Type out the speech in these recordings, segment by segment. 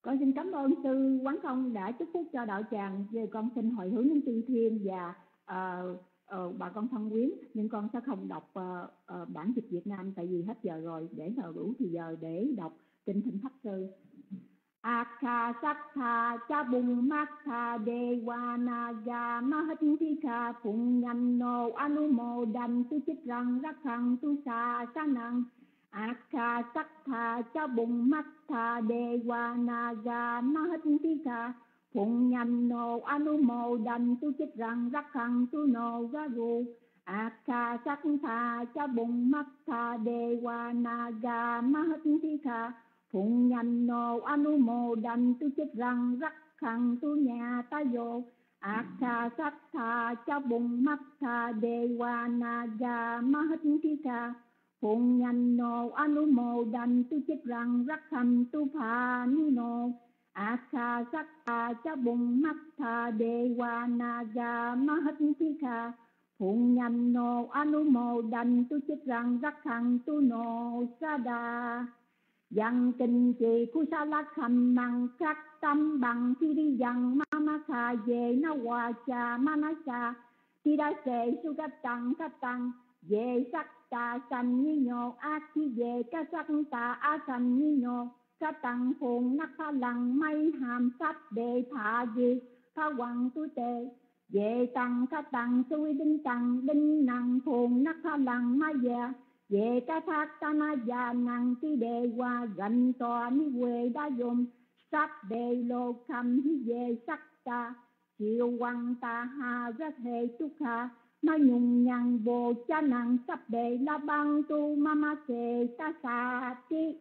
Con xin cảm ơn sư Quán Thông đã chúc phúc cho đạo tràng. Về con xin hồi hướng đến chư thiên và bà con thân quyến, nhưng con sẽ không đọc bản dịch Việt Nam tại vì hết giờ rồi, để nào đủ thì giờ để đọc kinh thỉnh pháp sư. Akha Sattha cha bung Matha Devanaga Mahathika Punyanno Anumodan tu chích răng rắc khăn tu sa sa năng. Akha Sattha cha bung Matha Devanaga Mahathika Punyanno Anumodan tu chích răng rắc khăn tu no garu. Akha Sattha cha bung Matha Devanaga Mahathika Punyanno Anumodan tu chích răng rắc khăn tu nhà ta vô. Akha Sattha cha bung Matha Devanaga Mahathika Punyanno Anumodan tu chích răng rắc khăn tu pha ni no. Akha Sattha cha bung Matha Devanaga Mahathika Punyanno Anumodan tu chích răng rắc khăn tu no sada. Dân kinh trì kusala kham năng khắc tâm bằng thi đi dân mamaka về na hòa cha manasa thi đa sệ su cát tăng về sắc ta sanh ni nhô ác thi về ca sắc ta a sanh ni nhô ca tăng phùng nắc pha lăng may hàm sát đề thả di pha quăng tu tê về tăng ca tăng suy đinh năng phùng nắc pha lăng may về về ca thác ta na già năng ti đề qua gần tòa ni quê đa dùng sắc đề lô khăm hi về sắc ta chiều quăng ta ha rất hệ chúc ha ma nhung nhằng vô cha năng sắp đề la băng tu mama kê ta sa ti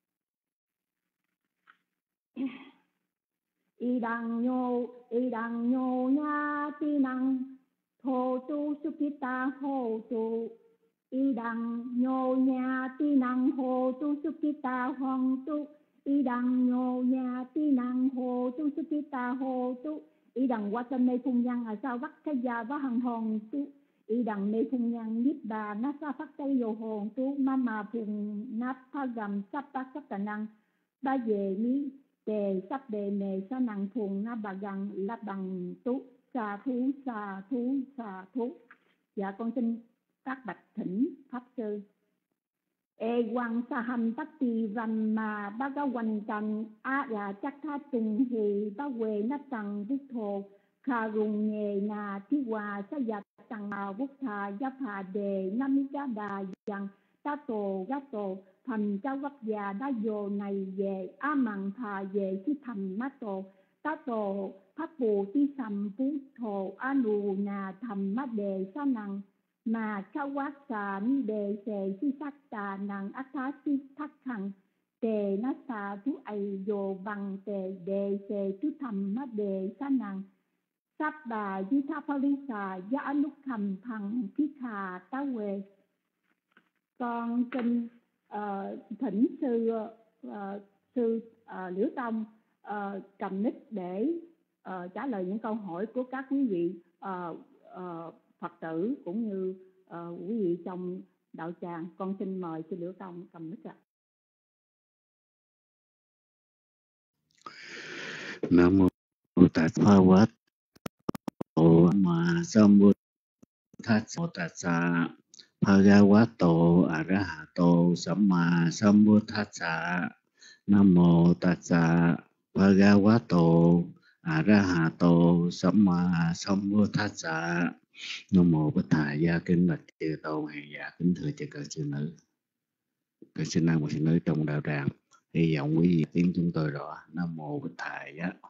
y đằng nhô nha ti năng thô tu sukita hô tu y đằng nhô nha ti năng hồ tu sukita hoàng tu y đằng nhô nha ti năng hồ tu sukita hồ tu y đằng qua tâm mê phung nhân ở sao vắt cái già vá hằng hòn tu y đằng mê phung nhân niết bà na sa phát tây dồ hồn tu ma phùng nát tha gầm sắp bát sắp tà năng ba về ní tề sắp đề nề sa năng phùng na bà gần là bằng tu sa thú. Dạ con xin các bạch thỉnh pháp sư. E quang sa hâm tắc tì văn mà bá gá quanh cành á là chắc tha tùng hì bá quê nát tầng vút thô khá rung nghề nà thi hòa sa dạch tầng màu vút thà giáp hà đề năm giá đà dặn tá tổ gá tổ thành cháu vắt già đá dồ này về á mặn thà về thi thầm má tổ tá tổ pháp bù ti sầm phú thô á lù nà thầm má đề sa năng mà khá quát xà ni đề xề si sắc tà năng ác thá si thắc khăn tề ná xà thú ây dồ bằng tề đề xề thú thầm má đề sa năng sắp bà di thá phá lý xà giá lúc thầm thằng phí khà tá quê. Con xin thỉnh sư Liễu Tông cầm nick để trả lời những câu hỏi của các quý vị Phật tử cũng như quý vị trong đạo tràng. Con xin mời sư Liễu Tông cầm mic ạ. Nam mô Tát Phá Vát Tổ Ma Sambuddhassa Bhagavato Arahato Samma Sambuddhassa. Nam mô Tassa Bhagavato Arahato Samma Sambuddhassa. Nam mô Bích Thầy Gia kính bạch chư tôn hàng dạ kính thưa chư cờ sư nữ, cờ sư nam và sư nữ trong đạo tràng. Hy vọng quý vị tiếng chúng tôi rõ. Nam mô Bích Thầy Gia.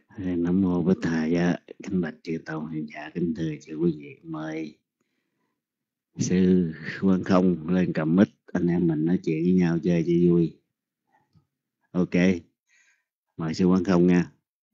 Nam mô Bích Thầy, kính bạch chư tôn hiền giả, kính thưa chư quý vị, mời sư Quang Không lên cầm mic, anh em mình nói chuyện với nhau chơi cho vui. Ok, mời sư Quang Không nha.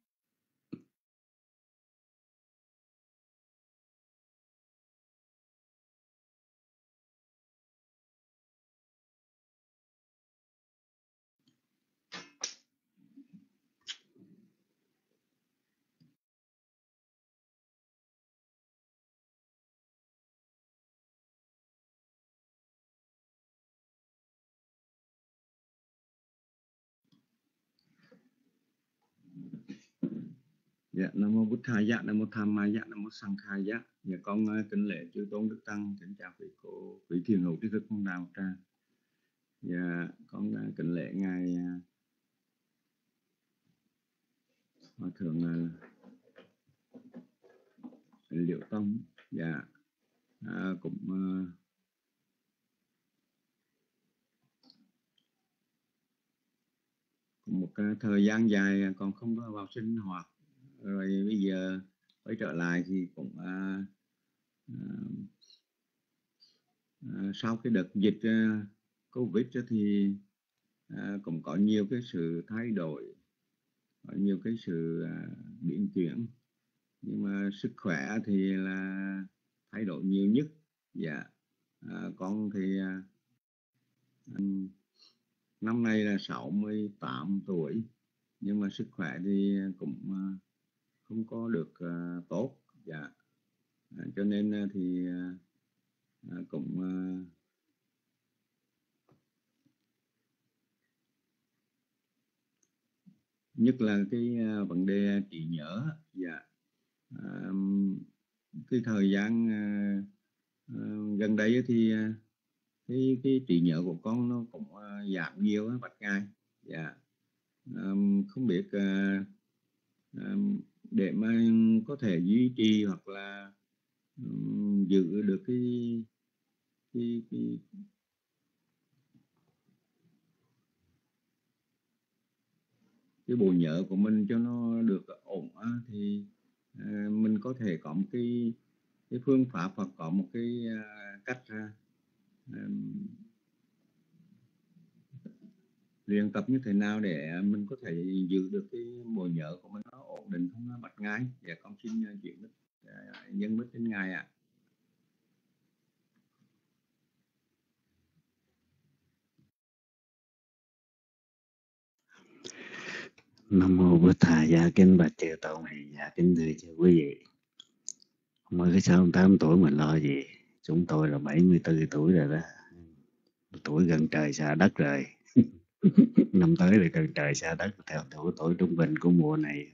Dạ, Nam mô Bụt Thầy, dạ, Nam mô Tham Ma, dạ, Nam mô Sang Khai, dạ. Dạ, con kính lễ chư tôn đức tăng, kính chào quý cô, quý thiền hữu trí thức phong đạo tràng. Dạ, con kính lễ ngài hòa thượng Liệu Tông. Dạ, cũng một thời gian dài còn không có vào sinh hoạt, rồi bây giờ quay trở lại thì cũng sau cái đợt dịch Covid thì cũng có nhiều cái sự thay đổi, có nhiều cái sự biến chuyển, nhưng mà sức khỏe thì là thay đổi nhiều nhất. Dạ, con thì năm nay là 68 tuổi, nhưng mà sức khỏe thì cũng không có được tốt. Dạ, cho nên thì cũng nhất là cái vấn đề trí nhớ. Dạ, cái thời gian gần đây thì cái trí nhớ của con nó cũng giảm nhiều á, Bạch Ngài. Dạ, không biết để mà có thể duy trì hoặc là giữ được cái bộ nhớ của mình cho nó được ổn thì mình có thể có một cái phương pháp hoặc có một cái cách luyện tập như thế nào để mình có thể giữ được cái bộ nhớ của mình nó ổn định không nó Bạch Ngài. Dạ, con xin chuyển dân mít đến Ngài ạ. Nam mô Bích Thầy, kính bạch chư tôn hiền giả, kính thưa chư quý vị. Mới cái 68 tuổi mình lo gì, chúng tôi là 74 tuổi rồi đó, tuổi gần trời xa đất rồi. Năm tới là gần trời xa đất theo tuổi trung bình của mùa này.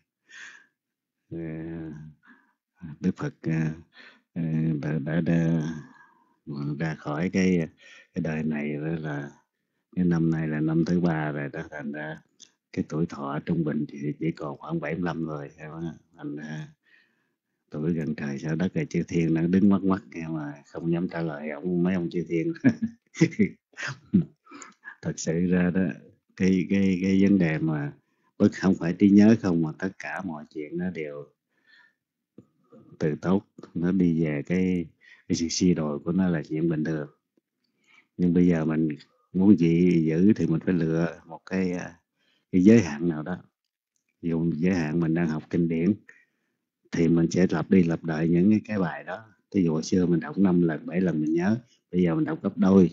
Đức Phật đã ra khỏi cái đời này, đó là cái năm nay là năm thứ 3 rồi đó, thành ra cái tuổi thọ trung bình thì chỉ còn khoảng 75 rồi. Thành ra tuổi gần trời xa đất rồi, chư thiên đang đứng mắt mắt nghe mà không dám trả lời mấy ông chư thiên. Thật sự ra đó, cái vấn đề mà không phải trí nhớ không, mà tất cả mọi chuyện nó đều từ tốt, nó đi về cái sự suy đồi của nó là chuyện bình thường. Nhưng bây giờ mình muốn giữ thì mình phải lựa một cái giới hạn nào đó. Dù giới hạn mình đang học kinh điển thì mình sẽ lặp đi lặp lại những cái bài đó. Ví dụ hồi xưa mình đọc 5 lần 7 lần mình nhớ, bây giờ mình đọc gấp đôi.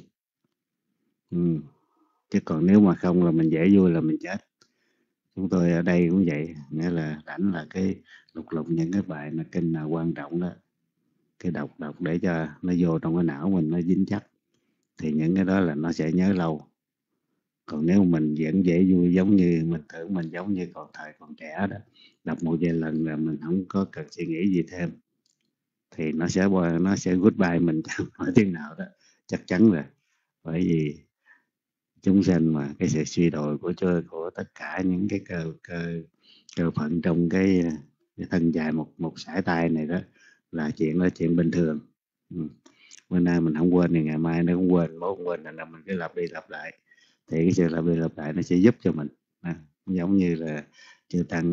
Chứ còn nếu mà không là mình dễ vui là mình chết. Chúng tôi ở đây cũng vậy, nghĩa là rảnh là cái lục những cái bài mà kinh nào quan trọng đó, cái đọc để cho nó vô trong cái não mình, nó dính chắc, thì những cái đó là nó sẽ nhớ lâu. Còn nếu mình vẫn dễ vui, giống như mình tưởng mình giống như còn trẻ đó, đọc một vài lần là mình không có cần suy nghĩ gì thêm, thì nó sẽ goodbye mình chẳng nói tiếng nào đó, chắc chắn rồi. Bởi vì chúng sanh mà, cái sự suy đồi của tất cả những cái cơ phận trong cái thân dài một sải tay này đó là chuyện bình thường. Bữa nay mình không quên thì ngày mai nó cũng quên, mốt không quên, là mình cứ lặp đi lặp lại, thì cái sự lặp đi lặp lại nó sẽ giúp cho mình giống như là chư tăng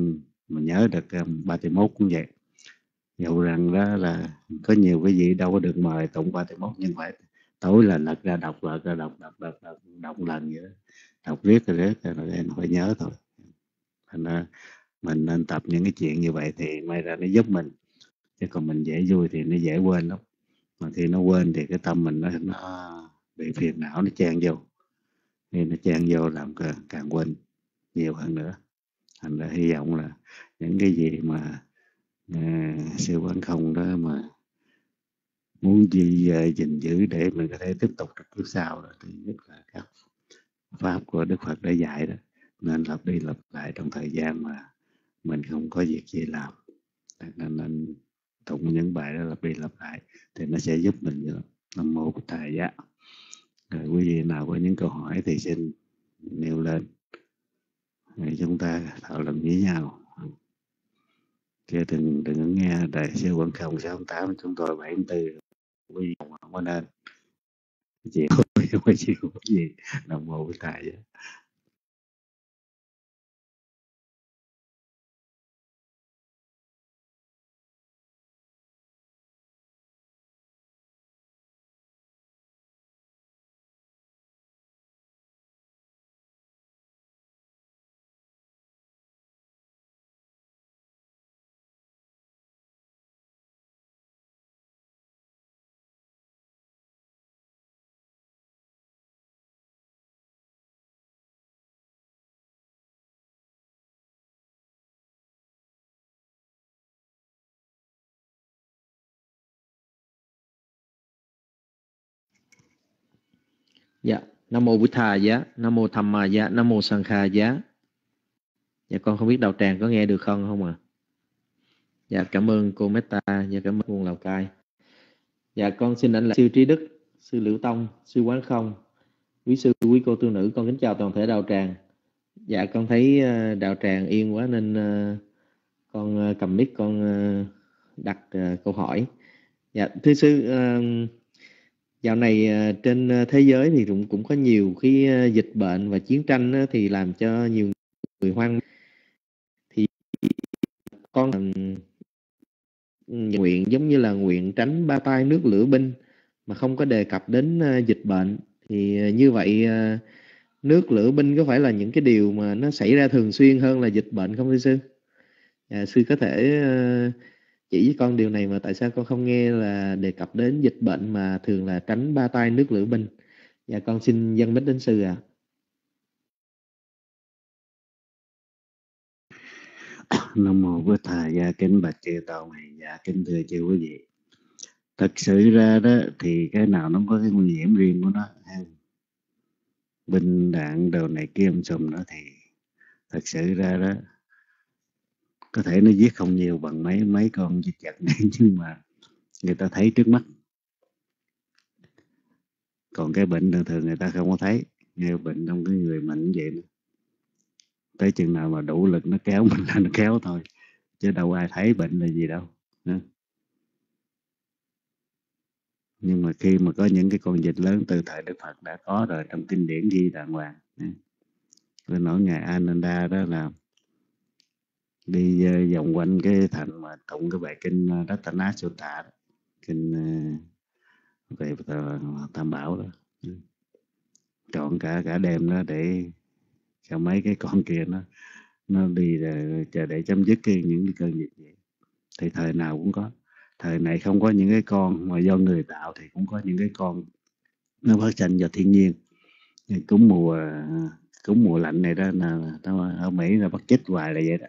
Mình nhớ được 31 cũng vậy. Dầu rằng đó là có nhiều cái gì đâu có được mời tụng 31, nhưng phải tối là lật ra đọc đọc lần vậy đó. Đọc riết rồi em phải nhớ thôi. Thành ra mình nên tập những cái chuyện như vậy thì may ra nó giúp mình, chứ còn mình dễ vui thì nó dễ quên lắm. Mà khi nó quên thì cái tâm mình nó bị phiền não, nó chen vô, thì nó chen vô làm càng quên nhiều hơn nữa. Thành ra hy vọng là những cái gì mà sư Quán Không đó mà muốn gìn giữ để mình có thể tiếp tục được kiếp sau đó, thì nhất là các pháp của Đức Phật đã dạy đó, nên lặp đi lặp lại trong thời gian mà mình không có việc gì làm, nên tụng những bài đó lặp đi lặp lại thì nó sẽ giúp mình nhiều. Nam mô Bổn Thầy Giá. Rồi quý vị nào có những câu hỏi thì xin nêu lên để chúng ta thảo luận với nhau. Chứ đừng nghe Đại sư Quán Không 68 chúng tôi 74 quý vị không có nên chịu không có chịu cái gì. Nam mô Bổn Thầy Giá. Dạ, Nam mô Bụt Thà Giá, Nam mô Tham Ma Giá, Nam mô Sang Kha Giá. Dạ con không biết Đạo Tràng có nghe được không ạ? Dạ cảm ơn cô Meta, dạ cảm ơn cô Lào Cai. Dạ con xin ảnh là sư Trí Đức, sư Liễu Tông, sư Quán Không, quý sư, quý cô tu nữ, con kính chào toàn thể Đạo Tràng. Dạ con thấy Đạo Tràng yên quá nên con cầm mic con đặt câu hỏi. Dạ thưa sư, dạo này trên thế giới thì cũng có nhiều cái dịch bệnh và chiến tranh thì làm cho nhiều người hoang. Thì con nguyện giống như là nguyện tránh ba tai nước lửa binh mà không có đề cập đến dịch bệnh, thì như vậy nước lửa binh có phải là những cái điều mà nó xảy ra thường xuyên hơn là dịch bệnh không thưa sư? Sư có thể chỉ với con điều này mà tại sao con không nghe là đề cập đến dịch bệnh mà thường là tránh ba tai nước lửa binh? Dạ con xin dâng mic đến sư ạ. Nam mô Bổn Thầy Giá. Kính bạch chư tôn thầy. Dạ kính thưa chư quý vị, thật sự ra đó thì cái nào nó có cái nguy hiểm riêng của nó. Binh đạn đồ này kia sùm đó thì thật sự ra đó có thể nó giết không nhiều bằng mấy con dịch vật này, nhưng mà người ta thấy trước mắt. Còn cái bệnh thường thường người ta không có thấy. Nghe bệnh trong cái người mạnh vậy đó, tới chừng nào mà đủ lực nó kéo mình là nó kéo thôi, chứ đâu ai thấy bệnh là gì đâu. Nhưng mà khi mà có những cái con dịch lớn từ thời Đức Phật đã có rồi, trong kinh điển ghi đàng hoàng. Tôi nói ngài Ananda đó là đi vòng quanh cái thành mà tụng cái bài kinh Ratana Sutta đó, kinh về Tam Bảo đó, chọn cả đêm đó để cho mấy cái con kia nó đi chờ để chấm dứt những cái cơn dịch vậy. Thì thời nào cũng có. Thời này không có những cái con mà do người tạo, thì cũng có những cái con nó phát sinh do thiên nhiên. Cúm mùa lạnh này đó là ở Mỹ là bắt chích hoài là vậy đó.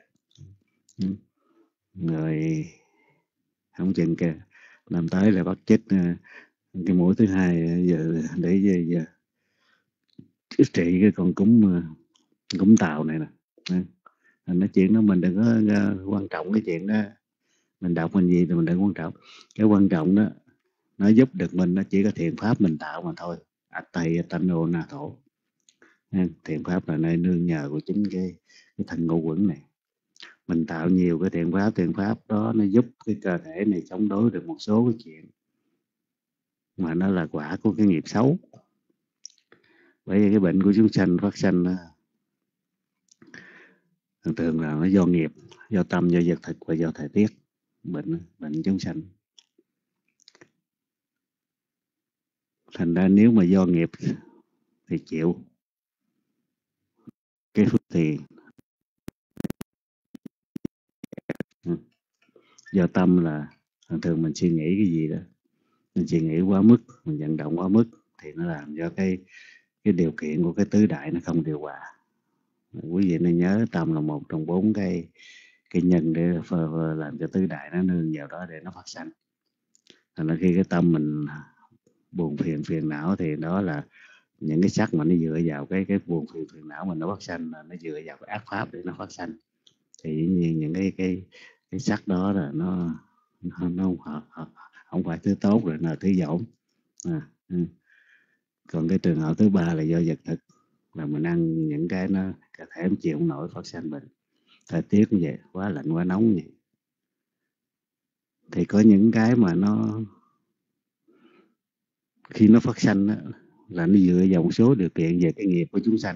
Rồi không chừng kìa năm tới là bắt chích cái mũi thứ hai giờ để giờ trị cái con cúm tàu này nè. Nói chuyện đó mình đừng có quan trọng cái chuyện đó. Mình đọc mình gì thì mình đừng quan trọng. Cái quan trọng đó nó giúp được mình, nó chỉ có thiện pháp mình tạo mà thôi. Tây Tano Na Thổ. Thiện pháp là nơi nương nhờ của chính cái thân ngũ quẩn này. Mình tạo nhiều cái thiện pháp đó, nó giúp cái cơ thể này chống đối được một số cái chuyện mà nó là quả của cái nghiệp xấu. Bởi vì cái bệnh của chúng sanh phát sanh thường là nó do nghiệp, do tâm, do vật thực và do thời tiết. Bệnh chúng sanh. Thành ra nếu mà do nghiệp thì chịu cái phước thì do tâm là thường mình suy nghĩ cái gì đó, mình suy nghĩ quá mức, mình vận động quá mức thì nó làm cho cái điều kiện của cái tứ đại nó không điều hòa. Quý vị nên nhớ tâm là một trong 4 cái nhân để làm cho tứ đại nó nương vào đó để nó phát sanh. Thành ra khi cái tâm mình buồn phiền não thì đó là những cái sắc mà nó dựa vào cái buồn phiền não mà nó phát sanh, là nó dựa vào cái ác pháp để nó phát sanh. Thì những cái sắc đó là nó không phải thứ tốt rồi, là thứ dỗm. Còn cái trường hợp thứ ba là do vật thực, là mình ăn những cái nó cơ thể không chịu không nổi, phát sanh bệnh. Thời tiết như vậy, quá lạnh quá nóng vậy. Thì có những cái mà nó khi nó phát sanh đó, là nó dựa vào một số điều kiện về cái nghiệp của chúng sanh.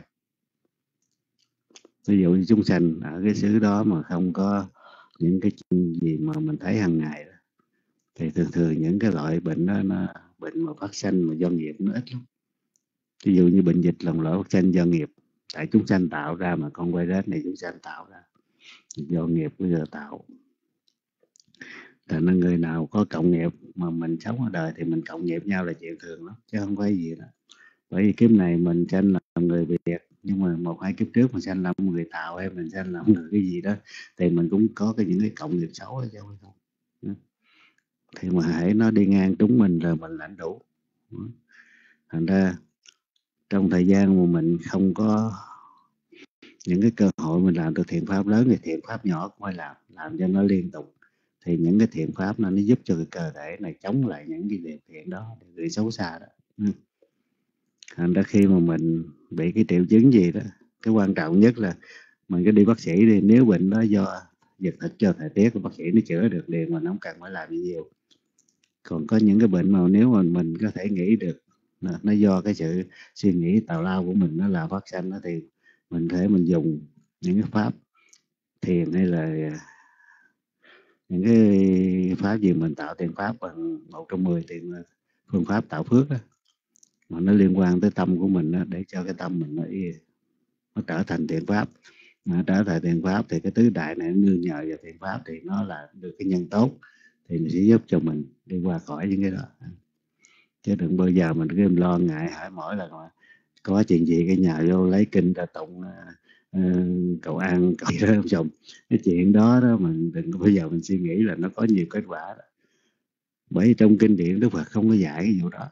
Ví dụ như chúng sanh ở cái xứ đó mà không có những cái chuyện gì mà mình thấy hàng ngày đó, thì thường những cái loại bệnh đó, bệnh mà phát sanh mà do nghiệp nó ít lắm. Ví dụ như bệnh dịch lòng lỗ phát sanh do nghiệp, tại chúng sanh tạo ra, mà con virus này chúng sanh tạo ra do nghiệp bây giờ tạo. Thành ra người nào có cộng nghiệp mà mình sống ở đời thì mình cộng nghiệp nhau là chuyện thường lắm, chứ không có gì đó. Bởi vì kiếp này mình sanh làm người Việt, nhưng mà 1-2 kiếp trước mình sanh làm người Tàu, hay mình sanh làm người cái gì đó, thì mình cũng có những cái cộng nghiệp xấu ở trong không. Thì mà hãy nó đi ngang trúng mình là mình lãnh đủ. Thành ra trong thời gian mà mình không có những cái cơ hội mình làm được thiện pháp lớn, thì thiện pháp nhỏ cũng phải làm cho nó liên tục. Thì những cái thiện pháp nó giúp cho cái cơ thể này chống lại những cái điều kiện đó, điều xấu xa đó. Thành ra khi mà mình bị cái triệu chứng gì đó, cái quan trọng nhất là mình cứ đi bác sĩ đi. Nếu bệnh đó do vật thực, cho thời tiết, bác sĩ nó chữa được liền, mà nó không cần phải làm gì nhiều. Còn có những cái bệnh mà nếu mà mình có thể nghĩ được nó do cái sự suy nghĩ tào lao của mình nó là phát sanh đó, thì mình thể mình dùng những cái pháp thiền hay là những cái pháp gì mình tạo thiền pháp bằng 1 trong 10 phương pháp tạo phước đó, mà nó liên quan tới tâm của mình đó, để cho cái tâm mình nó trở thành thiện pháp. Mà trở thành thiện pháp thì cái tứ đại này nương nhờ vào thiện pháp thì nó là được cái nhân tốt, thì nó sẽ giúp cho mình đi qua khỏi những cái đó. Chứ đừng bao giờ mình cứ lo ngại hỏi mỗi lần mà có chuyện gì cái nhà vô lấy kinh ra tụng cầu an cầu gì đó không chồng. Cái chuyện đó mình đừng có bao giờ mình suy nghĩ là nó có nhiều kết quả đó. Bởi trong kinh điển Đức Phật không có dạy cái vụ đó.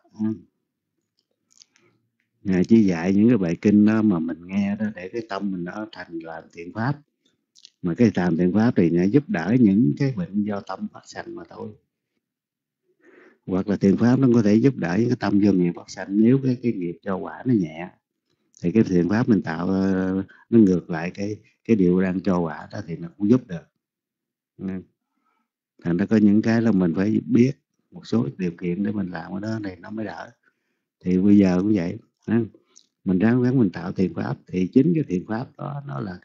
Ngài chỉ dạy những cái bài kinh đó mà mình nghe đó, để cái tâm mình nó thành làm thiện pháp. Mà cái làm thiện pháp thì nó giúp đỡ những cái bệnh do tâm phát sanh mà thôi. Hoặc là thiện pháp nó có thể giúp đỡ những cái tâm do nghiệp phát sanh. Nếu cái nghiệp cho quả nó nhẹ, thì cái thiện pháp mình tạo nó ngược lại cái điều đang cho quả đó, thì nó cũng giúp được. Thành ra có những cái là mình phải biết một số điều kiện để mình làm ở đó thì nó mới đỡ. Thì bây giờ cũng vậy, mình ráng gắng mình tạo thiện pháp, thì chính cái thiện pháp đó nó là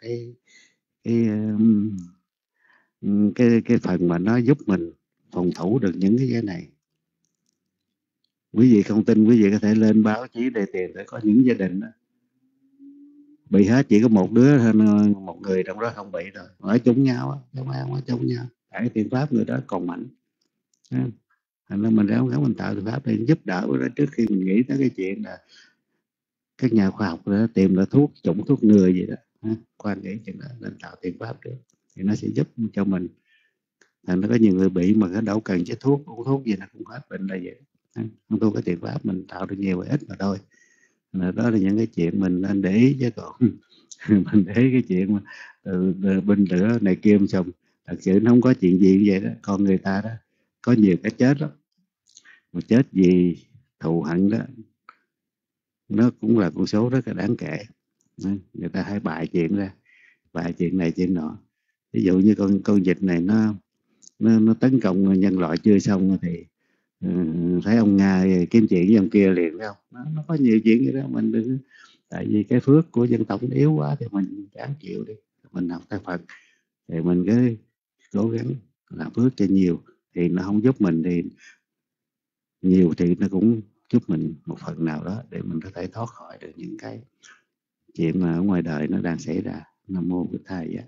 cái phần mà nó giúp mình phòng thủ được những cái này. Quý vị không tin, quý vị có thể lên báo chí để tìm, để có những gia đình đó bị hết, chỉ có một đứa thôi, một người trong đó không bị rồi, ở chung nhau, giống ai ở chung nhau, tại thiện pháp người đó còn mạnh. Thành ra mình ráng gắng mình tạo thiện pháp để giúp đỡ đó. Trước khi mình nghĩ tới cái chuyện là các nhà khoa học đã tìm ra thuốc chủng thuốc ngừa gì đó, quan nghĩ chuyện đó nên tạo thiện pháp trước, thì nó sẽ giúp cho mình. Thành ra có nhiều người bị mà đâu cần chích thuốc, uống thuốc gì là cũng hết bệnh là vậy. Không thôi, cái thiện pháp mình tạo được nhiều hay ít mà thôi. Đó là những cái chuyện mình nên để ý, chứ còn mình để ý cái chuyện mà binh lửa này kia xong, thật sự nó không có chuyện gì như vậy đó. Con người ta đó có nhiều cái chết lắm, mà chết vì thù hận đó, nó cũng là con số rất là đáng kể. Người ta hay bày chuyện ra, bày chuyện này chuyện nọ. Ví dụ như con dịch này nó tấn công nhân loại chưa xong thì thấy ông Nga kiếm chuyện với ông kia liền, phải không? Nó có nhiều chuyện vậy đó. Mình đừng, tại vì cái phước của dân tộc nó yếu quá thì mình ráng chịu đi, mình học theo Phật thì mình cứ cố gắng làm phước cho nhiều, thì nó không giúp mình thì nhiều thì nó cũng giúp mình một phần nào đó để mình có thể thoát khỏi được những cái chuyện mà ở ngoài đời nó đang xảy ra. Nam mô Bụt Thầy vậy.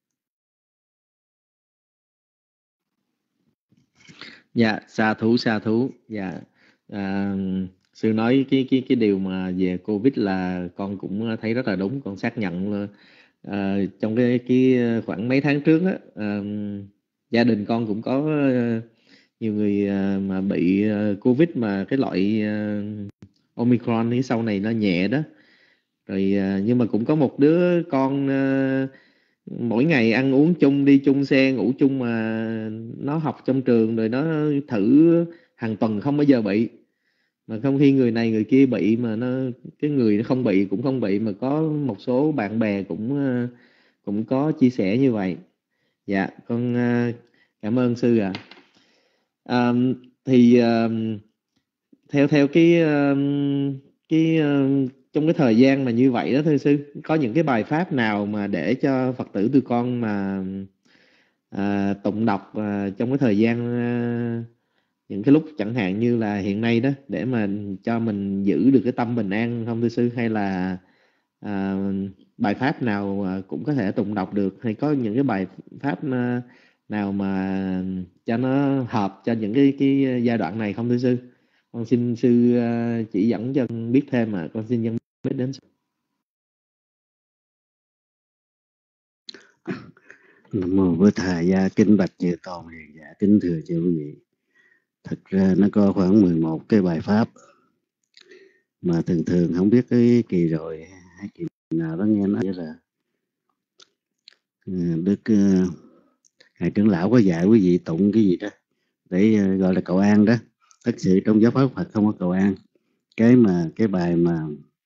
Dạ, sa thú. Dạ, sư nói cái điều mà về Covid là con cũng thấy rất là đúng, con xác nhận là, trong cái khoảng mấy tháng trước á, gia đình con cũng có nhiều người mà bị Covid mà cái loại Omicron thì sau này nó nhẹ đó. Rồi nhưng mà cũng có một đứa con mỗi ngày ăn uống chung, đi chung xe, ngủ chung, mà nó học trong trường rồi nó thử hàng tuần không bao giờ bị, mà không khi người này người kia bị mà cái người nó không bị cũng không bị, mà có một số bạn bè cũng có chia sẻ như vậy. Dạ con cảm ơn sư ạ. Thì theo cái trong cái thời gian mà như vậy đó thưa sư, có những cái bài pháp nào mà để cho Phật tử tụi con mà tụng đọc trong cái thời gian những cái lúc chẳng hạn như là hiện nay đó, để mà cho mình giữ được cái tâm bình an không thưa sư? Hay là bài pháp nào cũng có thể tụng đọc được, hay có những cái bài pháp nào mà cho nó hợp cho những cái giai đoạn này không thưa sư? Con xin sư chỉ dẫn cho con biết thêm, mà con xin dân biết đến sư. Nam mô Bụt Thầy Gia. Kính bạch chư tôn hiền giả, kính thưa chư quý vị. Thực ra nó có khoảng 11 cái bài pháp mà thường không biết cái kỳ rồi hay kỳ nào đó nghe nói là Đức Ngài trưởng lão có dạy quý vị tụng cái gì đó để gọi là cầu an đó. Thật sự trong giáo pháp Phật không có cầu an. Cái bài mà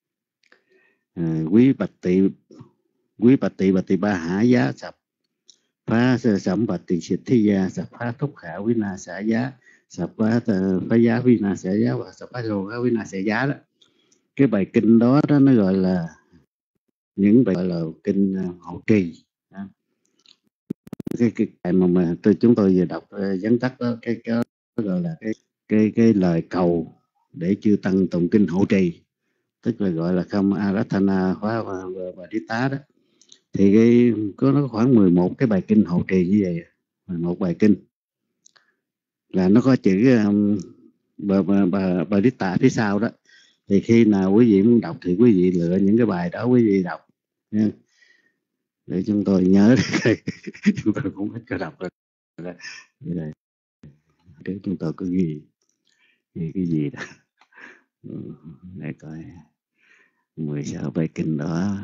quý bạch tỳ ba hả giá sập phá sẩm bạch tỳ xịt thi gia sập phá thúc khả quý na xả giá sập phá giá quý na xả giá và sập phá rô quý na xả giá đó. Cái bài kinh đó nó gọi là những bài gọi là kinh hộ trì. Cái bài mà chúng tôi vừa đọc vắn tắt đó, cái gọi là cái lời cầu để chư tăng tụng kinh hộ trì, tức là gọi là Kham Arathana Khóa và Đi Tá đó. Thì nó khoảng 11 cái bài kinh hộ trì như vậy, 11 bài kinh là nó có chữ bà Đi Tá phía sau đó. Thì khi nào quý vị muốn đọc thì quý vị lựa những cái bài đó quý vị đọc nha, để chúng tôi nhớ. Chúng tôi cũng ít có đọc rồi. Vậy là để chúng tôi có ghi cái gì đó để coi 16 bài kinh đó.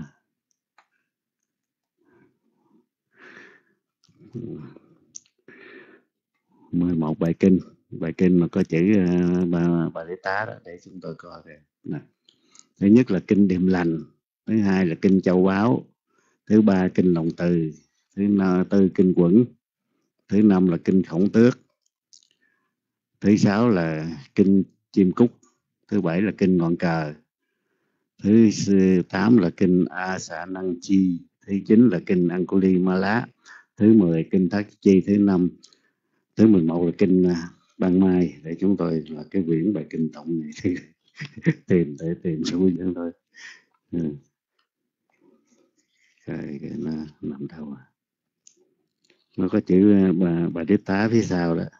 uh, 11 bài kinh mà có chữ bà Lý Tá đó, để chúng tôi coi nè. Thứ nhất là kinh Điềm Lành, thứ hai là kinh Châu Báu, thứ ba kinh Lòng Từ, thứ tư kinh Quẩn, thứ năm là kinh Khổng Tước, thứ sáu là kinh Chim Cúc, thứ bảy là kinh Ngọn Cờ, thứ 8 là kinh A Xà Năng Chi, thứ 9 là kinh Anguli Ma Lá, thứ 10 kinh Thác Chi, thứ 11 là kinh Ban Mai. Để chúng tôi là cái quyển bài kinh tụng này thì tìm xuống cho tôi. Cái nó nằm đâu à? Nó có chữ bà Đế Tá phía sau đó.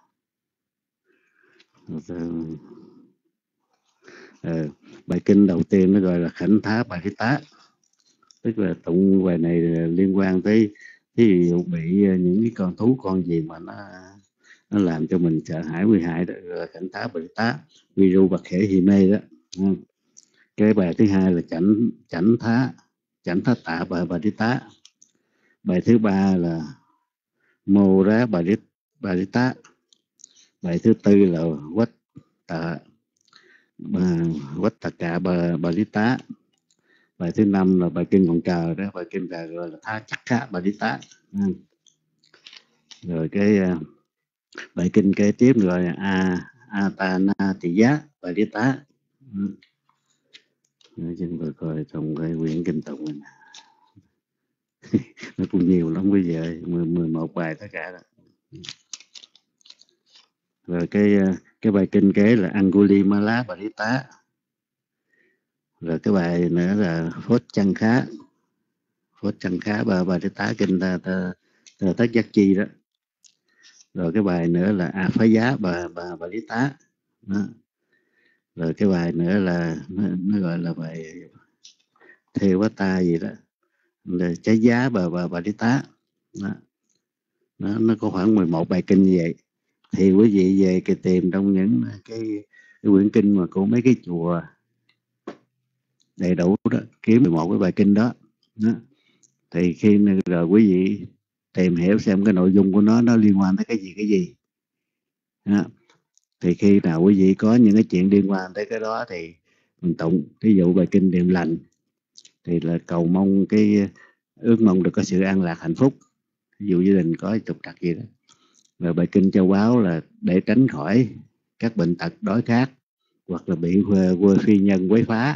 Bài kinh đầu tiên nó gọi là Khánh Thá Bà Đế Tá, tức là tụng bài này liên quan tới ví dụ bị những cái con thú con gì mà nó làm cho mình sợ hãi nguy hại đó, gọi là Khánh Thá Bà Đế Tá, Viru Bạc Khể Hi Mê đó. Cái bài thứ hai là Chảnh Thá Tạ Bà Đế Tá. Bài thứ ba là Mô Rá Bà Đế Tá. Bài thứ tư là Quách Tạ Cạ Bà Đế Tá. Bài thứ năm là bài kinh Ngọn Cờ đó, bài kinh là gọi là Tha Chắc Khá Bà Đế Tá. Rồi cái bài kinh kế tiếp gọi là Atana Tỳ Giá Bà Đế Tá. Rồi chúng tôi coi trong cái quyển kinh tụng này. nó cũng nhiều lắm bây giờ, 11 bài tất cả đó. Rồi cái bài kinh kế là Angulimala Parita. Rồi cái bài nữa là Phốt Chăng Khá Parita kinh ta tất giác chi đó. Rồi cái bài nữa là A Phá Giá Parita đó. Rồi cái bài nữa là nó gọi là bài Thêu Quá Ta gì đó, là Trái Giá Parita đó. Nó có khoảng 11 bài kinh như vậy. Thì quý vị về cái tìm trong những cái quyển kinh mà của mấy cái chùa đầy đủ đó, kiếm 11 cái bài kinh đó. Thì khi rồi quý vị tìm hiểu xem cái nội dung của nó liên quan tới cái gì đó. Thì khi nào quý vị có những cái chuyện liên quan tới cái đó thì mình tụng. Ví dụ bài kinh Điềm Lành thì là cầu mong ước mong được có sự an lạc hạnh phúc, ví dụ gia đình có trục trặc gì đó. Rồi bài kinh Châu Báu là để tránh khỏi các bệnh tật đói khát hoặc là bị quê phi nhân quấy phá.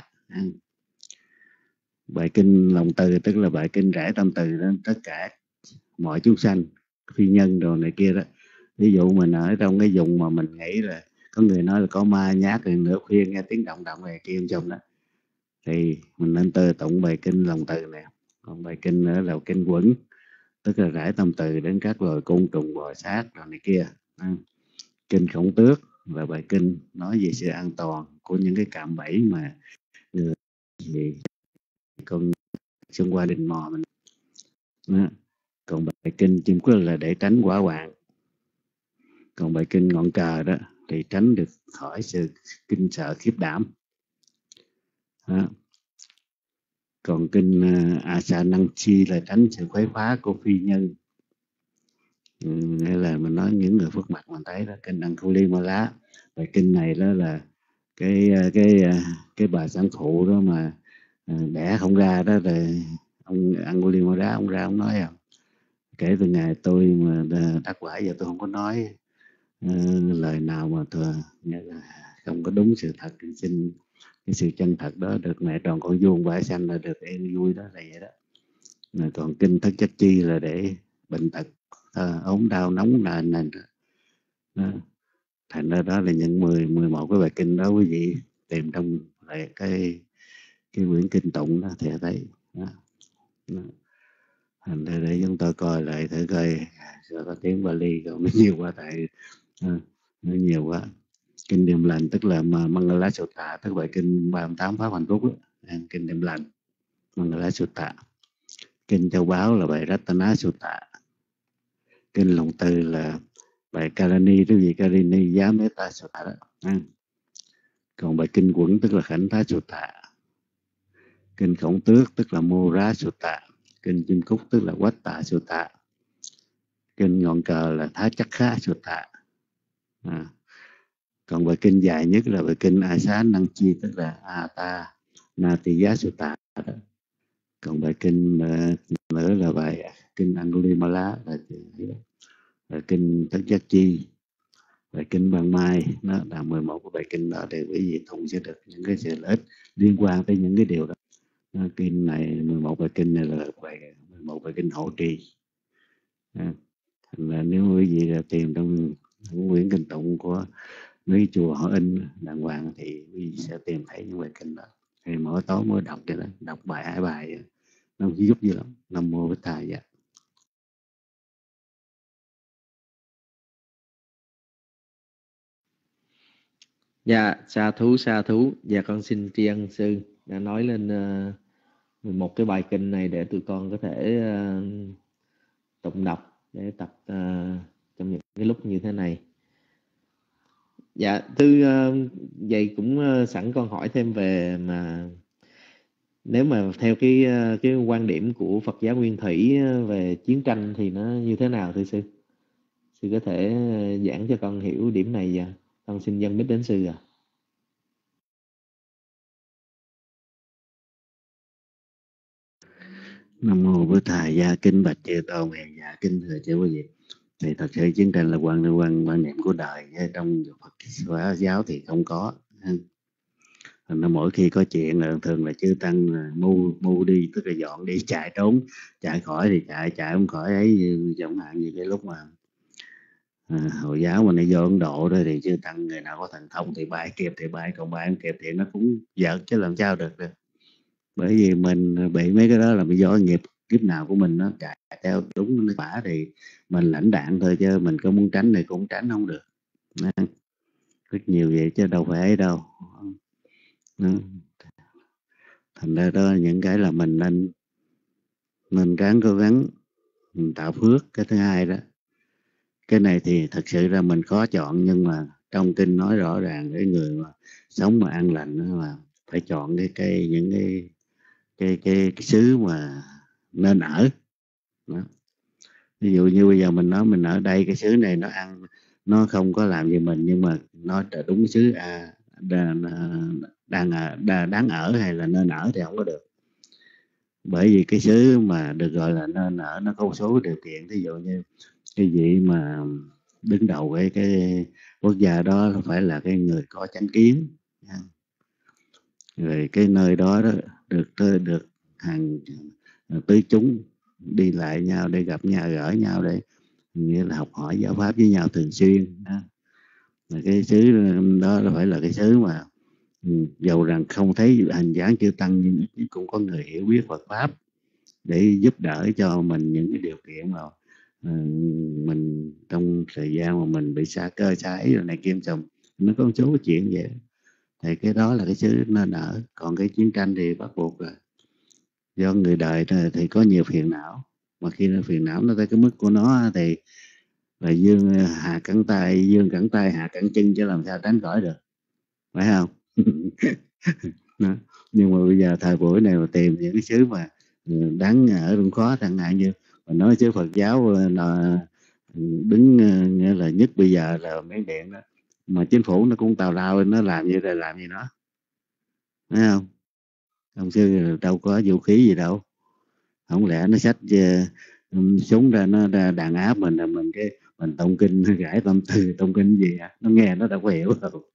Bài kinh Lòng Từ tức là bài kinh rải tâm từ đến tất cả mọi chúng sanh, phi nhân đồ này kia đó. Ví dụ mình ở trong cái vùng mà mình nghĩ là có người nói là có ma nhát, thì nửa khuya nghe tiếng động này kia trong đó, thì mình nên tụng bài kinh Lòng Từ nè. Còn bài kinh nữa là kinh Quẩn, tức là rải tâm từ đến các loài côn trùng bò sát rồi này kia. Kinh Khổng Tước là bài kinh nói về sự an toàn của những cái cạm bẫy mà người gì con xung qua đình mò mình đó. Còn bài kinh Chim Quốc là để tránh hỏa hoạn. Còn bài kinh Ngọn Cờ đó thì tránh được khỏi sự kinh sợ khiếp đảm đó. Còn kinh Asa Năng Chi là tránh sự khuấy phá của phi nhân. Nghĩa là mình nói những người phước mặt mình thấy đó. Kinh Angulimala, bài kinh này đó là cái bà sản phụ đó mà đẻ không ra đó, rồi ông Angulimala ông ra ông nói không, kể từ ngày tôi mà đắc quả giờ tôi không có nói lời nào mà không có đúng sự thật, xin cái sự chân thật đó được mẹ tròn con vuông vải xanh là được em vui đó, là vậy đó. Mà còn kinh Thất Chất Chi là để bệnh tật ốm đau nóng nền đó. Thành ra đó là những 11 cái bài kinh đó, quý vị tìm trong lại cái quyển kinh tụng đó thì thấy đó. Thành ra để chúng tôi coi lại thử coi sao có tiếng Bali còn nó nhiều quá, tại nó nhiều quá. Kinh Điềm Lành tức là Mangala Sutta, tức là bài kinh 38 pháp hạnh phúc đó. Kinh Điềm Lành Mangala Sutta. Kinh Châu Báu là bài Ratana Sutta. Kinh Lòng Từ là bài Karani, tức gì Karini Giá Meta Sutta đó. Còn bài kinh Quẩn tức là Khảnh Thá Sutta. Kinh Khổng Tước tức là Mora Sutta. Kinh Chim Cúc tức là Watta Sutta. Kinh Ngọn Cờ là Thá Chắc Khá Sutta. Còn bài kinh dài nhất là bài kinh Asa Năng Chi, tức là Ata Natiya Sutta đó. Còn bài kinh nữa là bài kinh Angulimala là kinh Tất Giác Chi. Bài kinh Ban Mai nó là 11 cái bài kinh đó để quý vị tụng sẽ được những cái sự lợi ích liên quan tới những cái điều đó. Kinh này 11 bài kinh này là 11 bài kinh hộ trì. Thành ra nếu quý vị tìm trong quyển kinh tụng của mấy chùa họ in đàng hoàng thì quý vị sẽ tìm thấy những bài kinh đó. Thì mỗi tối mỗi đọc vậy đó, đọc bài 2 bài nó giúp gì lắm. Nam Mô Bích Thầy dạ. Dạ, sa thú. Dạ con xin tri ân sư đã nói lên 11 cái bài kinh này để tụi con có thể tụng đọc để tập trong những cái lúc như thế này. Dạ, vậy cũng sẵn con hỏi thêm về mà nếu mà theo cái quan điểm của Phật giáo Nguyên Thủy về chiến tranh thì nó như thế nào thưa sư? Sư có thể giảng cho con hiểu điểm này dạ. Con xin dâng mic đến sư ạ. Nam Mô Bổn Thầy Gia. Kính bạch chư tôn hiền giả, kính thưa chư quý vị. Thì thật sự chiến tranh là quan niệm của đời, trong Phật giáo thì không có. Thành ra mỗi khi có chuyện là thường là chư tăng mu đi, tức là dọn đi, chạy trốn, chạy khỏi thì chạy không khỏi ấy, chẳng hạn như cái lúc mà Hồi giáo mà nó vô Ấn Độ đó thì chư tăng người nào có thần thông thì bay kịp thì bay, còn bay không kịp thì nó cũng giỡn chứ làm sao được. Bởi vì mình bị mấy cái đó là bị do nghiệp kiếp nào của mình, nó chạy theo đúng nó bả thì mình lãnh đạn thôi, chứ mình có muốn tránh thì cũng tránh không được. Rất nhiều vậy chứ đâu phải ấy đâu. Thành ra đó những cái là mình nên ráng cố gắng mình tạo phước. Cái thứ hai đó, cái này thì thật sự ra mình khó chọn, nhưng mà trong kinh nói rõ ràng cái người mà sống mà an lành đó là phải chọn những cái xứ mà nên ở đó. Ví dụ như bây giờ mình nói mình ở đây, cái xứ này nó không có làm gì mình, nhưng mà nó đúng xứ đáng ở hay là nên ở thì không có được. Bởi vì cái xứ mà được gọi là nên ở nó có một số điều kiện. Ví dụ như cái vị mà đứng đầu cái quốc gia đó phải là cái người có chánh kiến, rồi cái nơi đó được hàng tứ chúng đi lại nhau để gặp nhau, gỡ nhau, để nghĩa là học hỏi giáo pháp với nhau thường xuyên. Cái xứ đó phải là cái xứ mà dầu rằng không thấy hình dáng chư tăng, nhưng cũng có người hiểu biết Phật pháp để giúp đỡ cho mình những cái điều kiện mà mình trong thời gian mà mình bị xa cơ xa ấy rồi này kim chồng, nó có một số chuyện vậy. Thì cái đó là cái xứ nên ở. Còn cái chiến tranh thì bắt buộc rồi, do người đời thì có nhiều phiền não, mà khi nó phiền não nó tới cái mức của nó thì là dương cẳng tay hạ cẳng chân, chứ làm sao tránh khỏi được, phải không? Đó. Nhưng mà bây giờ thời buổi này mà tìm những cái xứ mà đáng ở cũng khó. Chẳng hạn như mình nói xứ Phật giáo là đứng nghĩa là nhất bây giờ là Miến Điện đó, mà chính phủ nó cũng tào lao, nó làm như là làm gì nó, thấy không? Ông sư đâu có vũ khí gì đâu, không lẽ nó xách súng ra nó đàn áp mình, là mình tụng kinh gãi tâm tư, tụng kinh gì hả? Nó nghe nó đâu có hiểu đâu.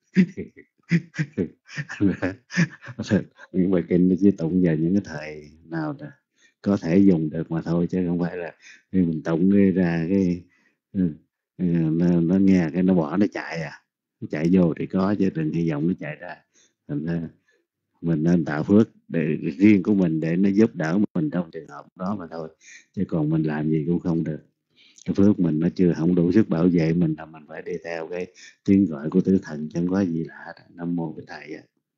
Những bài kinh nó chỉ tụng vào những cái thời nào đó có thể dùng được mà thôi, chứ không phải là khi mình tụng ra cái nó nghe cái nó bỏ nó chạy nó chạy vô thì có, chứ đừng hy vọng nó chạy ra. Thành ra mình nên tạo phước để riêng của mình để nó giúp đỡ mình trong trường hợp đó mà thôi, chứ còn mình làm gì cũng không được. Cái phước mình nó chưa không đủ sức bảo vệ mình, là mình phải đi theo cái tiếng gọi của tứ thần, chẳng có gì lạ. Nam mô Bích Thầy.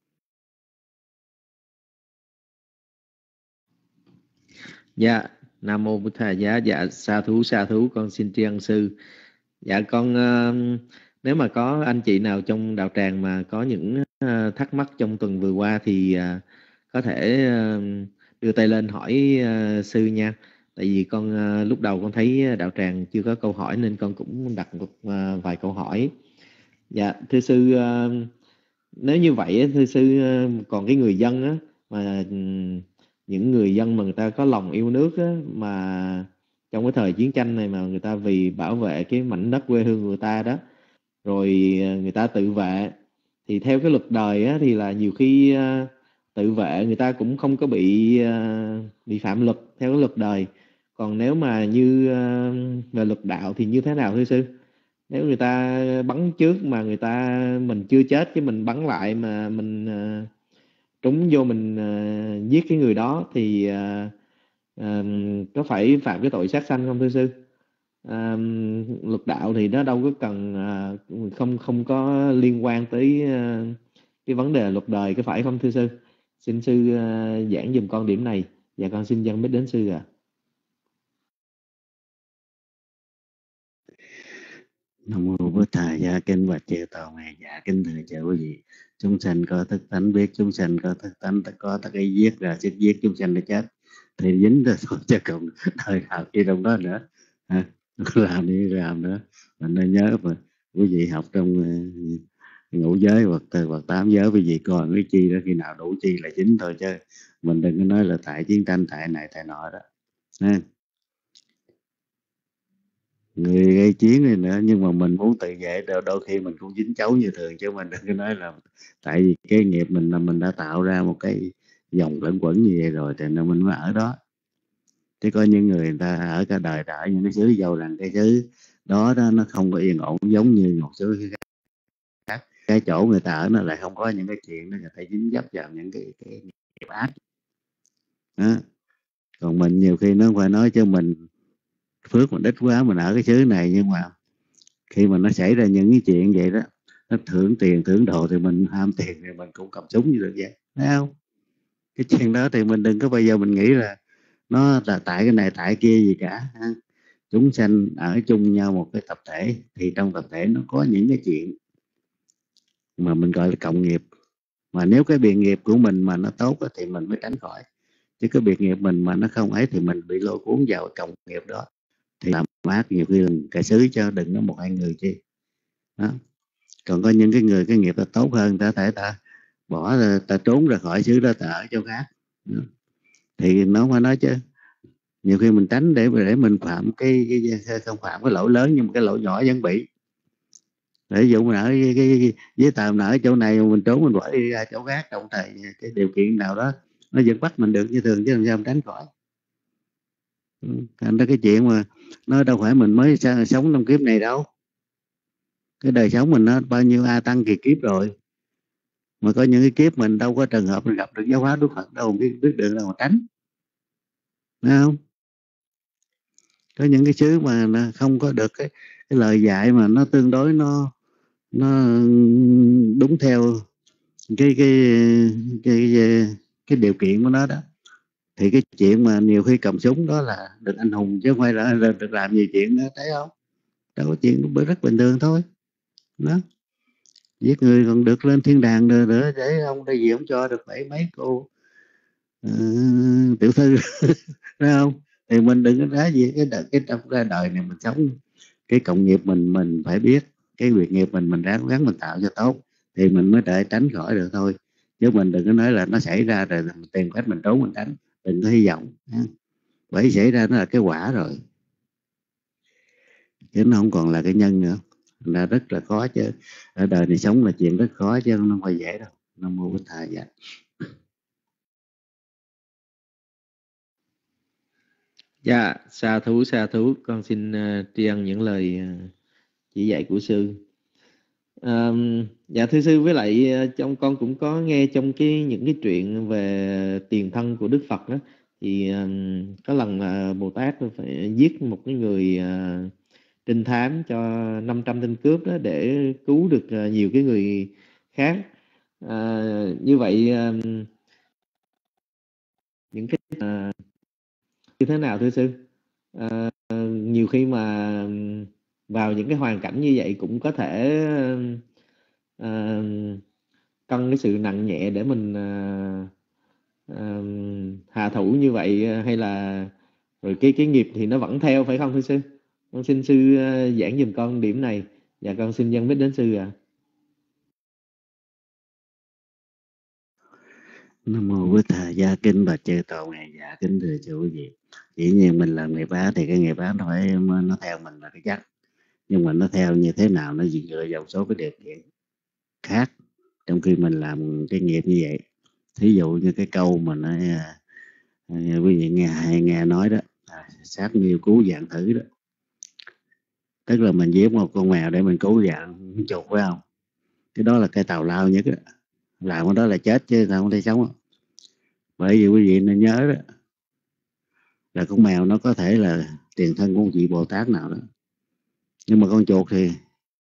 Dạ, Nam mô Bụt Thầy. Dạ, sa thú, con xin tri ân sư. Dạ, con nếu mà có anh chị nào trong đạo tràng mà có những thắc mắc trong tuần vừa qua thì có thể đưa tay lên hỏi sư nha. Tại vì con lúc đầu con thấy đạo tràng chưa có câu hỏi nên con cũng đặt một vài câu hỏi. Dạ, thưa sư, nếu như vậy thưa sư, còn cái người dân á, mà những người dân mà người ta có lòng yêu nước á, mà trong cái thời chiến tranh này mà người ta vì bảo vệ cái mảnh đất quê hương người ta đó, rồi người ta tự vệ, thì theo cái luật đời á, thì là nhiều khi tự vệ người ta cũng không có bị phạm luật theo cái luật đời. Còn nếu mà như về luật đạo thì như thế nào thưa sư? Nếu người ta bắn trước mà mình chưa chết chứ mình bắn lại mà mình trúng vô mình giết cái người đó thì có phải phạm cái tội sát sanh không thưa sư? Luật đạo thì nó đâu có cần không có liên quan tới cái vấn đề luật đời, có phải không thưa sư? Xin sư giảng giùm con điểm này. Dạ con xin dâng biết đến sư ạ. Nam mô Bổn Thầy. Dạ kinh bạch chư Tổ Ngài. Dạ kính thưa chư quý vị, chúng sanh có thức tánh, biết chúng sanh có thức tánh, có tất cái giết ra sức giết chúng sanh để chết thì dính rồi thôi, chứ còn thời nào kia trong đó nữa. Làm đi làm nữa. Mình nên nhớ mà quý vị học trong ngũ giới hoặc tám giới, quý vị còn cái chi đó, khi nào đủ chi là chính thôi, chứ mình đừng có nói là tại chiến tranh, tại này tại nọ đó. người gây chiến này nữa, nhưng mà mình muốn tự vệ đôi khi mình cũng dính chấu như thường, chứ mình đừng có nói là tại vì cái nghiệp mình là mình đã tạo ra một cái dòng lẫn quẩn như vậy rồi thì nên mình mới ở đó. Chứ có những người ta ở cả đời đã ở những cái xứ, giàu rằng cái xứ đó nó không có yên ổn giống như một xứ khác. Cái chỗ người ta ở nó lại không có những cái chuyện đó, người ta dính dấp vào những cái nghiệp ác đó. Còn mình nhiều khi nó phải nói cho mình phước mình ít quá, mình ở cái xứ này, nhưng mà khi mà nó xảy ra những cái chuyện vậy đó, nó thưởng tiền thưởng đồ thì mình ham tiền thì mình cũng cầm súng như được vậy, thấy không? Cái chuyện đó thì mình đừng có bao giờ mình nghĩ là nó là tại cái này tại kia gì cả ha. Chúng sanh ở chung nhau một cái tập thể, thì trong tập thể nó có những cái chuyện mà mình gọi là cộng nghiệp. Mà nếu cái biệt nghiệp của mình mà nó tốt thì mình mới tránh khỏi, chứ cái biệt nghiệp mình mà nó không ấy thì mình bị lôi cuốn vào cái cộng nghiệp đó, thì làm ác nhiều khi là cả xứ, cho đừng nói một hai người chi đó. Còn có những cái người cái nghiệp ta tốt hơn, ta thể ta bỏ ra, ta trốn ra khỏi xứ đó, ta ở chỗ khác đó. Thì nó phải nói chứ nhiều khi mình tránh để mình phạm cái không phạm cái lỗi lớn, nhưng mà cái lỗi nhỏ vẫn bị. Để dụ mình ở cái với tàu mình ở chỗ này, mình trốn mình bỏ đi ra chỗ khác, trong thời cái điều kiện nào đó nó vẫn bắt mình được như thường, chứ làm sao mình tránh khỏi. Thành ra cái chuyện mà nó đâu phải mình mới sống trong kiếp này đâu, cái đời sống mình nó bao nhiêu a tăng kỳ kiếp rồi, mà có những cái kiếp mình đâu có trường hợp mình gặp được giáo hóa Đức Phật đâu, biết được đâu mà tránh, thấy không? Có những cái xứ mà nó không có được cái lời dạy mà nó tương đối nó đúng theo cái điều kiện của nó đó, thì cái chuyện mà nhiều khi cầm súng đó là được anh hùng, chứ không phải là được làm gì chuyện đó, thấy không? Đó có chuyện rất bình thường thôi đó. Giết người còn được lên thiên đàng nữa, để ông đây gì ông cho được mấy cô tiểu thư thấy không? Thì mình đừng có nói gì cái trong cái đời này mình sống, cái cộng nghiệp mình phải biết cái việc nghiệp mình ráng mình tạo cho tốt thì mình mới tránh khỏi được thôi. Chứ mình đừng có nói là nó xảy ra rồi mình tìm cách mình trốn mình tránh, đừng có hy vọng. Bởi xảy ra nó là cái quả rồi, chứ nó không còn là cái nhân nữa, là rất là khó. Chứ ở đời này sống là chuyện rất khó, chứ không phải dễ đâu. Nam mô Bổn Thầy. Dạ. Dạ, sa thú, con xin tri ân những lời chỉ dạy của sư. Dạ thưa sư, với lại trong con cũng có nghe trong những cái chuyện về tiền thân của Đức Phật đó, thì có lần Bồ Tát phải giết một cái người trinh thám cho 500 tên cướp đó, để cứu được nhiều cái người khác. Như vậy những cái như thế nào thưa sư? Nhiều khi mà vào những cái hoàn cảnh như vậy cũng có thể cân cái sự nặng nhẹ để mình hạ thủ như vậy, hay là rồi cái nghiệp thì nó vẫn theo, phải không thưa sư? Con xin sư giảng giùm con điểm này. Dạ con xin dâng biết đến sư ạ. Nam mô Bổn Thầy. Gia kinh và chư tổ ngày. Dạ kính thưa chủ vị, dĩ nhiên mình làm nghiệp ác thì cái nghiệp ác nó theo mình là cái chắc, nhưng mà nó theo như thế nào nó dựa vào số cái điều kiện khác. Trong khi mình làm cái nghiệp như vậy, thí dụ như cái câu mà nó quý vị nghe nói đó, sát nghiêu cứu vạn thử đó, tức là mình giết một con mèo để mình cứu vạn chuột, phải không? Cái đó là cái tào lao nhất đó. Làm cái đó là chết chứ không thể sống. Bởi vì quý vị nên nhớ đó, là con mèo nó có thể là tiền thân của một vị Bồ Tát nào đó, nhưng mà con chuột thì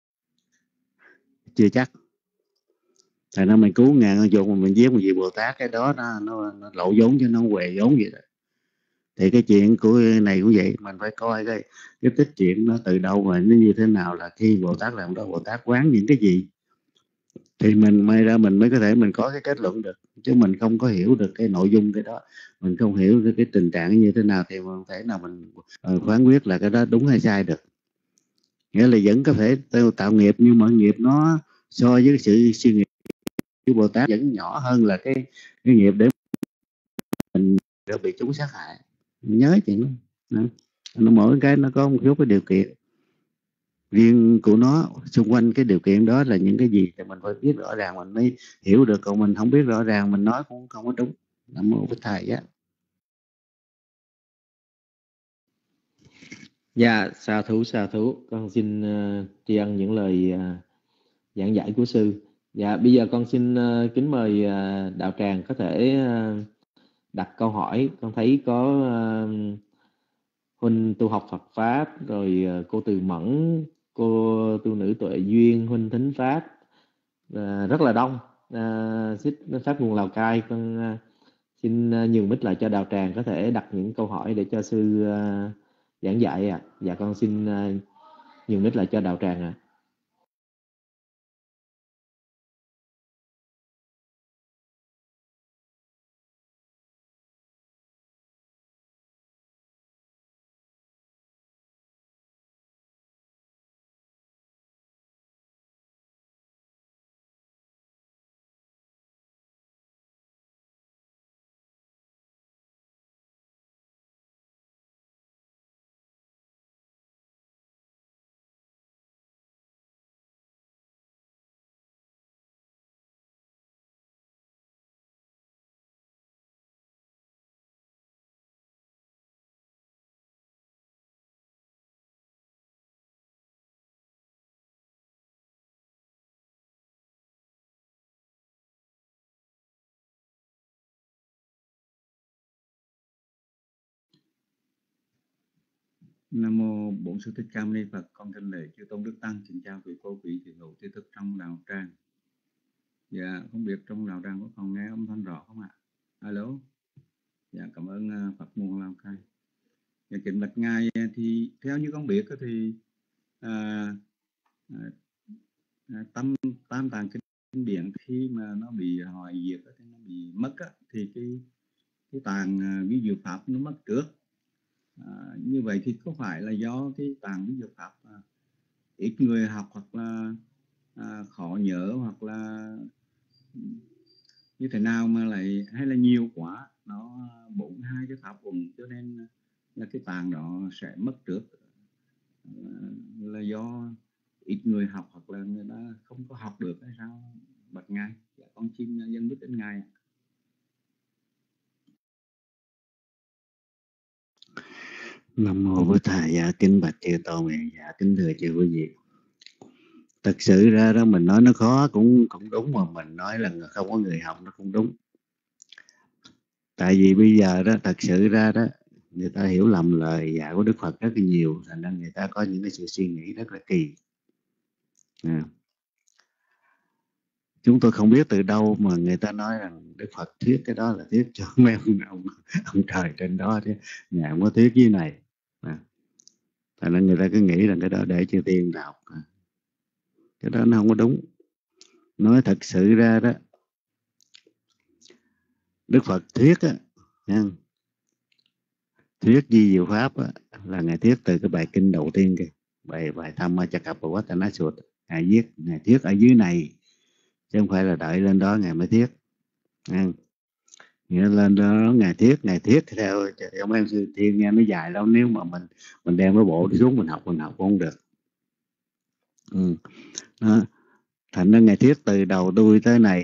chưa chắc. Tại nó mình cứu ngàn con chuột mà mình giết một vị Bồ Tát, cái đó nó lộ vốn chứ nó huề vốn vậy đó. Thì cái chuyện của này cũng vậy, mình phải coi cái tích chuyện nó từ đâu và nó như thế nào, là khi Bồ Tát làm đó Bồ Tát quán những cái gì thì mình may ra mình mới có thể mình có cái kết luận được. Chứ mình không có hiểu được cái nội dung cái đó, mình không hiểu cái tình trạng như thế nào thì mình thể nào mình phán quyết là cái đó đúng hay sai được. Nghĩa là vẫn có thể tạo nghiệp, nhưng mà nghiệp nó so với sự suy nghiệp của Bồ Tát vẫn nhỏ hơn là cái nghiệp để mình bị chúng sát hại. Mình nhớ chuyện đó. Nó mỗi cái nó có một số cái điều kiện, riêng của nó, xung quanh cái điều kiện đó là những cái gì thì mình phải biết rõ ràng mình mới hiểu được, còn mình không biết rõ ràng mình nói cũng không có đúng. Nam mô Bích Thầy á. Dạ, sa thú. Con xin tri ân những lời giảng giải của sư. Dạ, bây giờ con xin kính mời đạo tràng có thể đặt câu hỏi. Con thấy có huynh tu học Phật pháp, rồi cô Từ Mẫn, cô tu nữ Tuệ Duyên, huynh Thính Pháp, rất là đông. Xích pháp nguồn Lào Cai, con xin nhường mic lại cho đạo tràng có thể đặt những câu hỏi để cho sư giảng dạy ạ. Dạ, con xin nhường mic lại cho đạo tràng ạ. Nam mô Bổn Sư Thích Ca Mâu Ni Phật. Con kính lễ chư tôn đức tăng. Xin chào quý cô quý thiện hữu tri thức trong đạo tràng. Dạ, không biết trong đạo tràng có còn nghe âm thanh rõ không ạ? Alo. Dạ, cảm ơn Phật nguồn Lào Cai. Dạ, kính bạch ngài, thì theo như con biết thì tam tạng kinh điển khi mà nó bị hoại diệt, nó bị mất thì cái tạng ví dụ pháp nó mất trước. Như vậy thì có phải là do cái tạng ví dụ pháp ít người học, hoặc là khó nhớ, hoặc là như thế nào mà lại, hay là nhiều quá, nó 42 cái pháp uẩn cho nên là cái tạng đó sẽ mất trước, là do ít người học hoặc là người ta không có học được hay sao bạch ngài? Dạ, con xin dân biết đến ngài. Nam mô Bổn Thầy. Dạ, kính bạch chư tôn nguyện. Dạ, kính thưa chư quý vị. Thật sự ra đó mình nói nó khó cũng đúng, mà mình nói là không có người học nó cũng đúng. Tại vì bây giờ đó thật sự ra đó người ta hiểu lầm lời dạy của Đức Phật rất là nhiều, thành ra người ta có những cái sự suy nghĩ rất là kỳ. Chúng tôi không biết từ đâu mà người ta nói rằng Đức Phật thuyết cái đó là thuyết cho mấy ông trời trên đó chứ Ngài không có thuyết với này. Thành ra người ta cứ nghĩ rằng cái đó để chư tiên đọc. Cái đó nó không có đúng. Nói thật sự ra đó, Đức Phật thuyết thuyết Di Diệu Pháp là Ngài thuyết từ cái bài kinh đầu tiên kìa, bài Dhammacakkappavattana Sutta. Ngài thuyết ở dưới này chứ không phải là đợi lên đó Ngài mới thuyết. Nghĩa lên đó Ngài thuyết theo mấy ông sư thiên nghe nó dài lắm, nếu mà mình đem cái bộ đi xuống mình học cũng không được. Đó. Thành ra Ngài thuyết từ đầu đuôi tới này.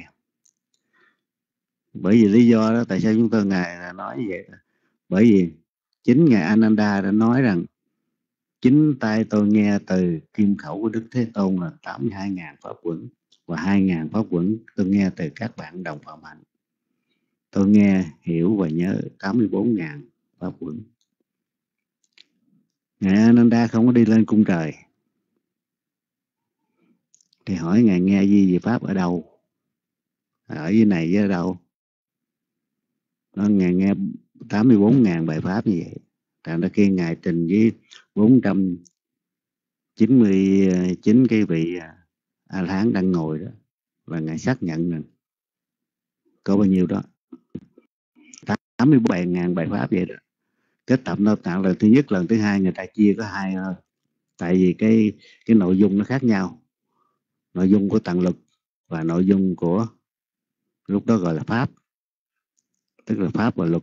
Bởi vì lý do đó tại sao chúng tôi Ngài nói như vậy? Bởi vì chính Ngài Ananda đã nói rằng chính tay tôi nghe từ kim khẩu của Đức Thế Tôn là 82.000 pháp uẩn, và 2.000 pháp uẩn tôi nghe từ các bạn đồng phạm hạnh. Tôi nghe, hiểu và nhớ 84.000 pháp uẩn. Ngài Ananda không có đi lên cung trời. Thì hỏi Ngài nghe Di Diệu Pháp ở đâu? Ở dưới này với ở đâu? Ngài nghe 84.000 bài pháp như vậy. Thành ra khi Ngài trình với 499 cái vị A-la-hán đang ngồi đó, và Ngài xác nhận rằng có bao nhiêu đó 87.000 bài pháp vậy đó. Kết tập Nội Tạng lần thứ nhất, lần thứ hai người ta chia có 2 thôi. Tại vì cái nội dung nó khác nhau. Nội dung của tạng lực và nội dung của lúc đó gọi là pháp, tức là pháp và luật.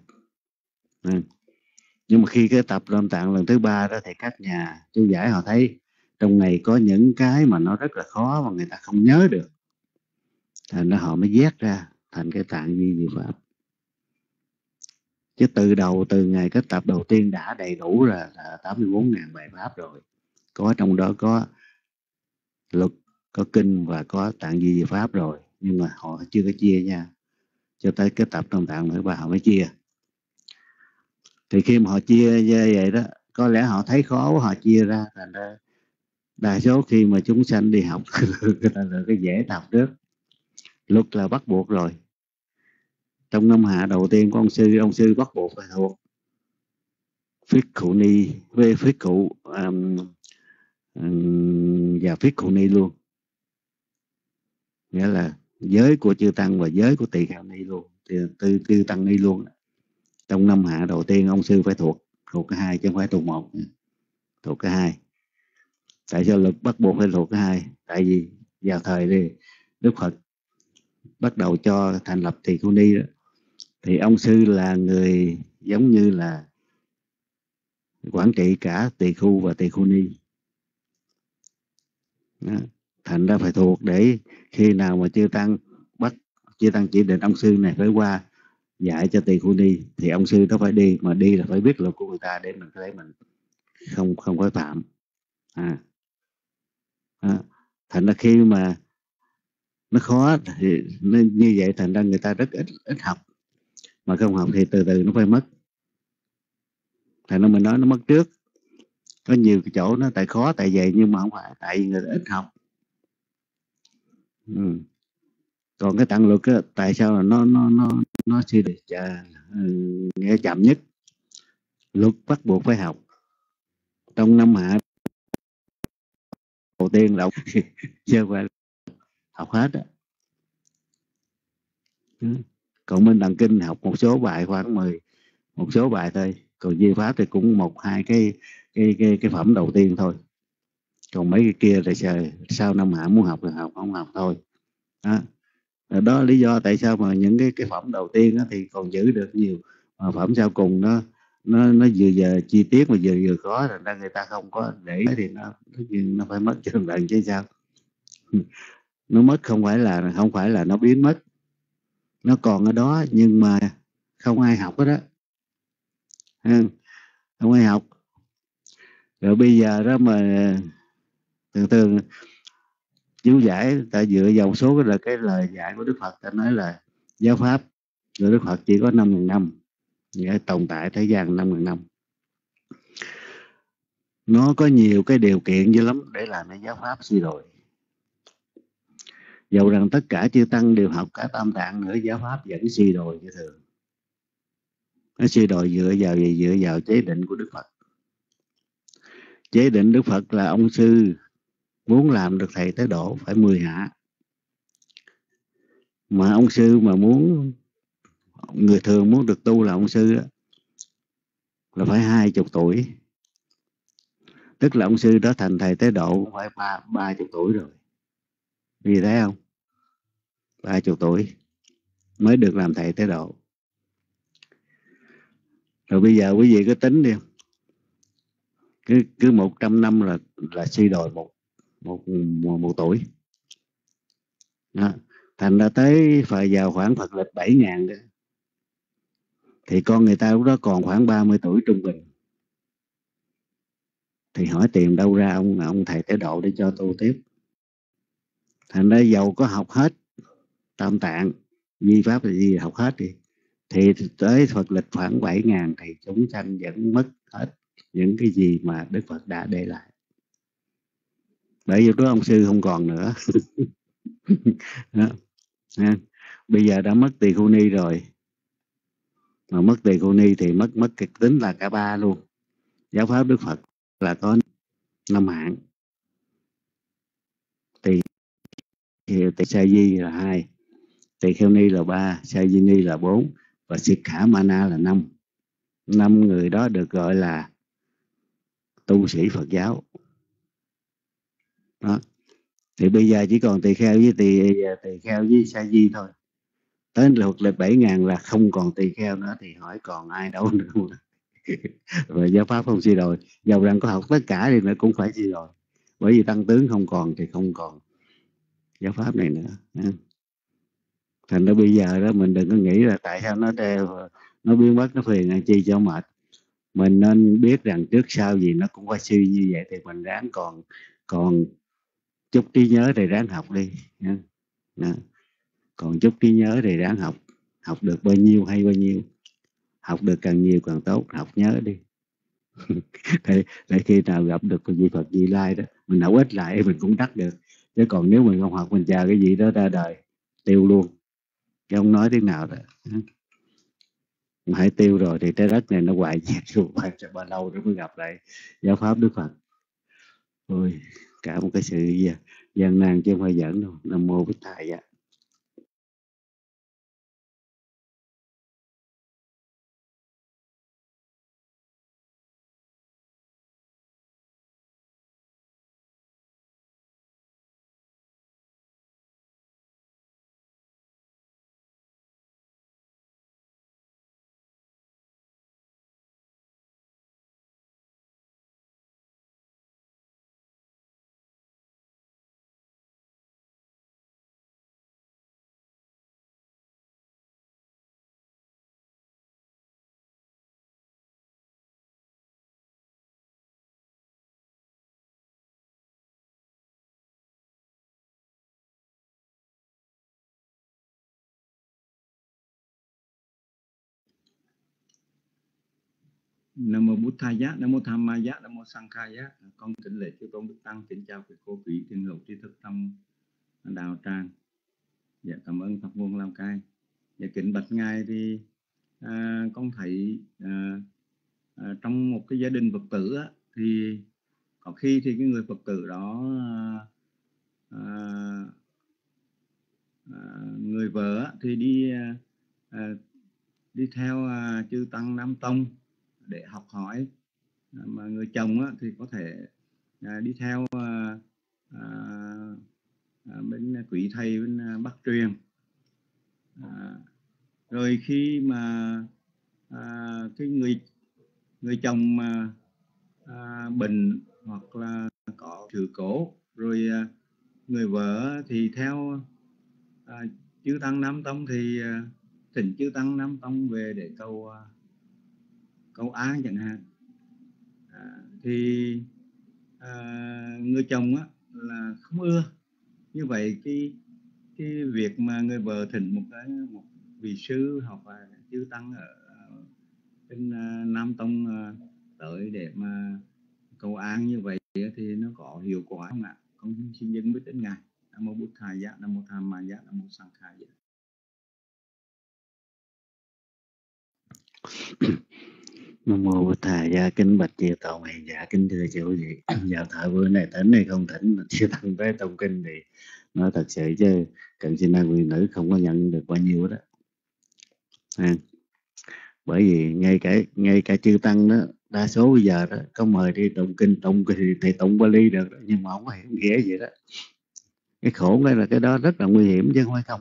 Nhưng mà khi cái tập Nội Tạng lần thứ 3 đó thì các nhà chú giải họ thấy trong này có những cái mà nó rất là khó mà người ta không nhớ được, thành ra họ mới vét ra thành cái tạng duy diệu pháp. Chứ từ ngày kết tập đầu tiên đã đầy đủ là 84.000 bài pháp rồi. Có trong đó có luật, có kinh và có tạng duy diệu pháp rồi, nhưng mà họ chưa có chia nha, cho tới kết tập trong tạng thứ ba họ mới chia. Thì khi mà họ chia như vậy đó, có lẽ họ thấy khó họ chia ra, thành ra đa số khi mà chúng sanh đi học là cái dễ học trước. Luật là bắt buộc rồi. Trong năm hạ đầu tiên của ông sư bắt buộc phải thuộc Phích Khụ Ni với Phích Khụ và Phích Khụ Ni luôn, nghĩa là giới của chư tăng và giới của tỳ kheo ni luôn, chư tăng ni luôn. Trong năm hạ đầu tiên ông sư phải thuộc cái hai chứ không phải thuộc một, thuộc cái hai. Tại sao luật bắt buộc phải thuộc cái hai? Tại vì vào thời đi Đức Phật bắt đầu cho thành lập tỳ khưu ni đó, thì ông sư là người giống như là quản trị cả tỳ khu và tỳ khưu ni đó. Thành ra phải thuộc để khi nào mà chư tăng chỉ định ông sư này phải qua dạy cho tỳ khưu ni thì ông sư đó phải đi, mà đi là phải biết luật của người ta để mình thấy mình không có phạm. Thành ra khi mà nó khó thì như vậy, thành ra người ta rất ít học, mà không học thì từ từ nó phải mất. Thành ra mình nói nó mất trước. Có nhiều cái chỗ nó tại khó tại vậy, nhưng mà không phải, tại vì người ta ít học. Còn cái tạng luật á, tại sao là nó suy được nghe chậm nhất? Luật bắt buộc phải học. Trong năm hạ đầu tiên là chưa phải học hết á. Còn bên Đằng Kinh học một số bài, khoảng một số bài thôi. Còn Di Pháp thì cũng 1-2 cái phẩm đầu tiên thôi. Còn mấy cái kia thì sau năm hạ muốn học thì học, không học thôi. Đó lý do tại sao mà những cái phẩm đầu tiên đó thì còn giữ được nhiều, mà phẩm sau cùng nó vừa chi tiết mà vừa khó, thành ra người ta không có để thì nó phải mất cho lần chứ sao. Nó mất không phải là nó biến mất, nó còn ở đó nhưng mà không ai học hết đó, không ai học. Rồi bây giờ đó mà thường chú giải ta dựa vào một số cái lời dạy của Đức Phật, ta nói là giáo pháp của Đức Phật chỉ có 5.000 năm, nghĩa tồn tại thế gian 5.000 năm. Nó có nhiều cái điều kiện dữ lắm để làm cái giáo pháp suy đồi. Dầu rằng tất cả chư tăng đều học cả tam tạng nữa, giáo pháp vẫn suy đồi như thường. Nó suy đồi dựa vào gì? Dựa vào chế định của Đức Phật. Chế định Đức Phật là ông sư muốn làm được thầy tới độ phải 10 hạ. Mà ông sư mà người thường muốn được tu là ông sư đó, là phải 20 tuổi. Tức là ông sư đó thành thầy tế độ phải 30 tuổi rồi. Vì thấy không? 30 tuổi mới được làm thầy tế độ. Rồi bây giờ quý vị cứ tính đi, cứ 100 năm là suy đồi một tuổi đó. Thành ra tới vào khoảng Phật lịch 7.000 đó, thì con người ta lúc đó còn khoảng 30 tuổi trung bình. Thì hỏi tìm đâu ra ông thầy tế độ để cho tu tiếp. Thành ra dầu có học hết tam tạng, di pháp là gì học hết đi, thì tới Phật lịch khoảng 7.000 thì chúng sanh vẫn mất hết những cái gì mà Đức Phật đã để lại. Bởi vì đó ông sư không còn nữa. Đó. Bây giờ đã mất tỳ khưu ni rồi, mà mất tỳ khưu ni thì mất cái tính là cả ba luôn. Giáo pháp Đức Phật là có 5 hạng, tỳ sa di là 2, tỳ kheo ni là 3, sa di ni là 4 và Sikha Mana là 5. 5 người đó được gọi là tu sĩ Phật giáo. Đó. Thì bây giờ chỉ còn tỳ kheo với sa di thôi. Tới luật lịch 7.000 là không còn tỳ kheo nữa, thì hỏi còn ai đâu nữa. Rồi giáo pháp không suy đồi. Dầu rằng có học tất cả thì nó cũng phải suy đồi. Bởi vì tăng tướng không còn thì không còn giáo pháp này nữa. Thành ra bây giờ đó mình đừng có nghĩ là tại sao nó biến mất, nó phiền làm chi cho mệt. Mình nên biết rằng trước sau gì nó cũng có suy như vậy, thì mình ráng còn chút trí nhớ thì ráng học đi nha. Còn chút trí nhớ thì ráng học được bao nhiêu hay bao nhiêu, học được càng nhiều càng tốt, học nhớ đi. để khi nào gặp được vị Phật Vị Lai đó, mình học ít lại mình cũng đắc được. Chứ còn nếu mình không học, mình chờ cái gì đó ra đời tiêu luôn, chứ không nói tiếng nào đó. Mà hãy tiêu rồi thì trái đất này nó hoài diệt luôn, bao lâu nữa mới gặp lại giáo pháp Đức Phật. Ôi, cả một cái sự gian nan chứ không phải giỡn đâu. Nam mô Bích Thầy ạ. Nam mô Bụt Thầy Giá, Nam mô Tham Ma Giá, Nam mô Sang Kha Giá. Con kính lễ chư tôn đức tăng, kính chào quý cô quý thiên hữu tri thức trong đạo tràng. Dạ, cảm ơn Pháp Môn Lao Cai. Dạ, kính bạch ngài thì con thấy trong một cái gia đình Phật tử á, thì có khi thì cái người Phật tử đó người vợ á, thì đi theo chư tăng Nam Tông để học hỏi, mà người chồng á, thì có thể đi theo bên quý thầy bên Bắc Truyền. Rồi khi mà cái người chồng mà bệnh hoặc là có sự cố, rồi người vợ thì theo chư tăng Nam Tông, thì thỉnh chư tăng Nam Tông về để cầu an chẳng hạn. Thì người chồng á, là không ưa như vậy. Cái việc mà người vợ thỉnh một vị sư hoặc là chư tăng ở bên Nam Tông tới để mà cầu an như vậy thì nó có hiệu quả không ạ? Con xin dân biết đến ngài. Nam mô Bụt Thầy Giá, Nam mô Tham Ma Giá, Nam mô Sang Kha Giá. Nam mô Bụt Thầy Giá. Kính bạch chư tôn hiền giả, kính thưa chư quý vị. Vào thời bữa này thỉnh hay không thỉnh, chưa tăng tới tông kinh thì nói thật sự chứ cận sinh nam quyền nữ không có nhận được bao nhiêu đó. Bởi vì ngay cả chư tăng đó, đa số bây giờ đó có mời đi tụng kinh thì tụng Bali được đó, nhưng mà không có hiểu nghĩa gì đó. Cái khổ đây là cái đó rất là nguy hiểm chứ không phải không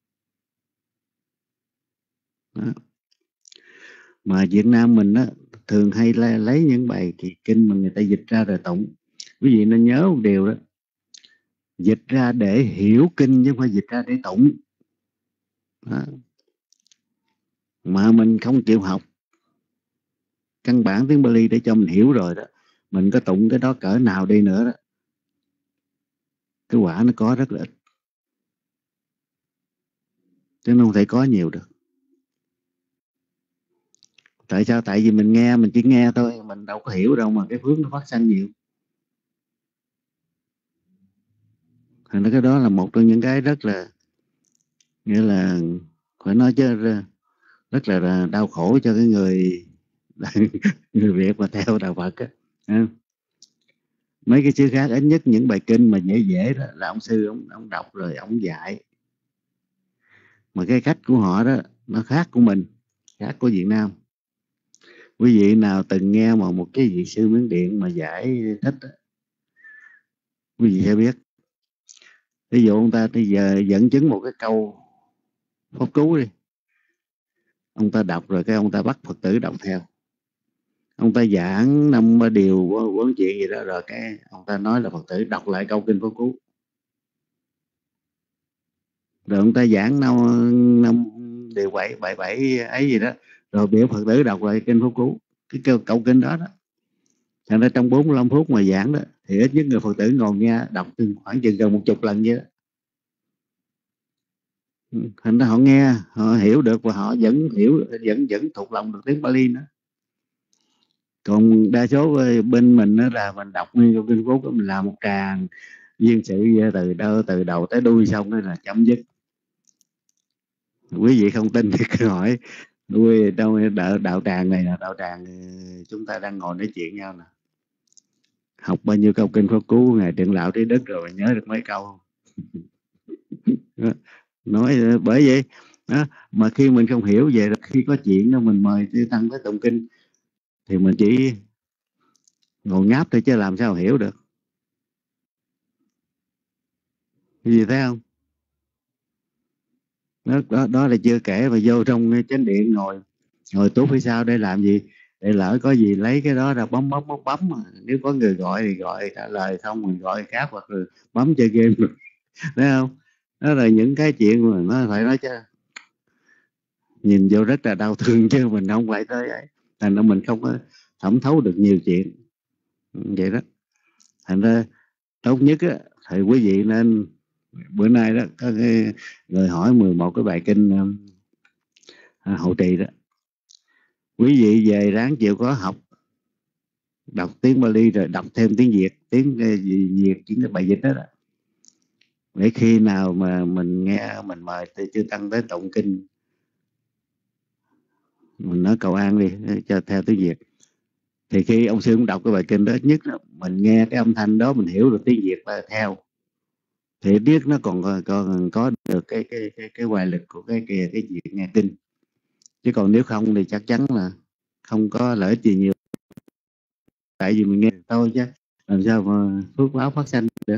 đó. Mà Việt Nam mình đó thường hay lấy những bài kỳ kinh mà người ta dịch ra rồi tụng. Quý vị nên nhớ một điều đó, dịch ra để hiểu kinh chứ không phải dịch ra để tụng đó. Mà mình không chịu học căn bản tiếng Bali để cho mình hiểu rồi đó, mình có tụng cái đó cỡ nào đi nữa đó, cái quả nó có rất là ít, chứ nó không thể có nhiều được. Tại sao? Tại vì mình chỉ nghe thôi, mình đâu có hiểu đâu mà cái phước nó phát sanh nhiều. Thành ra cái đó là một trong những cái rất là, nghĩa là phải nói chứ rất là đau khổ cho cái người người Việt mà theo đạo Phật á. Mấy cái chữ khác, ít nhất những bài kinh mà dễ đó là ông sư ông đọc rồi ông dạy, mà cái cách của họ đó nó khác của mình, khác của Việt Nam. Quý vị nào từng nghe một cái vị sư Miến Điện mà giải thích đó, quý vị sẽ biết. Ví dụ ông ta bây giờ dẫn chứng một cái câu pháp cú đi, ông ta đọc rồi cái ông ta bắt Phật tử đọc theo, ông ta giảng 5 điều quán chuyện gì đó, rồi cái ông ta nói là Phật tử đọc lại câu kinh Pháp Cú, rồi ông ta giảng 5 điều 7 ấy gì đó, rồi biểu Phật tử đọc lại kinh Pháp Cú, cái câu kinh đó đó. Thành ra trong 45 phút mà giảng đó thì ít nhất người Phật tử ngồi nghe đọc khoảng chừng gần 10 lần vậy đó. Thành ra họ nghe, họ hiểu được và họ vẫn hiểu, vẫn thuộc lòng được tiếng Pali nữa. Còn đa số bên mình đó là mình đọc nguyên câu kinh Phúc, mình làm một tràng viên sự từ đầu tới đuôi xong đó là chấm dứt. Quý vị không tin thì cứ hỏi trong đạo tràng này là đạo tràng chúng ta đang ngồi nói chuyện nhau nè, học bao nhiêu câu kinh Pháp Cú ngày Trượng Lão Trí Đức rồi nhớ được mấy câu không? Nói bởi vậy đó, mà khi mình không hiểu về, khi có chuyện đó mình mời Chư Tăng tới tụng kinh thì mình chỉ ngồi ngáp thôi chứ làm sao hiểu được. Cái gì thấy không? Đó là chưa kể mà vô trong chánh điện ngồi tốt phía sau để làm gì? Để lỡ có gì lấy cái đó ra bấm. Nếu có người gọi thì gọi trả lời, không mình gọi khác, hoặc là bấm chơi game rồi. Thấy không? Đó là những cái chuyện mà nó phải nói chứ, nhìn vô rất là đau thương chứ mình không phải tới ấy. Thành ra mình không có thẩm thấu được nhiều chuyện vậy đó. Thành ra tốt nhất á, thì quý vị nên, bữa nay đó có cái người hỏi 11 cái bài kinh hộ trì đó, quý vị về ráng chịu có học đọc tiếng Pali rồi đọc thêm tiếng Việt, tiếng Việt những cái bài dịch đó, để khi nào mà mình nghe mình mời Chư Tăng tới tụng kinh, mình nói cầu an đi cho theo tiếng Việt, thì khi ông sư cũng đọc cái bài kinh đó, nhất là mình nghe cái âm thanh đó mình hiểu được tiếng Việt và theo, thì biết nó còn có được cái hoài lực của cái việc nghe kinh. Chứ còn nếu không thì chắc chắn là không có lợi ích gì nhiều, tại vì mình nghe thôi chứ làm sao mà phước báo phát sanh được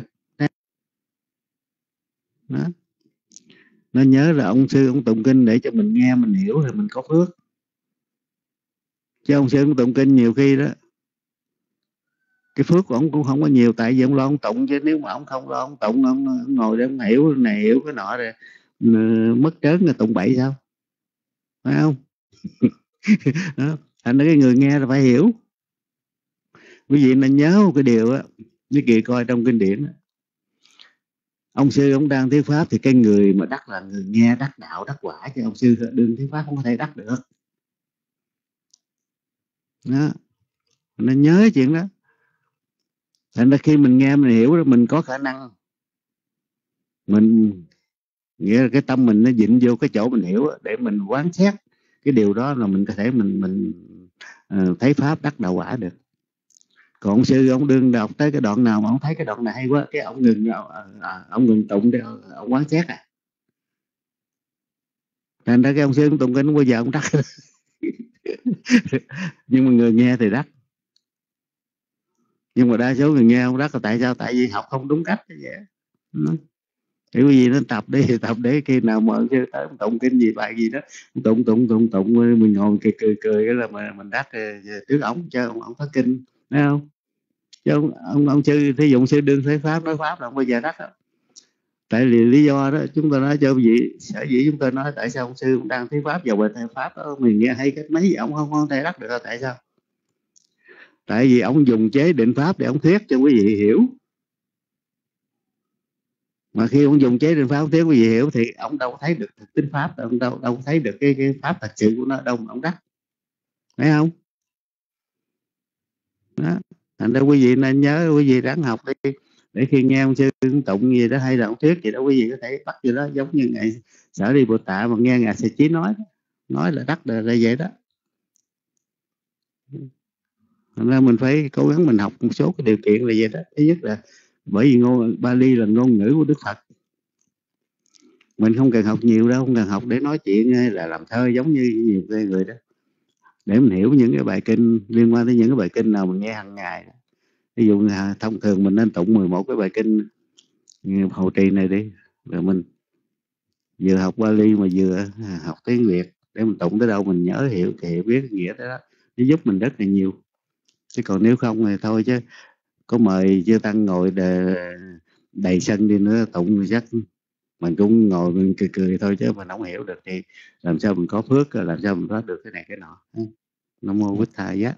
đó. Nó nhớ là ông sư ông tụng kinh để cho mình nghe mình hiểu thì mình có phước, chứ ông sư ông tụng kinh nhiều khi đó cái phước của ông cũng không có nhiều, tại vì ông lo ông tụng, chứ nếu mà ông không lo ông tụng, ông ngồi để ông hiểu này hiểu cái nọ rồi mất trớn, rồi tụng bậy sao, phải không? Đó. Thành ra cái người nghe là phải hiểu. Quý vị nên nhớ một cái điều á, cái kỳ coi trong kinh điển á, ông sư ông đang thuyết pháp thì cái người mà đắc là người nghe đắc đạo đắc quả, chứ ông sư đương thuyết pháp không có thể đắc được đó. Nên nhớ chuyện đó. Thành ra khi mình nghe mình hiểu rồi mình có khả năng, mình nghĩa là cái tâm mình nó dịnh vô cái chỗ mình hiểu để mình quán xét cái điều đó, là mình có thể mình thấy pháp đắc đạo quả được. Còn ông sư ông đương đọc tới cái đoạn nào mà ông thấy cái đoạn này hay quá, cái ông ngừng tụng để ông quán xét à. Thành ra cái ông sư ông tụng kinh không bao giờ ông đắc. Nhưng mà người nghe thì đắc. Nhưng mà đa số người nghe không đắc là tại sao? Tại vì học không đúng cách như vậy. Thì quý vị nên tập đi, tập để khi nào mà ông sư tới tụng kinh gì bài gì đó, tụng mình ngồi cười cái là mình đắc trước ổng cho ông phát kinh, thấy không? Chứ ông sư thí dụ sư đương thấy pháp nói pháp là không bao giờ đắc đó. Tại vì lý do đó chúng ta nói cho quý vị, sở dĩ chúng ta nói tại sao ông sư cũng đang thuyết pháp vào bài thầy pháp đó, mình nghe hay cách mấy gì ông không thể đắc được. Tại sao? Tại vì ông dùng chế định pháp để ông thuyết cho quý vị hiểu. Mà khi ông dùng chế định pháp thuyết quý vị hiểu thì ông đâu thấy được thực tính pháp, ông đâu thấy được cái pháp thật sự của nó đâu mà ông đắc, thấy không? Đó. Thành ra quý vị nên nhớ, quý vị ráng học đi, để khi nghe ông sư tụng gì đó hay là ông thuyết gì đó, quý vị có thể bắt gì đó, giống như ngài Sở Đi Bồ Tát mà nghe ngài Sĩ Chí nói là đắc là vậy đó. Thành ra mình phải cố gắng mình học một số cái điều kiện là vậy đó. Thứ nhất là bởi vì Bali là ngôn ngữ của Đức Phật, mình không cần học nhiều đâu, không cần học để nói chuyện hay là làm thơ giống như nhiều người đó, để mình hiểu những cái bài kinh liên quan tới những cái bài kinh nào mình nghe hàng ngày. Ví dụ thông thường mình nên tụng 11 cái bài kinh hộ trì này đi, rồi mình vừa học Bali mà vừa học tiếng Việt, để mình tụng tới đâu mình nhớ hiểu thì biết nghĩa tới đó, nó giúp mình rất là nhiều. Chứ còn nếu không thì thôi, chứ có mời chư tăng ngồi đầy sân đi nữa tụng chắc mình cũng ngồi mình cười cười thôi, chứ mình không hiểu được thì làm sao mình có phước, làm sao mình thoát được cái này cái nọ. Nam mô Bích Tha Giá.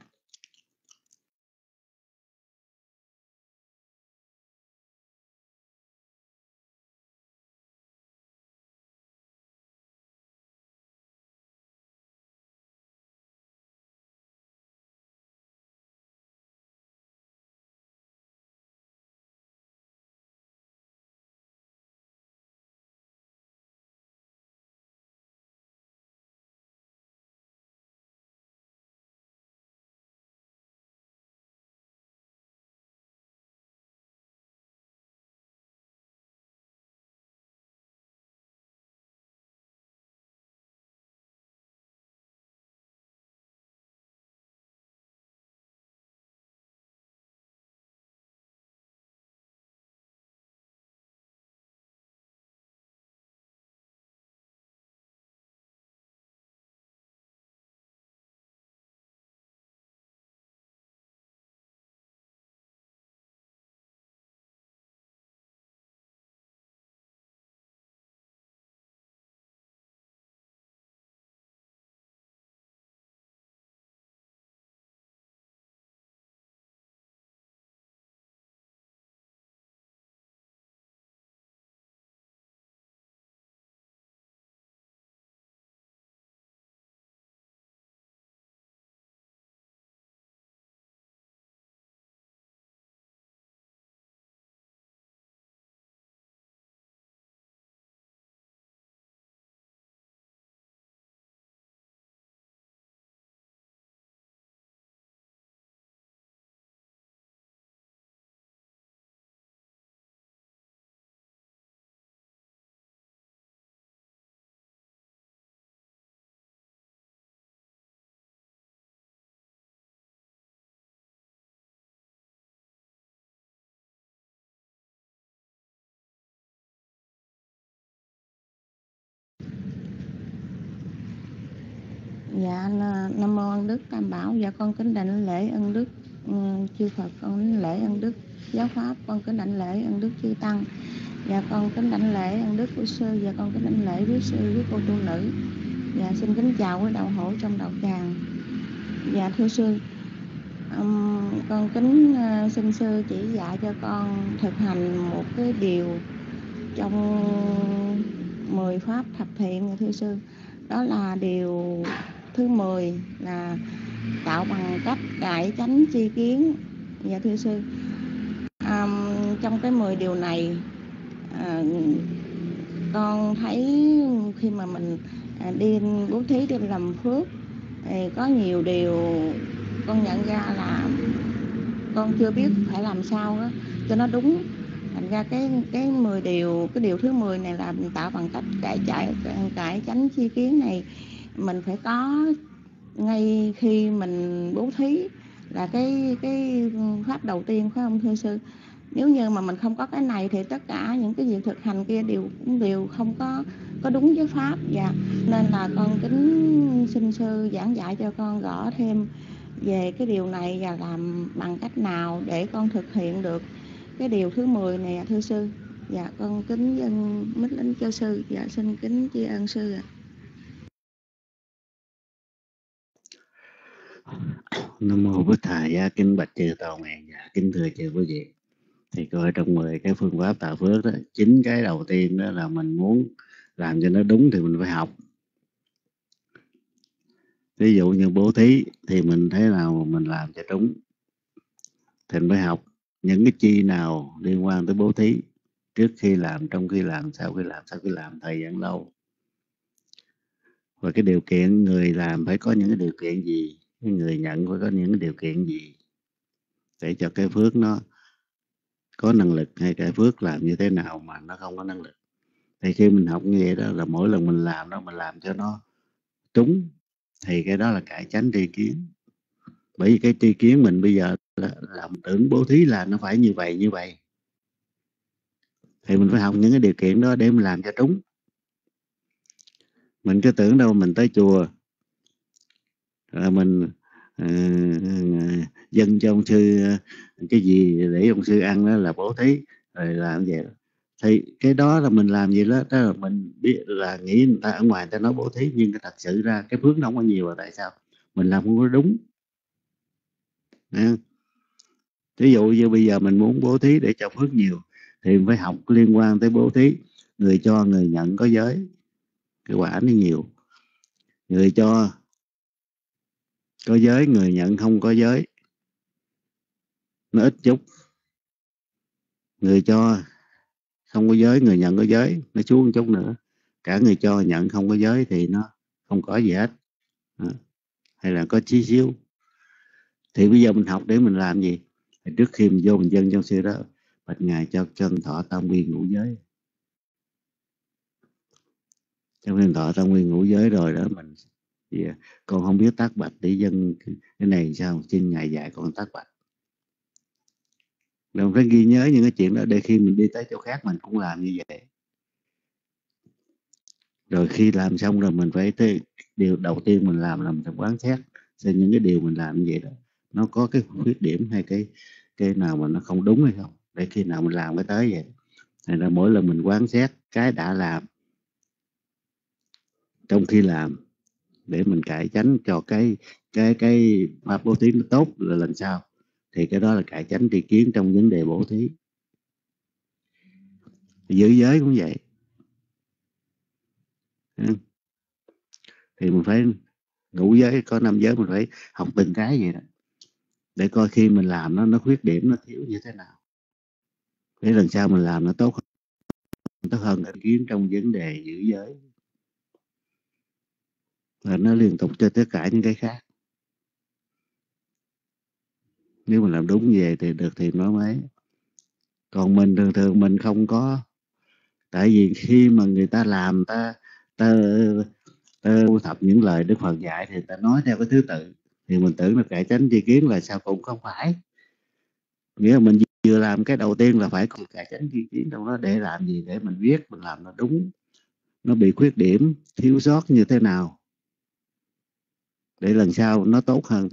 Dạ, Nam mô Ân Đức Tam Bảo. Dạ con kính đảnh lễ ân đức chư Phật, con kính lễ ân đức giáo pháp, con kính đảnh lễ ân đức chư tăng. Dạ con kính đảnh lễ ân đức của sư. Dạ con kính đảnh lễ với sư, với cô tu nữ. Dạ xin kính chào quý đạo hữu trong đạo tràng. Dạ thưa sư, con kính xin sư chỉ dạy cho con thực hành một cái điều trong 10 pháp thập thiện. Thưa sư, đó là điều thứ 10 là tạo bằng cách cải chánh tri kiến. Dạ thưa sư, trong cái 10 điều này con thấy khi mà mình đi bố thí, đi làm phước thì có nhiều điều con nhận ra là con chưa biết phải làm sao đó cho nó đúng. Thành ra cái 10 điều, cái điều thứ 10 này là mình tạo bằng cách cải chánh tri kiến này mình phải có ngay khi mình bố thí, là cái pháp đầu tiên, phải không thưa sư? Nếu như mà mình không có cái này thì tất cả những cái việc thực hành kia đều không có đúng với pháp. Và nên là con kính xin sư giảng dạy cho con rõ thêm về cái điều này và làm bằng cách nào để con thực hiện được cái điều thứ 10 này thưa sư. Dạ con kính dân mít lính cho sư. Dạ xin kính tri ân sư ạ. Nam mô Bích Tha Giá. Kính bạch chư Tôn Ngàn. Dạ kính thưa chư quý vị, thì coi trong 10 cái phương pháp tạo phước đó, 9 cái đầu tiên đó là mình muốn làm cho nó đúng thì mình phải học. Ví dụ như bố thí thì mình thế nào mà mình làm cho đúng thì mình phải học những cái chi nào liên quan tới bố thí, trước khi làm, trong khi làm, sau khi làm, thời gian lâu, và cái điều kiện người làm phải có những cái điều kiện gì, cái người nhận phải có những cái điều kiện gì để cho cái phước nó có năng lực, hay cái phước làm như thế nào mà nó không có năng lực. Thì khi mình học như vậy đó là mỗi lần mình làm đó, mình làm cho nó trúng, thì cái đó là cải chánh tri kiến. Bởi vì cái tri kiến mình bây giờ là mình tưởng bố thí là nó phải như vậy, thì mình phải học những cái điều kiện đó để mình làm cho trúng. Mình cứ tưởng đâu mình tới chùa rồi mình dâng cho ông sư cái gì để ông sư ăn đó là bố thí, rồi làm vậy đó. Thì cái đó là mình làm gì đó, đó là mình biết là nghĩ người ta ở ngoài người ta nói bố thí, nhưng thật sự ra cái phước nó không có nhiều. Là tại sao mình làm không có đúng? Ví dụ như bây giờ mình muốn bố thí để cho phước nhiều thì phải học liên quan tới bố thí, người cho người nhận có giới, cái quả nó nhiều. Người cho có giới, người nhận không có giới, nó ít chút. Người cho không có giới, người nhận có giới, nó xuống một chút nữa. Cả người cho nhận không có giới thì nó không có gì hết, hay là có chí xíu. Thì bây giờ mình học để mình làm gì? Thì trước khi mình vô mình dâng trong sư đó, bạch ngài cho chân thọ tam quy ngũ giới. Trong khi thọ tam quy ngũ giới rồi đó, mình con không biết tác bạch để dâng cái này sao, xin ngài dạy con tác bạch. Mình phải ghi nhớ những cái chuyện đó để khi mình đi tới chỗ khác mình cũng làm như vậy. Rồi khi làm xong rồi mình phải điều đầu tiên mình làm là mình phải quán xét xem những cái điều mình làm như vậy đó nó có cái khuyết điểm hay cái nào mà nó không đúng hay không, để khi nào mình làm cái tới vậy. Thành ra mỗi lần mình quán xét cái đã làm trong khi làm để mình cải chánh cho cái pháp bố thí nó tốt là lần sau, thì cái đó là cải chánh tri kiến trong vấn đề bố thí. Giữ giới cũng vậy. Thì mình phải ngũ giới có 5 giới, mình phải học từng cái vậy đó để coi khi mình làm nó khuyết điểm, nó thiếu như thế nào, để lần sau mình làm nó tốt hơn tri kiến trong vấn đề giữ giới. Và nó liên tục cho tất cả những cái khác. Nếu mình làm đúng như vậy thì được thì nói mấy. Còn mình thường mình không có. Tại vì khi mà người ta làm ta thu thập những lời Đức Phật dạy thì ta nói theo cái thứ tự, thì mình tưởng là cải chánh tri kiến là sao, cũng không phải. Nghĩa là mình vừa làm cái đầu tiên là phải có cải chánh tri kiến trong đó, để làm gì? Để mình biết mình làm nó đúng, nó bị khuyết điểm thiếu sót như thế nào, để lần sau nó tốt hơn.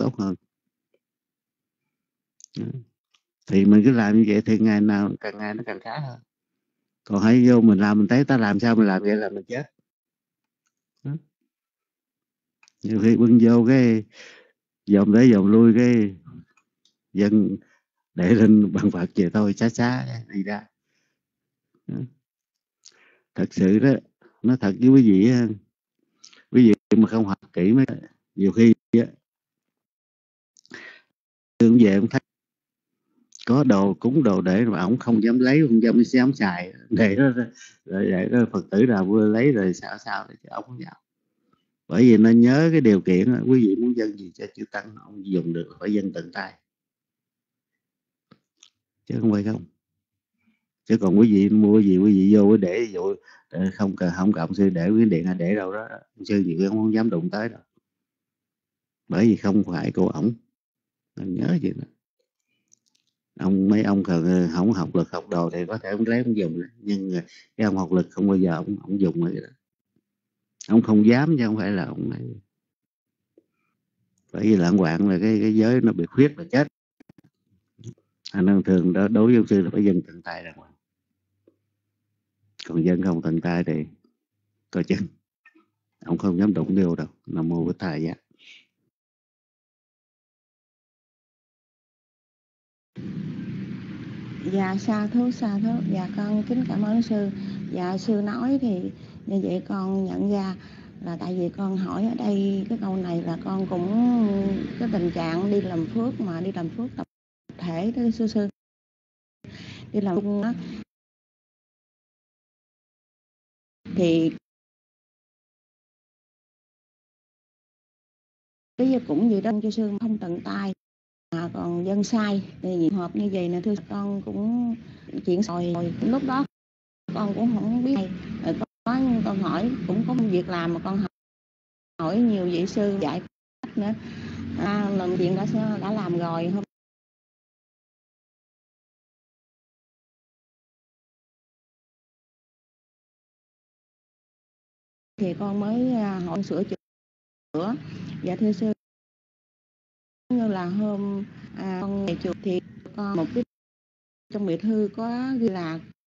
Thì mình cứ làm như vậy thì ngày nào càng ngày nó càng khá hơn. Còn hãy vô mình làm mình thấy ta làm sao mình làm vậy là mình chết. Nhiều khi bưng vô cái dòm tới dòm lui cái dân để lên bằng Phật về thôi, xá đi ra. Thật sự đó, nó thật với quý vị, quý vị mà không học kỹ mấy nhiều khi tương về ông thấy có đồ cúng đồ để mà ông không dám lấy, không dám xài, để đó Phật tử nào vừa lấy rồi sao để cho ông không dám. Bởi vì nó nhớ cái điều kiện đó, quý vị muốn dân gì cho chư tăng ông dùng được phải dân tận tay, chứ không phải không. Chứ còn quý vị mua gì quý vị vô để dụ không cần ông sư để cái điện hay để đâu đó, ông sư gì cũng không dám đụng tới đâu, bởi vì không phải của ổng. Nhớ vậy đó. Mấy ông cần không học lực học đồ thì có thể ông lấy ông dùng, nhưng cái ông học lực không bao giờ ông dùng vậy đó. Ông không dám chứ không phải là ông này. Bởi vì lạng quạng là cái giới nó bị khuyết là chết. Nên thường đó, đối với ông sư là phải dân tận tay đàng hoàng. Còn dân không tận tay thì coi chừng ông không dám đụng vô đâu. Nam mô Bổn Thầy Giá. Dạ sa thú. Dạ con kính cảm ơn sư. Dạ sư nói thì như vậy con nhận ra là tại vì con hỏi ở đây cái câu này là con cũng cái tình trạng đi làm phước tập thể đó sư. Đi làm phước đó thì cái cũng vậy đó cho sư, không tận tay mà còn dân sai thì hợp như vậy nè thưa con. Cũng chuyện rồi lúc đó con cũng không biết. Rồi có con hỏi cũng có một việc làm mà con hỏi nhiều vị sư dạy cách nữa. Lần chuyện đã làm rồi, hôm thì con mới hỏi sửa chữa. Dạ thưa sư. như là hôm con về chùa thì con một cái trong bìa thư có ghi là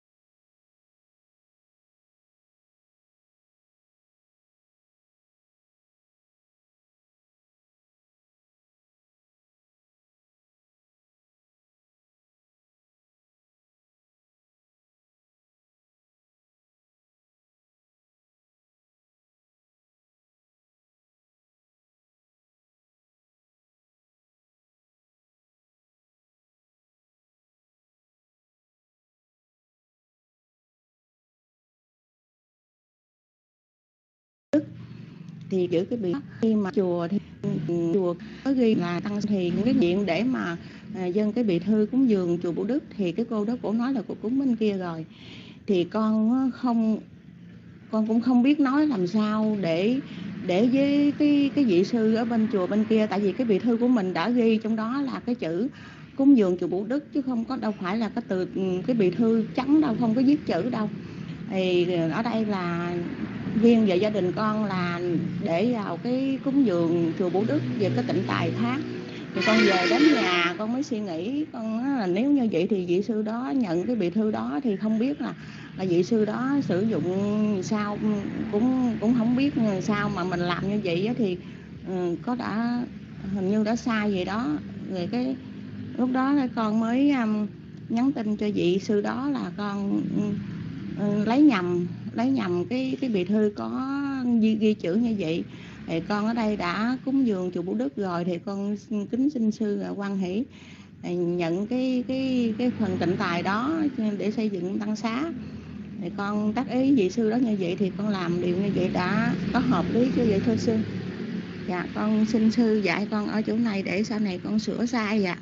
thì giữ cái bìa khi mà chùa thì chùa có ghi là tăng thì những cái chuyện để mà dân cái bìa thư cúng dường chùa Bổ Đức thì cái cô đó cổ nói là cô cúng bên kia rồi, thì con cũng không biết nói làm sao để với cái vị sư ở bên chùa bên kia, tại vì cái bìa thư của mình đã ghi trong đó là cái chữ cúng dường chùa Bổ Đức chứ không có đâu phải là cái từ cái bìa thư trắng đâu, không có viết chữ đâu. Thì ở đây là riêng về gia đình con là để vào cái cúng dường chùa Bổ Đức về cái tịnh tài thác. Thì con về đến nhà con mới suy nghĩ, con nói là nếu như vậy thì vị sư đó nhận cái bìa thư đó thì không biết là vị sư đó sử dụng sao, cũng không biết sao mà mình làm như vậy á, thì có đã hình như đã sai gì đó. Rồi cái lúc đó con mới nhắn tin cho vị sư đó là con lấy nhầm cái bìa thư có ghi chữ như vậy. Thì con ở đây đã cúng dường chùa Bổ Đức rồi thì con kính xin sư Quan Hỷ nhận cái phần tịnh tài đó để xây dựng tăng xá. Thì con tác ý vị sư đó như vậy thì con làm điều như vậy đã có hợp lý chưa vậy thưa sư? Dạ con xin sư dạy con ở chỗ này để sau này con sửa sai. Dạ.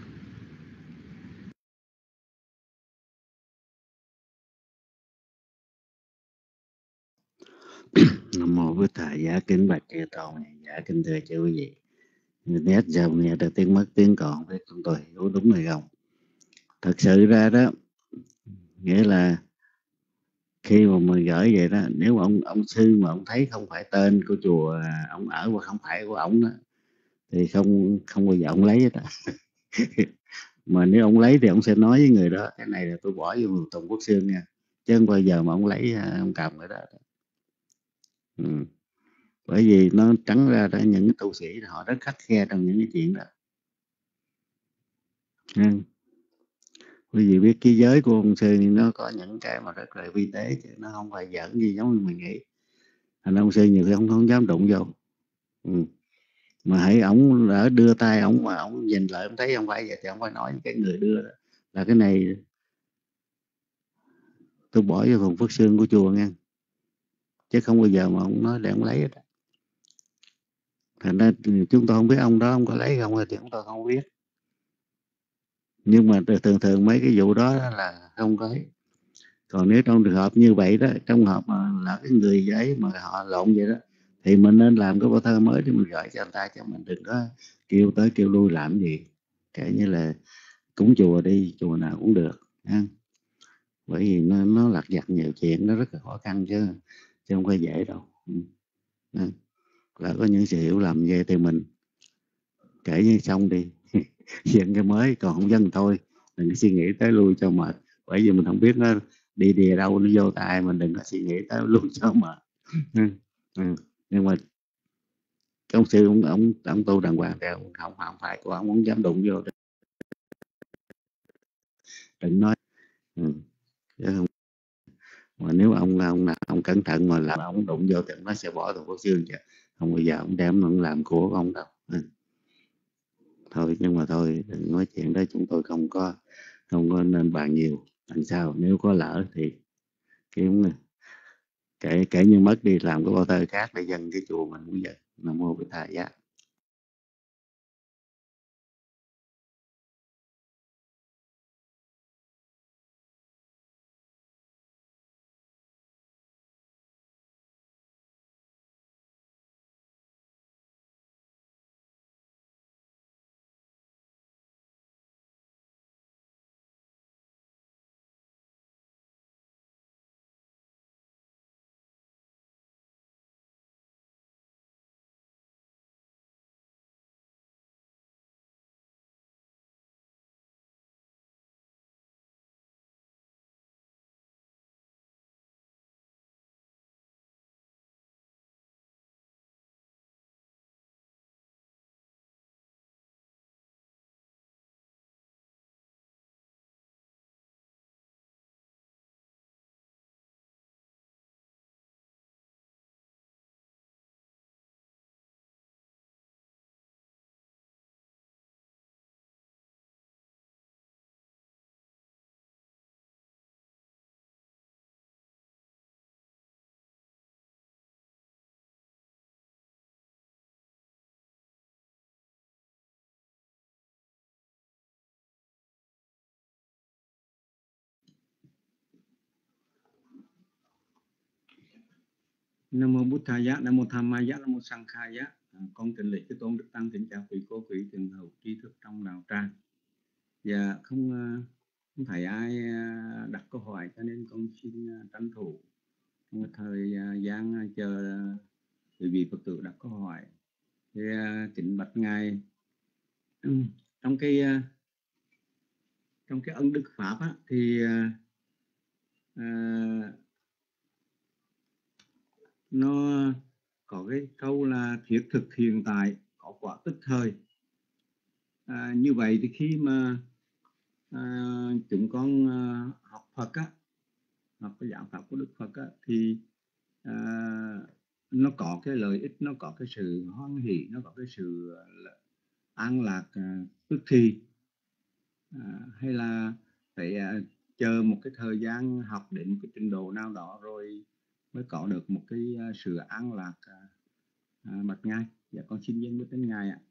Nam mô Bổn Thầy. Giá kính bạch chư tôn, dạ kính thưa chư quý vị. Nét dòng nghe được tiếng mất tiếng còn biết chúng tôi hiểu đúng hay không. Thật sự ra đó, nghĩa là khi mà mình gửi vậy đó, nếu mà ông sư mà ông thấy không phải tên của chùa ông ở và không phải của ông đó, thì không bao giờ ông lấy hết á. Mà nếu ông lấy thì ông sẽ nói với người đó cái này là tôi bỏ vô Tùng Quốc Xương nha, chứ không bao giờ mà ông lấy ông cầm cái đó. Ừ. Bởi vì nó trắng ra đó, những cái tu sĩ họ rất khắt khe trong những cái chuyện đó. Quý vị biết cái giới của ông sư nó có những cái mà rất là vi tế, chứ nó không phải giỡn gì giống như mình nghĩ. Thành ông sư nhiều khi không dám đụng vô. Ừ. Mà hãy ổng lỡ đưa tay ổng mà ổng nhìn lại ổng thấy không phải vậy thì ổng phải nói với cái người đưa đó là cái này tôi bỏ vô phần phước xương của chùa nha, chứ không bao giờ mà ông nói để ông lấy hết. Thành ra chúng tôi không biết ông đó ông có lấy không thì chúng tôi không biết, nhưng mà thường mấy cái vụ đó là không có lấy. Còn nếu trong trường hợp như vậy đó, trong hợp mà là cái người ấy mà họ lộn vậy đó, thì mình nên làm cái bao thơ mới để mình gửi cho anh ta, chứ mình đừng có kêu tới kêu lui làm gì. Kể như là cúng chùa đi, chùa nào cũng được ha. Bởi vì nó lặt vặt nhiều chuyện, nó rất là khó khăn chứ không phải dễ đâu. Là có những sự hiểu lầm vậy thì mình kể như xong đi. Dân cái mới, còn không dân thôi đừng có suy nghĩ tới lui cho mệt, bởi vì mình không biết nó đi đâu nó vô tai mình, đừng có suy nghĩ tới lui cho mệt. Nhưng mà ông sư ông tu đàng hoàng thì không phải của ông không dám đụng vô, đừng nói. Chứ không, mà nếu ông nào ông cẩn thận mà làm ông đụng vô thì nó sẽ bỏ Tùng Quốc Xương chứ không bao giờ ông đem ông làm của ông đâu. Thôi nhưng mà thôi đừng nói chuyện đó, chúng tôi không có nên bàn nhiều. Làm sao nếu có lỡ thì kiếm kể như mất đi, làm cái bao tơ khác để dân cái chùa mình cũng vậy. Nam mô Bổn Thầy giá. Nam mô Bụt Thaya, Nam mô Tham Maya, Nam mô Sankhaya. Con trình lễ Chư Tôn Đức Tăng, kính chào quý cô quý thiền hữu tri thức trong đạo tràng. Dạ không phải ai đặt câu hỏi, cho nên con xin tranh thủ thời gian chờ quý vị Phật tử đặt câu hỏi. Thì kính bạch ngài, trong cái ân đức pháp á, thì nó có cái câu là thiết thực hiện tại, có quả tức thời. Như vậy thì khi mà chúng con học Phật á, học cái giáo pháp của Đức Phật á, thì nó có cái lợi ích, nó có cái sự hoan hỷ, nó có cái sự an lạc tức thì, hay là phải chờ một cái thời gian học đến một cái trình độ nào đó rồi mới có được một cái sự an lạc bạch ngài. Dạ con xin dâng với đến ngài ạ.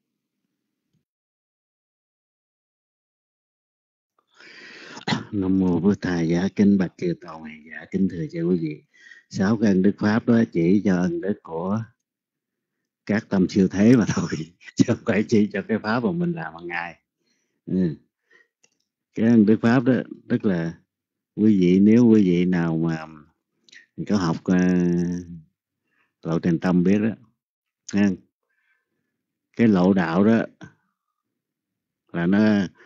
Nam mô Bụt Thầy. Dạ kính bạch chư Tôn. Dạ kính thưa chư quý vị, 6 cái ân đức pháp đó chỉ cho ân đức của các tâm siêu thế mà thôi, chứ không phải chỉ cho cái pháp mà mình làm hàng ngày. Cái ân đức pháp đó tức là quý vị, nếu quý vị nào mà có học lộ trình tâm biết đó, cái lộ đạo đó là nó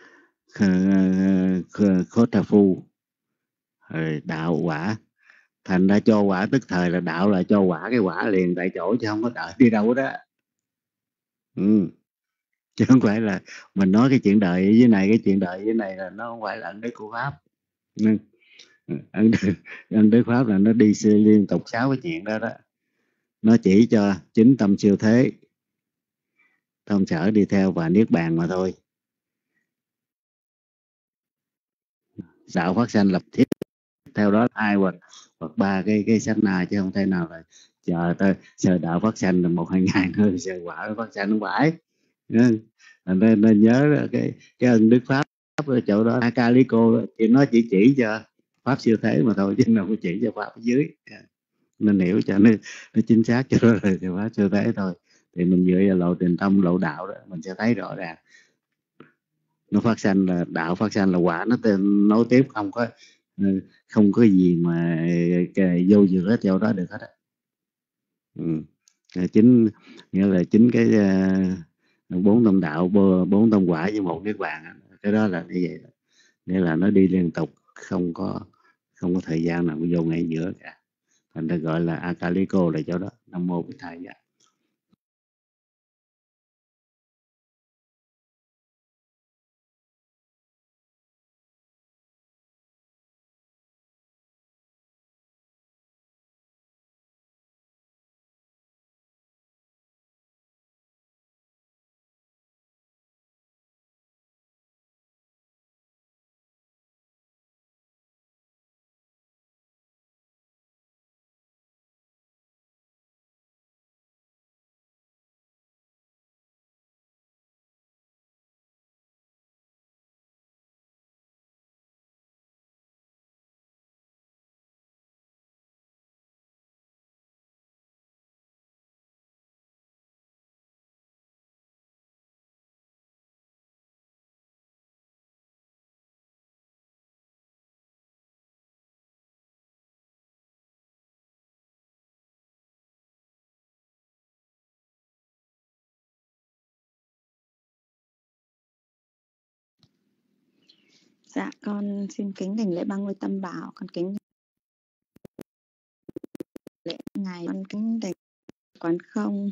khốt thà phu rồi đạo quả, thành ra cho quả tức thời, là đạo là cho quả, cái quả liền tại chỗ chứ không có đợi đi đâu đó. Chứ không phải là mình nói cái chuyện đời ở dưới này, cái chuyện đời ở dưới này là nó không phải là ân đức của pháp. Ân đức pháp là nó đi liên tục 6 cái chuyện đó đó, nó chỉ cho chính tâm siêu thế, tâm sở đi theo và niết bàn mà thôi. Đạo phát sanh lập thiết theo đó 2 hoặc 3 cái sách na, chứ không thể nào là chờ tới chờ đạo phát sanh là 1-2 ngày nữa chờ quả phát sanh không phải. Nên nhớ cái ân đức pháp ở chỗ đó, Akaliko thì nó chỉ cho pháp siêu thế mà thôi, chứ không có chỉ cho pháp ở dưới. Nên hiểu cho nó chính xác cho đó là pháp siêu thế thôi. Thì mình dựa vào lộ trình tâm, lộ đạo đó, mình sẽ thấy rõ ràng nó phát sanh là đạo, phát sanh là quả, nó nối tiếp, không có gì mà vô giữa chỗ đó được hết á. Chính nghĩa là chính cái 4 tâm đạo, 4 tâm quả với 1 niết bàn, cái đó là như vậy đó. Nghĩa là nó đi liên tục, không có thời gian nào vô ngay giữa cả, thành ra gọi là Akaliko là chỗ đó. Nam mô Bụt Thầy. Dạ, con xin kính đảnh lễ 30 tâm bảo, con kính lễ ngài, con kính đảnh quán không,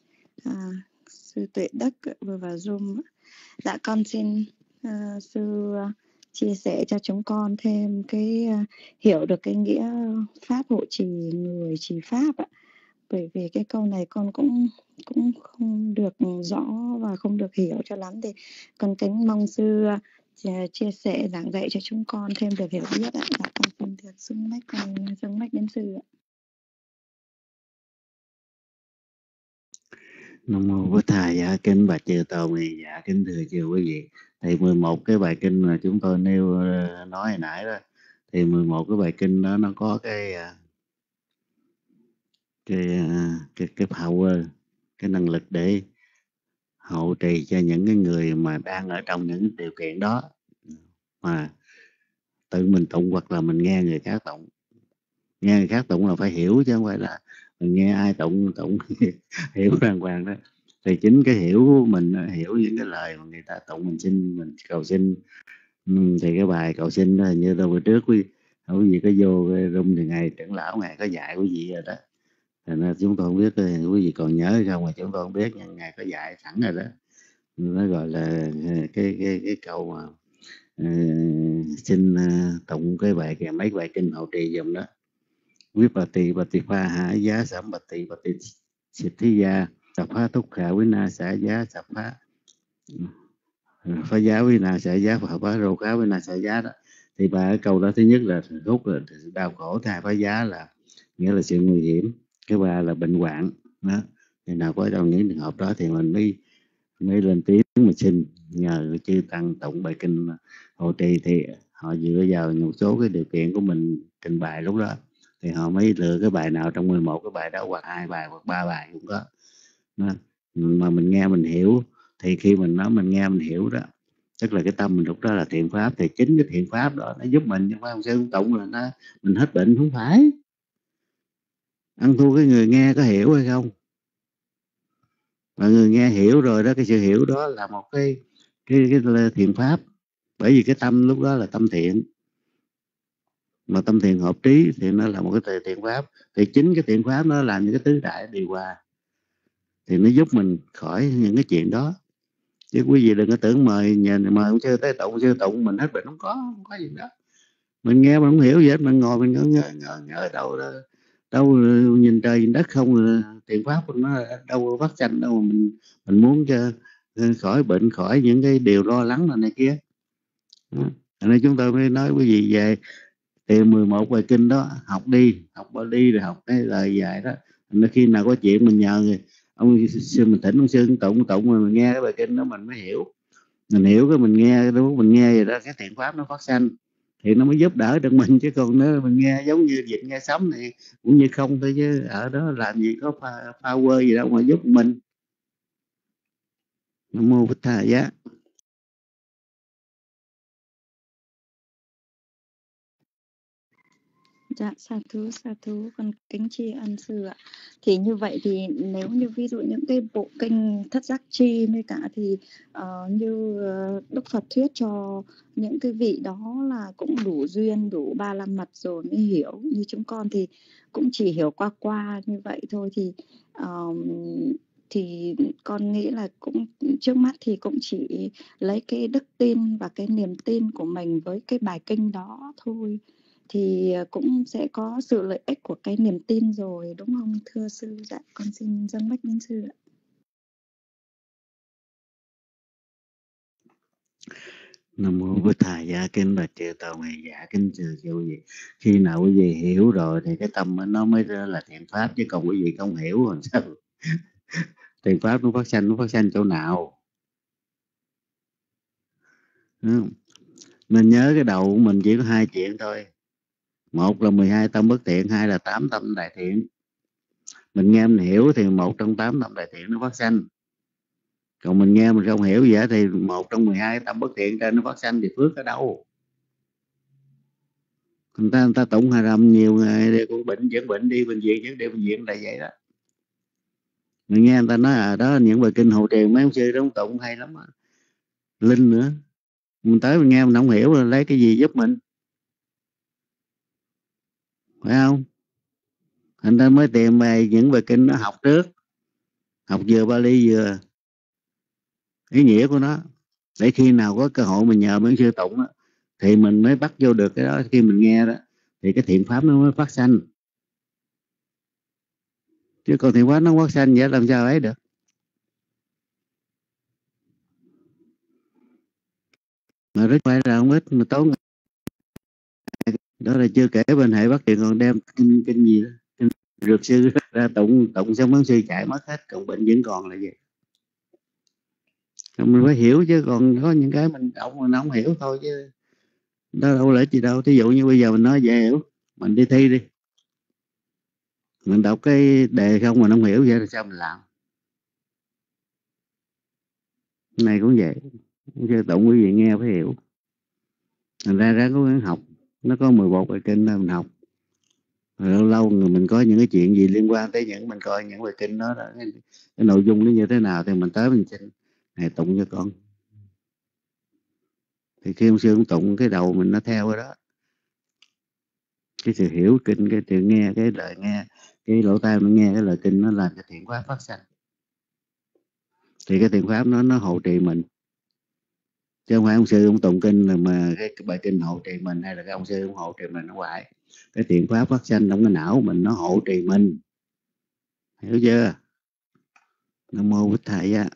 sư Tuệ Đức vừa vào Zoom. Dạ, con xin sư chia sẻ cho chúng con thêm cái hiểu được cái nghĩa pháp hộ trì người trì pháp ạ. Bởi vì cái câu này con cũng không được rõ và không được hiểu cho lắm, thì con kính mong sư chia sẻ giảng dạy cho chúng con thêm được hiểu biết ạ. Dạ, con xin được xưng mách đến sư ạ. Nam mô Bụt Thầy. Dạ kính bạch chư Tôn. Dạ kính thưa chư quý vị, thì 11 cái bài kinh mà chúng tôi nêu nói hồi nãy đó, thì 11 cái bài kinh đó nó có cái power, cái năng lực để hộ trì cho những cái người mà đang ở trong những điều kiện đó, mà tự mình tụng hoặc là mình nghe người khác tụng. Nghe người khác tụng là phải hiểu, chứ không phải là mình nghe ai tụng hiểu đàng hoàng đó. Thì chính cái hiểu mình hiểu những cái lời mà người ta tụng, mình cầu xin. Thì cái bài cầu xin đó, như tôi bữa trước quý vị có vô cái room thì ngài trưởng lão ngài có dạy quý vị rồi đó. Thành ra chúng tôi không biết quý vị còn nhớ hay không, mà chúng tôi không biết, nhưng ngài có dạy sẵn rồi đó. Nó gọi là cái câu mà xin tụng cái bài kìa, mấy bài kinh hộ trì dùm đó. Viết bà tỳ pha hạ giá sẩm bà tỳ xịt thí gia sập phá thúc khả với na xã giá sập phá giá với na xã giá và phá rô khá với na xã giá đó. Thì bà ở câu đó thứ nhất là thúc là đau khổ, thứ hai phá giá là nghĩa là sự nguy hiểm, cái ba là bệnh hoạn đó. Thì nào có trong những trường hợp đó thì mình mới lên tiếng mà xin nhờ chư tăng tụng bài kinh hộ trì. Thì họ dựa vào một số cái điều kiện của mình trình bày lúc đó, thì họ mới lựa cái bài nào trong 11 cái bài đó, hoặc 2 bài hoặc 3 bài cũng có đó. Mà mình nghe mình hiểu, thì khi mình nói mình nghe mình hiểu đó, tức là cái tâm mình lúc đó là thiện pháp. Thì chính cái thiện pháp đó nó giúp mình, chứ không phải không tụng là mình hết bệnh, không phải. Ăn thua cái người nghe có hiểu hay không, mà người nghe hiểu rồi đó, cái sự hiểu đó là một cái thiện pháp. Bởi vì cái tâm lúc đó là tâm thiện, mà tâm thiện hợp trí thì nó là một cái thiện pháp. Thì chính cái thiện pháp nó làm những cái tứ đại điều hòa, thì nó giúp mình khỏi những cái chuyện đó. Chứ quý vị đừng có tưởng mời ông sư tới tụng mình hết bệnh, không có gì đó. Mình nghe mình không hiểu gì hết, mình ngồi mình ngỡ đâu nhìn trời nhìn đất không, thiện pháp nó đâu phát sanh đâu. Mình muốn cho khỏi bệnh, khỏi những cái điều lo lắng này kia. Nên chúng tôi mới nói quý vị về tìm 11 bài kinh đó, học Bali rồi học cái lời dạy đó. Nên khi nào có chuyện mình nhờ người ông sư, mình thỉnh ông sư tụng mà mình nghe cái bài kinh đó mình mới hiểu. Mình hiểu cái mình nghe, đúng mình nghe rồi đó, cái thiện pháp nó phát sanh thì nó mới giúp đỡ được mình. Chứ còn nếu mình nghe giống như vịt nghe sấm này cũng như không thôi, chứ ở đó làm gì có power gì đâu mà giúp mình. Nam mô Bụt Thầy giá. Dạ, sa thú, con kính tri ân sư ạ. Thì như vậy thì nếu như ví dụ những cái bộ kinh Thất Giác Chi với cả thì như Đức Phật thuyết cho những cái vị đó là cũng đủ duyên, đủ 35 mặt rồi mới hiểu. Như chúng con thì cũng chỉ hiểu qua như vậy thôi. Thì con nghĩ là cũng trước mắt thì cũng chỉ lấy cái đức tin và cái niềm tin của mình với cái bài kinh đó thôi, thì cũng sẽ có sự lợi ích của cái niềm tin rồi, đúng không thưa sư? Dạ, con xin dâng bách đến sư ạ. Nam mô Bụt Thầy giá. Kính bạch chư Tôn Huệ Giả, kính chư quý vị. Khi nào quý vị hiểu rồi thì cái tâm nó mới là thiện pháp, chứ còn quý vị không hiểu làm sao thiện pháp nó phát sanh chỗ nào? Mình nhớ cái đầu của mình chỉ có 2 chuyện thôi. Một là 12 tâm bất thiện, hai là 8 tâm đại thiện. Mình nghe mình hiểu thì một trong 8 tâm đại thiện nó phát sanh. Còn mình nghe mình không hiểu gì hết thì một trong 12 tâm bất thiện trên nó phát sanh, thì phước ở đâu? Người ta tụng Hà Rầm nhiều ngày để cũng dẫn bệnh đi bệnh viện là vậy đó. Mình nghe người ta nói đó những bài kinh hộ trì mấy ông sư đó ông tụng hay lắm á, linh nữa. Mình tới mình nghe mình không hiểu, là lấy cái gì giúp mình, phải không? Thành ra mới tìm những bài kinh nó học trước, học vừa Bali vừa ý nghĩa của nó, để khi nào có cơ hội mình nhờ mấy sư tụng đó, thì mình mới bắt vô được cái đó. Khi mình nghe đó thì cái thiện pháp nó mới phát sanh. Chứ còn thiện pháp nó phát sanh vậy làm sao ấy được? Mà rất phải là không ít mà tốn. Đó là chưa kể bên hệ Bắc Thiện còn đem kinh gì đó, kinh Dược Sư ra tụng xong mấy sư chạy mất hết, còn bệnh vẫn còn là gì? Mình phải hiểu, chứ còn có những cái mình đọc mình không hiểu thôi, chứ đó đâu lợi gì đâu. Thí dụ như bây giờ mình nói dễ hiểu, mình đi thi đi, Mình đọc cái đề không mà không hiểu vậy thì sao mình làm? Cái này cũng vậy, chứ tụng quý vị nghe phải hiểu. Thành ra ráng cố gắng học. Nó có 11 bài kinh đó mình học. Rồi lâu lâu người mình có những cái chuyện gì liên quan tới những mình coi những bài kinh đó, cái nội dung nó như thế nào thì mình tới mình xin này tụng cho con. Thì khi ông sư ông tụng, cái đầu mình nó theo cái đó. Cái sự hiểu kinh, cái sự nghe, cái lời nghe, cái lỗ tai mình nghe cái lời kinh, nó làm cho thiện pháp phát sanh. Thì cái thiện pháp nó hộ trì mình, chứ không phải ông sư ông tụng kinh mà cái bài kinh hộ trì mình, hay là cái ông sư ông hộ trì mình. Không phải, cái thiện pháp phát sanh trong cái não mình, nó hộ trì mình, hiểu chưa? Nam mô Bích Thầy á.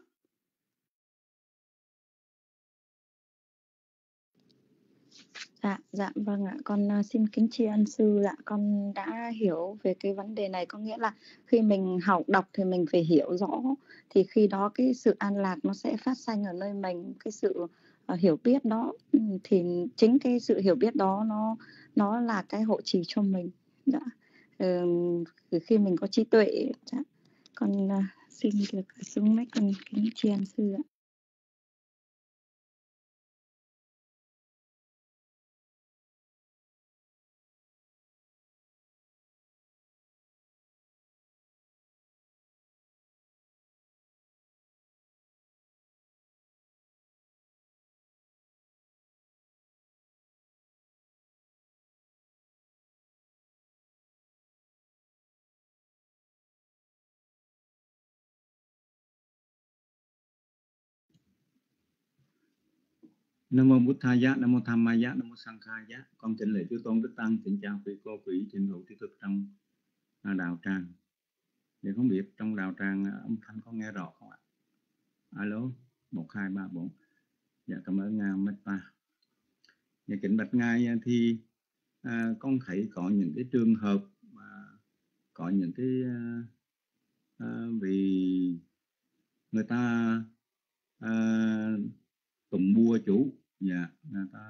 Dạ vâng ạ, con xin kính tri ân sư. Dạ con đã hiểu về cái vấn đề này, có nghĩa là khi mình học đọc thì mình phải hiểu rõ, thì khi đó cái sự an lạc nó sẽ phát sanh ở nơi mình. Cái sự hiểu biết đó, thì chính cái sự hiểu biết đó nó là cái hộ trì cho mình. Dạ. Khi mình có trí tuệ. Dạ. Con xin được xuống mấy con kính tri ân sư ạ. Nam mô Bụt Thaya, Nam mô Tham Maya, Nam mô Sankhaya. Con kính lễ chư tôn đức tăng, kính chào quý cô quý tín hữu trí thức trong đạo tràng. Thì không biết trong đạo tràng âm thanh có nghe rõ không ạ? Alo, 1, 2, 3, 4. Dạ cảm ơn ngài Metta. Dạ kính bạch ngài, thì con thấy có những cái trường hợp mà có những cái vì người ta tụng bùa chú, dạ người ta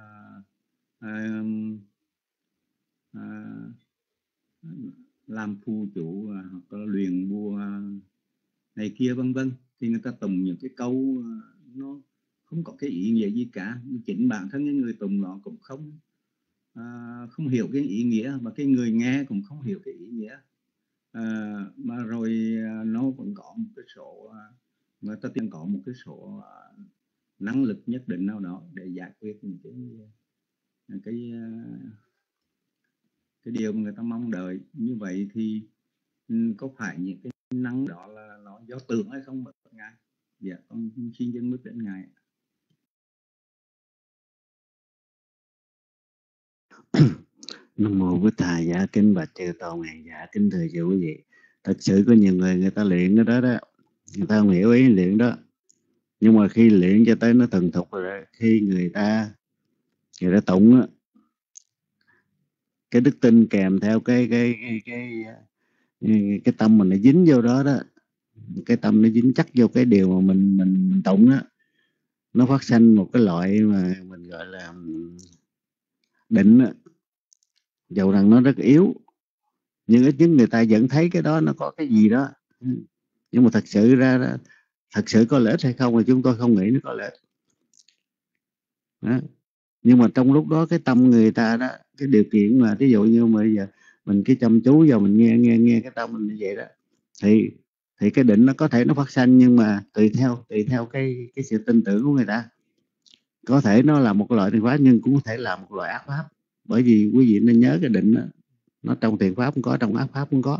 làm phù chủ hoặc là luyện bùa này kia vân vân, thì người ta tụng những cái câu nó không có cái ý nghĩa gì cả. Chính bản thân những người tụng nó cũng không hiểu cái ý nghĩa, và cái người nghe cũng không hiểu cái ý nghĩa. Mà rồi nó vẫn có một cái số người ta tiên có một cái số năng lực nhất định nào đó để giải quyết những cái điều mà người ta mong đợi. Như vậy thì có phải những cái năng đó là nó do tưởng hay không ngài? Dạ con xin dâng bước đến ngài. Nam mô Bích Thầy. Dạ kính bạch chư tôn ngài. Dạ kính thưa chư quý vị, thật sự có nhiều người ta luyện cái đó đó, người ta không hiểu ý luyện đó, nhưng mà khi luyện cho tới nó thuần thục rồi đó, khi người ta tụng á, cái đức tin kèm theo cái tâm mình nó dính vô đó đó, cái tâm nó dính chắc vô cái điều mà mình tụng đó, nó phát sinh một cái loại mà mình gọi là định đó. Dầu rằng nó rất yếu, nhưng ít nhất người ta vẫn thấy cái đó nó có cái gì đó. Nhưng mà thật sự ra đó, thật sự có lợi ích hay không thì chúng tôi không nghĩ nó có lợi ích đó. Nhưng mà trong lúc đó cái tâm người ta đó, cái điều kiện mà ví dụ như mà bây giờ mình cái chăm chú vào mình nghe cái tâm mình như vậy đó, thì cái định nó có thể nó phát sanh, nhưng mà tùy theo cái sự tin tưởng của người ta. Có thể nó là một loại thiện pháp, nhưng cũng có thể là một loại ác pháp. Bởi vì quý vị nên nhớ cái định đó, nó trong thiện pháp cũng có, trong ác pháp cũng có.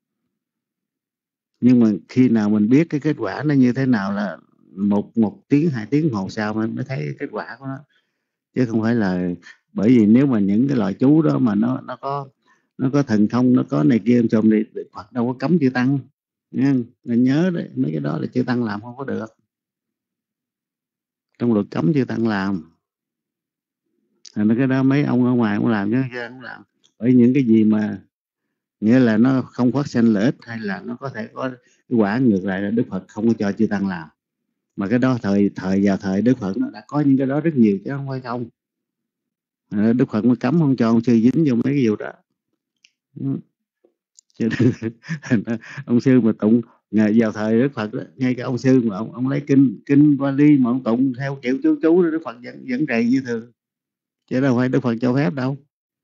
Nhưng mà khi nào mình biết cái kết quả nó như thế nào là một tiếng 2 tiếng hồ sau mới thấy kết quả của nó, chứ không phải là bởi vì nếu mà những cái loại chú đó mà nó có thần thông, nó có này kia trong thì Phật đâu có cấm chư tăng nha. Nên nhớ đấy, mấy cái đó là chư tăng làm không có được, trong luật cấm chư tăng làm. Thành ra cái đó mấy ông ở ngoài cũng làm chứ không làm. Bởi những cái gì mà nghĩa là nó không phát sinh lợi ích, hay là nó có thể có cái quả ngược lại, là Đức Phật không có cho chư tăng làm. Mà cái đó thời Đức Phật nó đã có những cái đó rất nhiều chứ không phải không. Đức Phật mới cấm không cho ông sư dính vô mấy cái điều đó. Cho nên ông sư mà tụng vào thời Đức Phật đó, ngay cả ông sư mà ông lấy kinh Pali mà ông tụng theo kiểu chú Đức Phật vẫn rầy như thường, chứ đâu phải Đức Phật cho phép đâu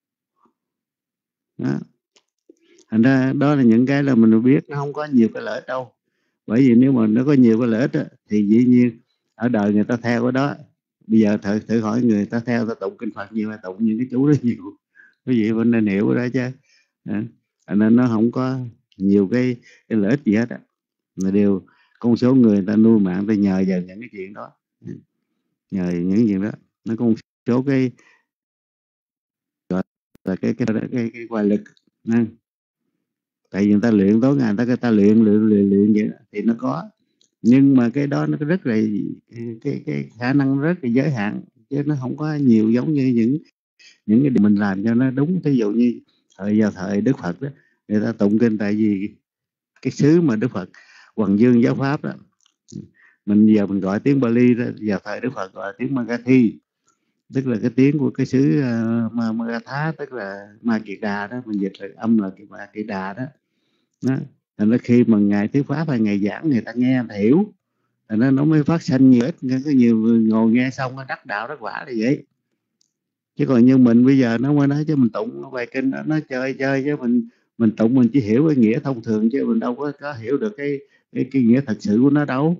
đó. Thành ra đó là những cái là mình biết nó không có nhiều cái lợi ích đâu. Bởi vì nếu mà nó có nhiều cái lợi ích đó, thì dĩ nhiên ở đời người ta theo cái đó. Bây giờ thử hỏi người ta theo ta tụng kinh Phật nhiều hay tụng những cái chú đó nhiều, quý vị vẫn nên hiểu cái đó chứ. Nên nó không có nhiều cái lợi ích gì hết á, mà đều con số người ta nuôi mạng ta nhờ vào những cái chuyện đó, nhờ những chuyện đó nó có một số cái gọi là cái ngoại lực. Tại vì người ta luyện tối ngày người ta luyện vậy đó, thì nó có, nhưng mà cái đó nó rất là cái khả năng rất là giới hạn, chứ nó không có nhiều giống như những cái điều mình làm cho nó đúng. Ví dụ như vào thời Đức Phật đó, người ta tụng kinh, tại vì cái xứ mà Đức Phật Hoằng Dương giáo pháp đó, mình giờ mình gọi tiếng Pali đó, vào thời Đức Phật gọi tiếng Magathi, tức là cái tiếng của cái xứ Magatha, tức là Ma Kiệt Đà đó, mình dịch là âm là cái Ma Kiệt Đà đó. Thành ra khi mà ngài thuyết pháp hay ngài giảng người ta nghe ta hiểu, thành ra nó mới phát sinh nhiều ít. Có nhiều người ngồi nghe xong nó đắc đạo đắc quả là vậy. Chứ còn như mình bây giờ nó mới nói chứ mình tụng bài kinh đó, nó chơi chứ mình tụng mình chỉ hiểu cái nghĩa thông thường, chứ mình đâu có hiểu được cái nghĩa thật sự của nó đâu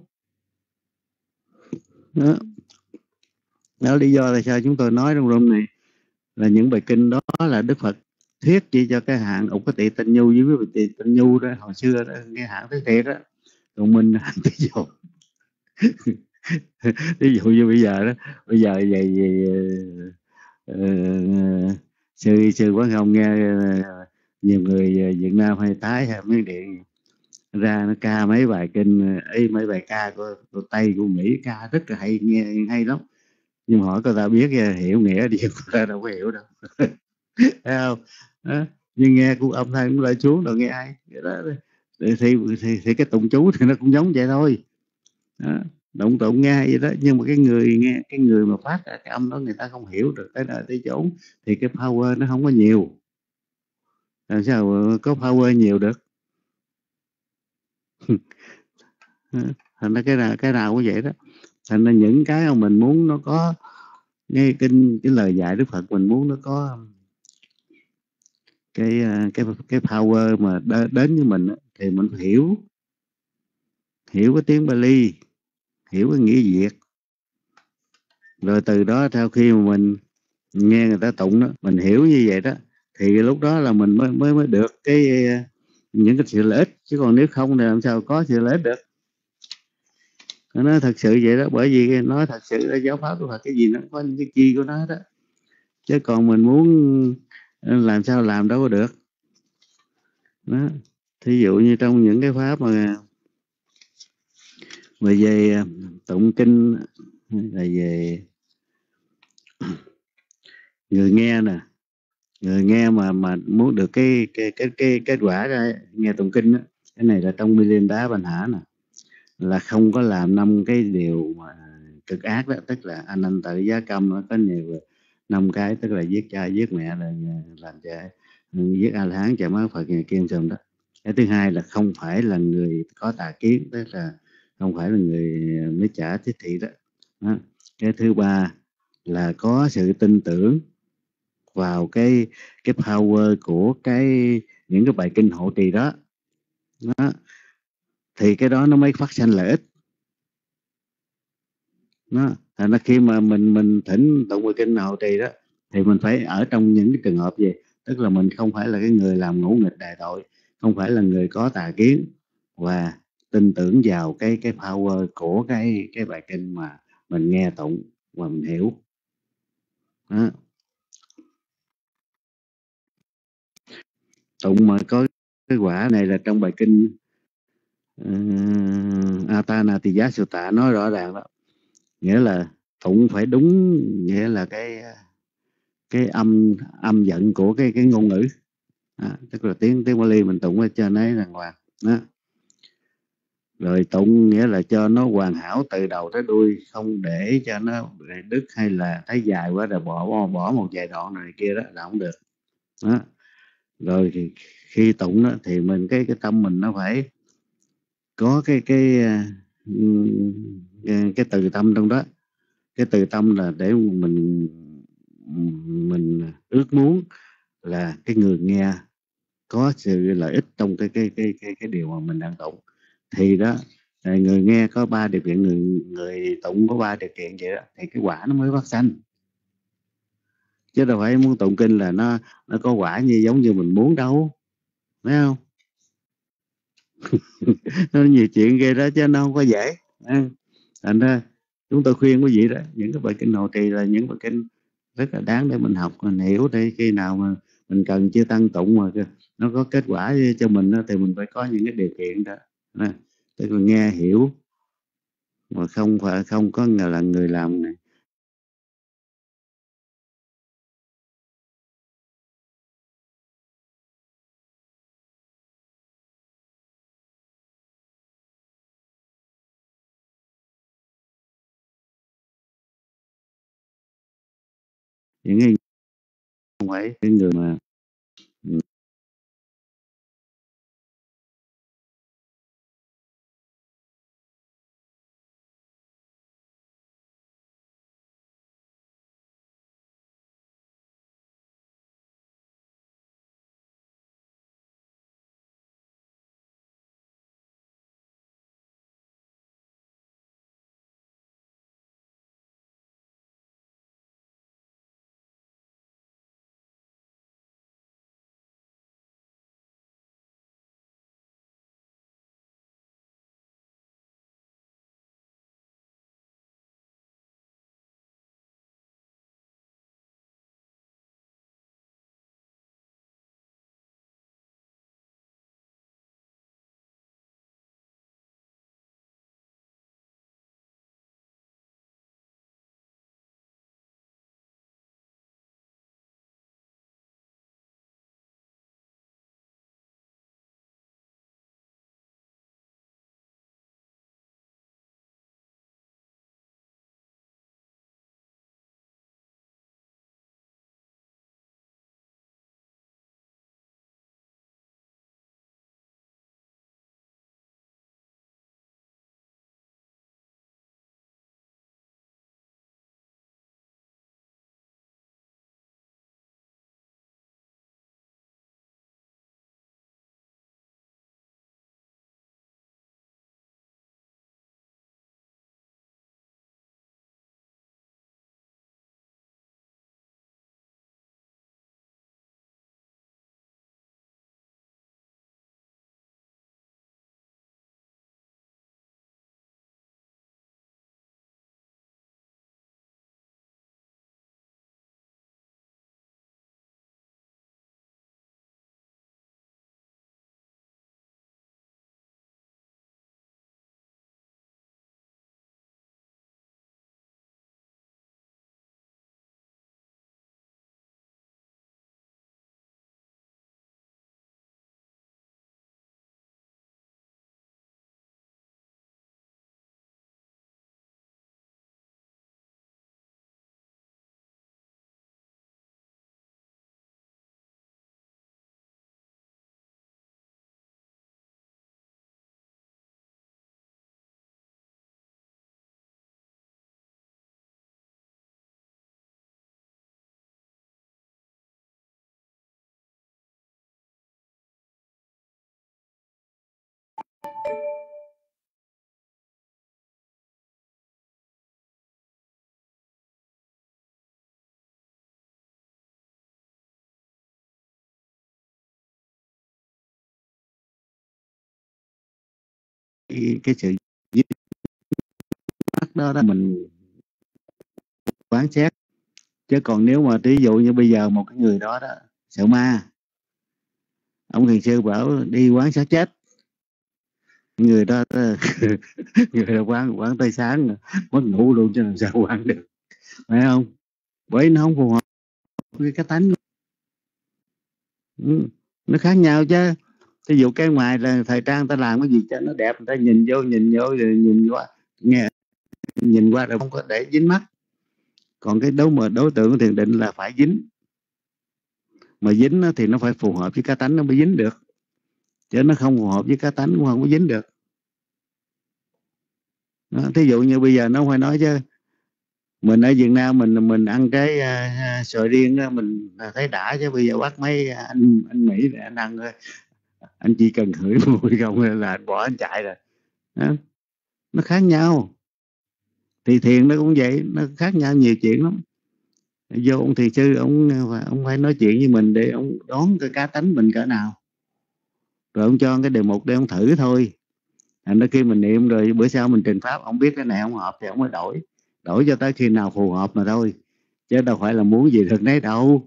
đó. Đó lý do là sao chúng tôi nói trong room này là những bài kinh đó là Đức Phật thuyết chỉ cho cái hạng Ục Cái Tỳ Tinh Nhu với cái Tỳ Tinh Nhu đó hồi xưa đó, cái hạng thứ thiệt đó. Còn mình ví dụ ví dụ như bây giờ đó, bây giờ sư Quán Hồng nghe nhiều người Việt Nam hay Thái hay Miến Điện ra nó ca mấy bài kinh ấy, mấy bài ca của Tây của Mỹ ca rất là hay, nghe hay lắm, nhưng mà hỏi người ta biết hiểu nghĩa đi, người ta đâu có hiểu đâu. Thấy không đó? Nhưng nghe của âm thanh cũng lại xuống rồi nghe ai đó, thì cái tụng chú thì nó cũng giống vậy thôi đó. Tụng nghe vậy đó, nhưng mà cái người mà phát ra cái âm đó người ta không hiểu được tới nơi tới chốn, thì cái power nó không có nhiều. Làm sao có power nhiều được? Thành ra cái nào cũng vậy đó. Thành ra những cái mà mình muốn nó có nghe kinh, cái lời dạy Đức Phật, mình muốn nó có cái power mà đến với mình, thì mình phải hiểu cái tiếng Pali, hiểu cái nghĩa Việt, rồi từ đó theo khi mà mình nghe người ta tụng đó, mình hiểu như vậy đó, thì lúc đó là mình mới được những cái sự lợi ích. Chứ còn nếu không thì làm sao có sự lợi ích được? Nó thật sự vậy đó. Bởi vì nói thật sự là giáo pháp của Phật cái gì nó có những cái chi của nó đó, chứ còn mình muốn làm sao làm đâu có được đó. Thí dụ như trong những cái pháp mà về tụng kinh là về người nghe nè, người nghe mà muốn được cái kết quả ra nghe tụng kinh đó. Cái này là trong Milinda Bành Hả nè, là không có làm 5 cái điều mà cực ác đó, tức là anh tự giá câm, nó có nhiều 5 cái, tức là giết cha giết mẹ, là làm cho giết A La Hán, chà má Phật ngày kim sầm đó. Cái thứ hai là không phải là người có tà kiến, tức là không phải là người mới trả thiết thị đó. Cái thứ ba là có sự tin tưởng vào cái power của những cái bài kinh hộ trì đó, thì cái đó nó mới phát sinh lợi ích đó. Thành ra khi mà mình thỉnh tụng bài kinh hộ trì đó, thì mình phải ở trong những cái trường hợp gì, tức là mình không phải là cái người làm ngỗ nghịch đài tội, không phải là người có tà kiến, và tin tưởng vào cái power của cái bài kinh mà mình nghe tụng và mình hiểu đó. Tụng mà có cái quả này là trong bài kinh Atana Tỳ Giá Sutta nói rõ ràng đó, nghĩa là tụng phải đúng, nghĩa là cái âm giận của cái ngôn ngữ tức là tiếng Pali mình tụng cho nó đàng hoàng đó. Rồi tụng nghĩa là cho nó hoàn hảo từ đầu tới đuôi, không để cho nó đứt hay là thấy dài quá rồi bỏ một vài đoạn này kia đó là không được đó. Rồi thì khi tụng đó, thì mình cái tâm mình nó phải có cái từ tâm trong đó. Cái từ tâm là để mình ước muốn là cái người nghe có sự lợi ích trong cái điều mà mình đang tụng. Thì đó, người nghe có 3 điều kiện, người tụng có 3 điều kiện vậy đó, thì cái quả nó mới phát sanh. Chứ đâu phải muốn tụng kinh là nó có quả như giống như mình muốn đâu, phải không? Nó nhiều chuyện ghê đó chứ nó không có dễ. Thành ra chúng tôi khuyên quý vị đó, những cái bài kinh hộ trì là những bài kinh rất là đáng để mình học, mình hiểu, để khi nào mà mình cần chưa tăng tụng mà nó có kết quả cho mình đó, thì mình phải có những cái điều kiện đó. Tức là nghe hiểu mà không có là người làm này. Những cái không phải cái người mà cái sự dứt khoát đó mình quán xét. Chứ còn nếu mà ví dụ như bây giờ một cái người đó sợ ma, ông thiền sư bảo đi quán sát chết, người đó người đó quán tới sáng mất ngủ luôn, chứ làm sao quán được, phải không? Bởi nó không phù hợp với cái tánh. Nó khác nhau chứ. Ví dụ cái ngoài là thời trang ta làm cái gì cho nó đẹp, người ta nhìn vô rồi nhìn qua, nghe nhìn qua rồi không có để dính mắt. Còn cái đối tượng thiền định là phải dính, Mà dính thì nó phải phù hợp với cá tánh nó mới dính được, chứ nó không phù hợp với cá tánh cũng không có dính được. Thí dụ như bây giờ nó phải nói chứ mình ở Việt Nam mình ăn cái sồi riêng đó, mình thấy đã, chứ bây giờ bắt mấy anh Mỹ này anh ăn, anh chỉ cần hửi mùi không là anh bỏ anh chạy rồi. Đó. Nó khác nhau. Thì thiền nó cũng vậy, nó khác nhau nhiều chuyện lắm. Vô ông thiền sư ông phải nói chuyện với mình để ông đón cái cá tánh mình cỡ nào, rồi ông cho cái đề mục để ông thử thôi. Đôi khi mình niệm rồi bữa sau mình trình pháp, ông biết cái này không hợp thì ông mới đổi cho tới khi nào phù hợp mà thôi, chứ đâu phải là muốn gì được nấy đâu.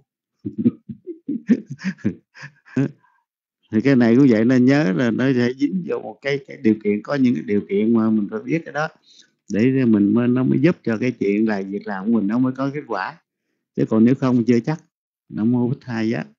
Thì cái này cũng vậy, nên nhớ là nó sẽ dính vô một cái điều kiện, có những cái điều kiện mà mình phải biết cái đó để mình nó mới giúp cho cái chuyện là việc làm của mình nó mới có kết quả, chứ còn nếu không chưa chắc. Nam mô Bích Thầy Giá.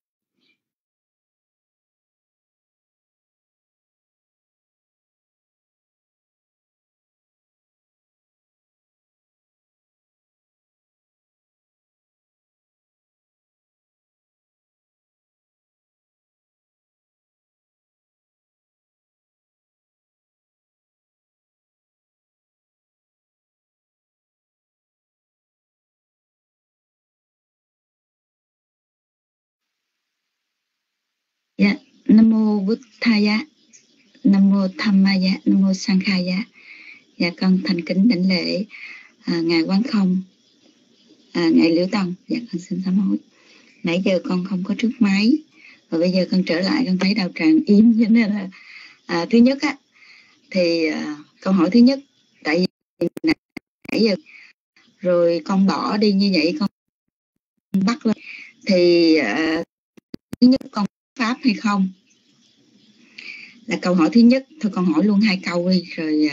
Dạ, Nam mô Bụt Thầy Giá, Nam mô Tham Ma Giá, Nam mô Sang Khai Giá. Dạ con thành kính đảnh lễ ngài Quán Không, ngài Liễu Tông. Dạ con xin sám hối. Nãy giờ con không có trước máy, và bây giờ con trở lại con thấy đạo tràng im, cho nên là thứ nhất á thì câu hỏi thứ nhất, tại vì nãy giờ rồi con bỏ đi như vậy, con bắt lên thì thứ nhất con pháp hay không là câu hỏi thứ nhất. Thôi con hỏi luôn 2 câu đi rồi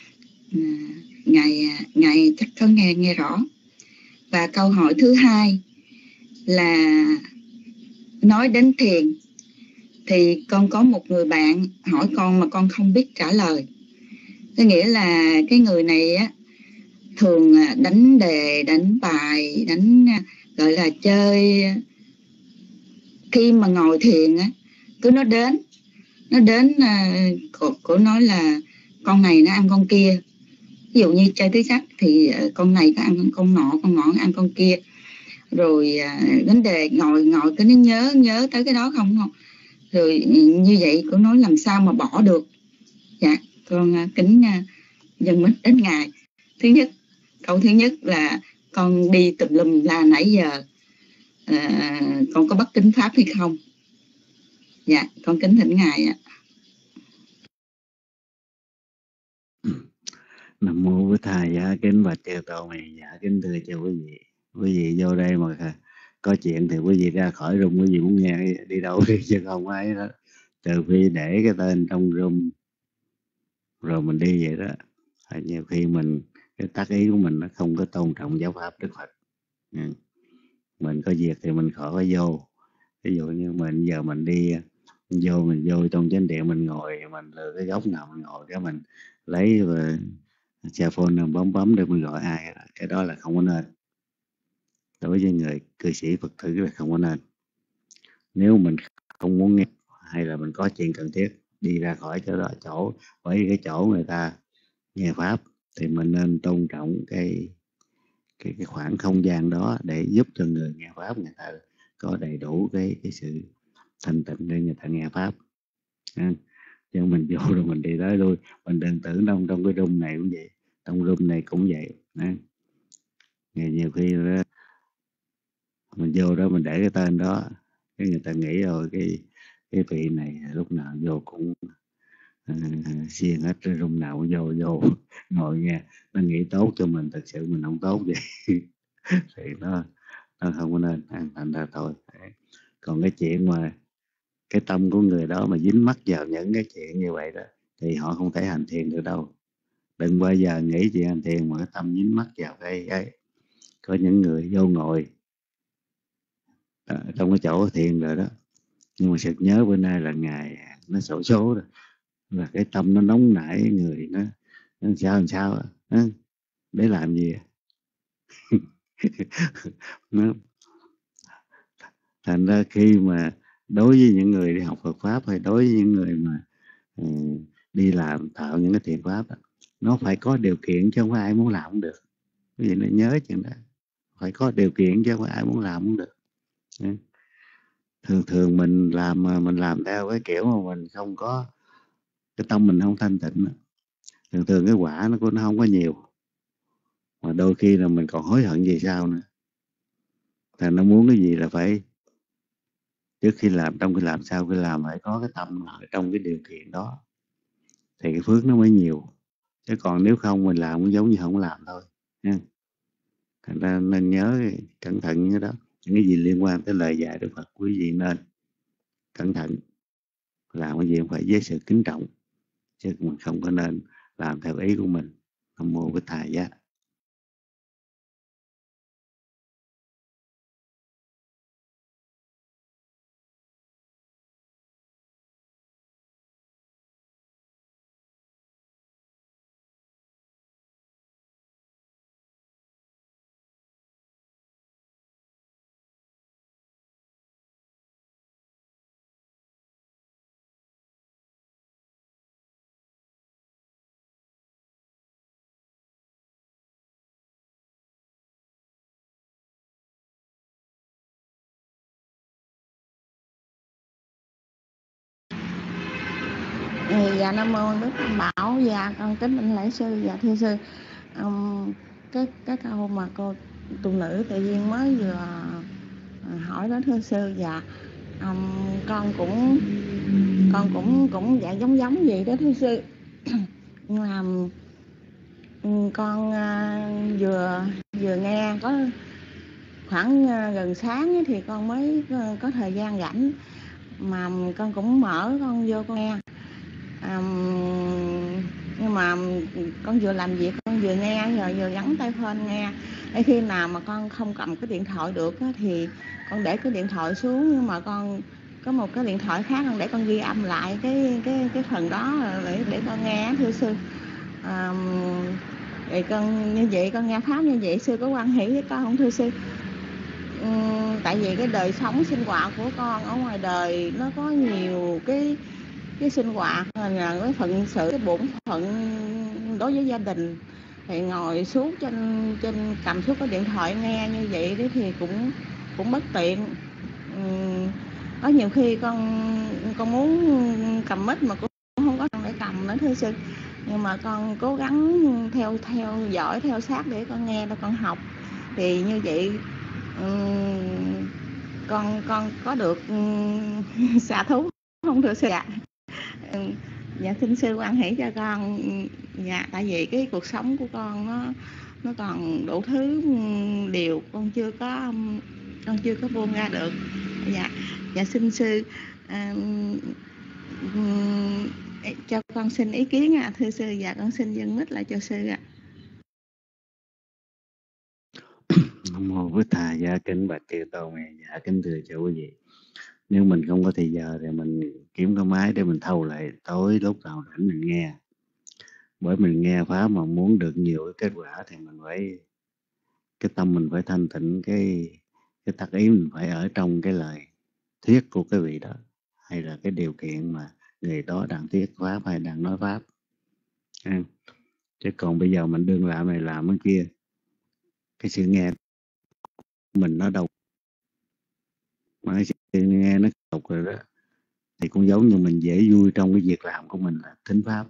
ngài chắc có nghe rõ. Và câu hỏi thứ hai là nói đến thiền thì con có một người bạn hỏi con mà con không biết trả lời. Có nghĩa là cái người này á thường đánh đề, đánh bài, gọi là chơi. Khi mà ngồi thiền á, cứ nó đến cổ nói là con này nó ăn con kia. Ví dụ như chơi tứ sắc thì con này có ăn con nọ, con nọ ăn con kia. Rồi vấn đề ngồi cái nó nhớ tới cái đó không. Rồi như vậy cô nói làm sao mà bỏ được. Dạ con kính dâng mít đến ngài. Thứ nhất, câu thứ nhất là con đi tùm lum là nãy giờ con có bắt kính pháp hay không. Dạ con kính thỉnh ngài ạ. Nam mô Bích Thầy Giá. Kính bạch chư tôn này. Dạ kính thưa chư quý vị. Quý vị vô đây mà có chuyện thì quý vị ra khỏi room, quý vị muốn nghe đi đâu đi, chứ không ai đó. Trừ phi để cái tên trong room rồi mình đi vậy đó. Nhiều khi mình cái tác ý của mình nó không có tôn trọng giáo pháp Đức Phật. Mình có việc thì mình khỏi có vô. Ví dụ như mình giờ mình đi mình vô trong chánh điện, mình ngồi, mình lựa cái góc nào mình ngồi, cái mình lấy xe phone bấm để mình gọi ai, cái đó là không có nên. Đối với người cư sĩ Phật tử là không có nên. Nếu mình không muốn nghe hay là mình có chuyện cần thiết đi ra khỏi chỗ đó, bởi cái chỗ người ta nghe pháp thì mình nên tôn trọng cái khoảng không gian đó để giúp cho người nghe pháp người ta có đầy đủ cái sự thanh tịnh để người ta nghe pháp. Chứ mình vô rồi mình đi tới lui, mình đừng tưởng trong cái room này cũng vậy, trong room này cũng vậy. Nhiều khi đó, mình vô đó mình để cái tên đó, cái người ta nghĩ rồi cái vị này lúc nào vô cũng xiên hết, room nào cũng vô ngồi nghe, nó nghĩ tốt cho mình, thật sự mình không tốt vậy. Thì nó không có nên, thành ra thôi. Còn cái chuyện mà cái tâm của người đó mà dính mắc vào những cái chuyện như vậy đó thì họ không thể hành thiền được đâu. Đừng bao giờ nghĩ chuyện hành thiền mà cái tâm dính mắc vào cái có những người vô ngồi trong cái chỗ thiền rồi đó, nhưng mà sực nhớ bữa nay là ngày nó xổ số rồi, là cái tâm nó nóng nảy, người nó làm sao để làm gì. Thành ra khi mà đối với những người đi học Phật pháp hay đối với những người mà đi làm tạo những cái thiện pháp đó, nó phải có điều kiện chứ không phải ai muốn làm cũng được. Cái gì nó nhớ chuyện đó, phải có điều kiện chứ không phải ai muốn làm cũng được. Thường mình làm mà mình làm theo cái kiểu mà mình không có cái tâm mình không thanh tịnh, thường cái quả nó không có nhiều, mà đôi khi là mình còn hối hận gì sao nữa. Thành nó muốn cái gì là phải trước khi làm, trong khi làm, sau khi làm phải có cái tâm ở trong cái điều kiện đó thì cái phước nó mới nhiều, chứ còn nếu không mình làm cũng giống như không làm thôi nha. Thành ra nên nhớ cẩn thận những cái đó, những cái gì liên quan tới lời dạy Đức Phật quý vị nên cẩn thận, làm cái gì cũng phải với sự kính trọng, chứ mình không có nên làm theo ý của mình. Nam mô Bích Thầy Giá. Dạ Nam mô Đức Tam Bảo. Dạ con kính bạch lễ sư. Dạ thưa sư, cái câu mà cô tu nữ tự nhiên mới vừa hỏi đó thưa sư. Dạ con cũng dạ giống vậy đó thưa sư. Nhưng mà con vừa nghe có khoảng gần sáng thì con mới có thời gian rảnh, mà con cũng mở con vô con nghe. Nhưng mà con vừa làm việc con vừa nghe, rồi vừa gắn tai phone nghe. Khi nào mà con không cầm cái điện thoại được thì con để cái điện thoại xuống, nhưng mà con có một cái điện thoại khác, con để con ghi âm lại cái phần đó để con nghe thưa sư. Thì con như vậy, con nghe pháp như vậy, sư có quan hệ với con không thưa sư? Tại vì cái đời sống sinh hoạt của con ở ngoài đời nó có nhiều cái sinh hoạt là cái phận sự, cái bổn phận đối với gia đình, thì ngồi suốt trên cầm suốt cái điện thoại nghe như vậy đấy thì cũng bất tiện. Có nhiều khi con muốn cầm mic mà cũng không có để cầm nữa thưa sư. Nhưng mà con cố gắng theo dõi theo sát để con nghe, để con học, thì như vậy con có được xả thú không thưa sư? Dạ xin sư quan hệ cho con. Dạ tại vì cái cuộc sống của con nó còn đủ thứ điều con chưa có buông ra được. Dạ xin sư cho con xin ý kiến thưa sư. Dạ con xin dâng mic lại cho sư ạ. Nam mô Bích Thầy Giá. Kính bạch chư tôn. Dạ kính thưa cho quý vị, nếu mình không có thời giờ thì mình kiếm cái máy để mình thâu lại tối lúc nào rảnh mình nghe. Bởi mình nghe pháp mà muốn được nhiều cái kết quả thì mình phải, cái tâm mình phải thanh tịnh, cái tác ý mình phải ở trong cái lời thuyết của cái vị đó, hay là cái điều kiện mà người đó đang thuyết pháp hay đang nói pháp. Chứ còn bây giờ mình đừng làm này làm cái kia, cái sự nghe mình nó đâu mà cái sự nghe nó tục rồi đó, thì cũng giống như mình dễ vui trong cái việc làm của mình là thính pháp.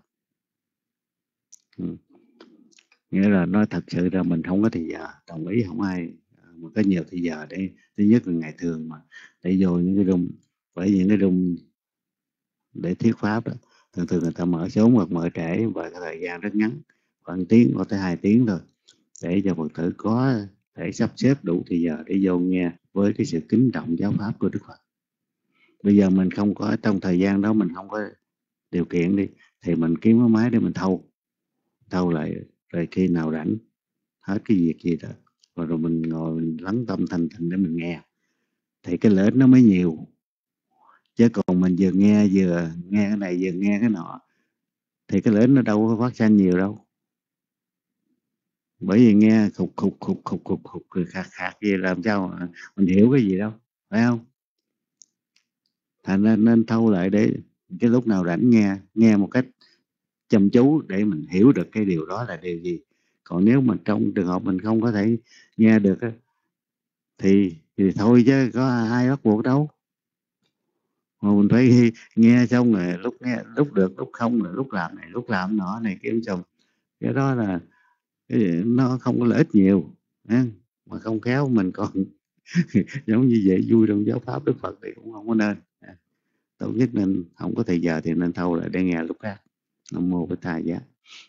Nghĩa là nói thật sự ra mình không có thời giờ, đồng ý không ai mà có nhiều thời giờ để, thứ nhất là ngày thường mà để vô những cái room, bởi những cái room để thuyết pháp đó, thường người ta mở sớm hoặc mở trễ và cái thời gian rất ngắn, khoảng tiếng hoặc tới 2 tiếng thôi, để cho Phật tử có thể sắp xếp đủ thời giờ để vô nghe với cái sự kính trọng giáo pháp của Đức Phật. Bây giờ mình không có trong thời gian đó, mình không có điều kiện đi, thì mình kiếm cái máy để mình thâu lại, rồi khi nào rảnh hết cái việc gì đó, rồi mình ngồi mình lắng tâm thanh tịnh để mình nghe, thì cái lợi ích nó mới nhiều. Chứ còn mình vừa nghe cái này vừa nghe cái nọ thì cái lợi ích nó đâu có phát sinh nhiều đâu. Bởi vì nghe khục khạc gì làm sao mà mình hiểu cái gì đâu, phải không? thành ra nên thâu lại để cái lúc nào rảnh nghe một cách chăm chú để mình hiểu được cái điều đó là điều gì. Còn nếu mà trong trường hợp mình không có thể nghe được á, thì thôi chứ có ai bắt buộc đâu, mà mình phải nghe xong rồi lúc nghe lúc được lúc không, rồi lúc làm này lúc làm nọ này kia xong. Cái đó là nó không có lợi ích nhiều ha. Mà không khéo mình còn giống như vậy vui trong giáo pháp Đức Phật thì cũng không có nên. Tốt nhất nên không có thời giờ thì nên thâu lại để nghe lúc khác. Nam mô Bổn Thầy Giá.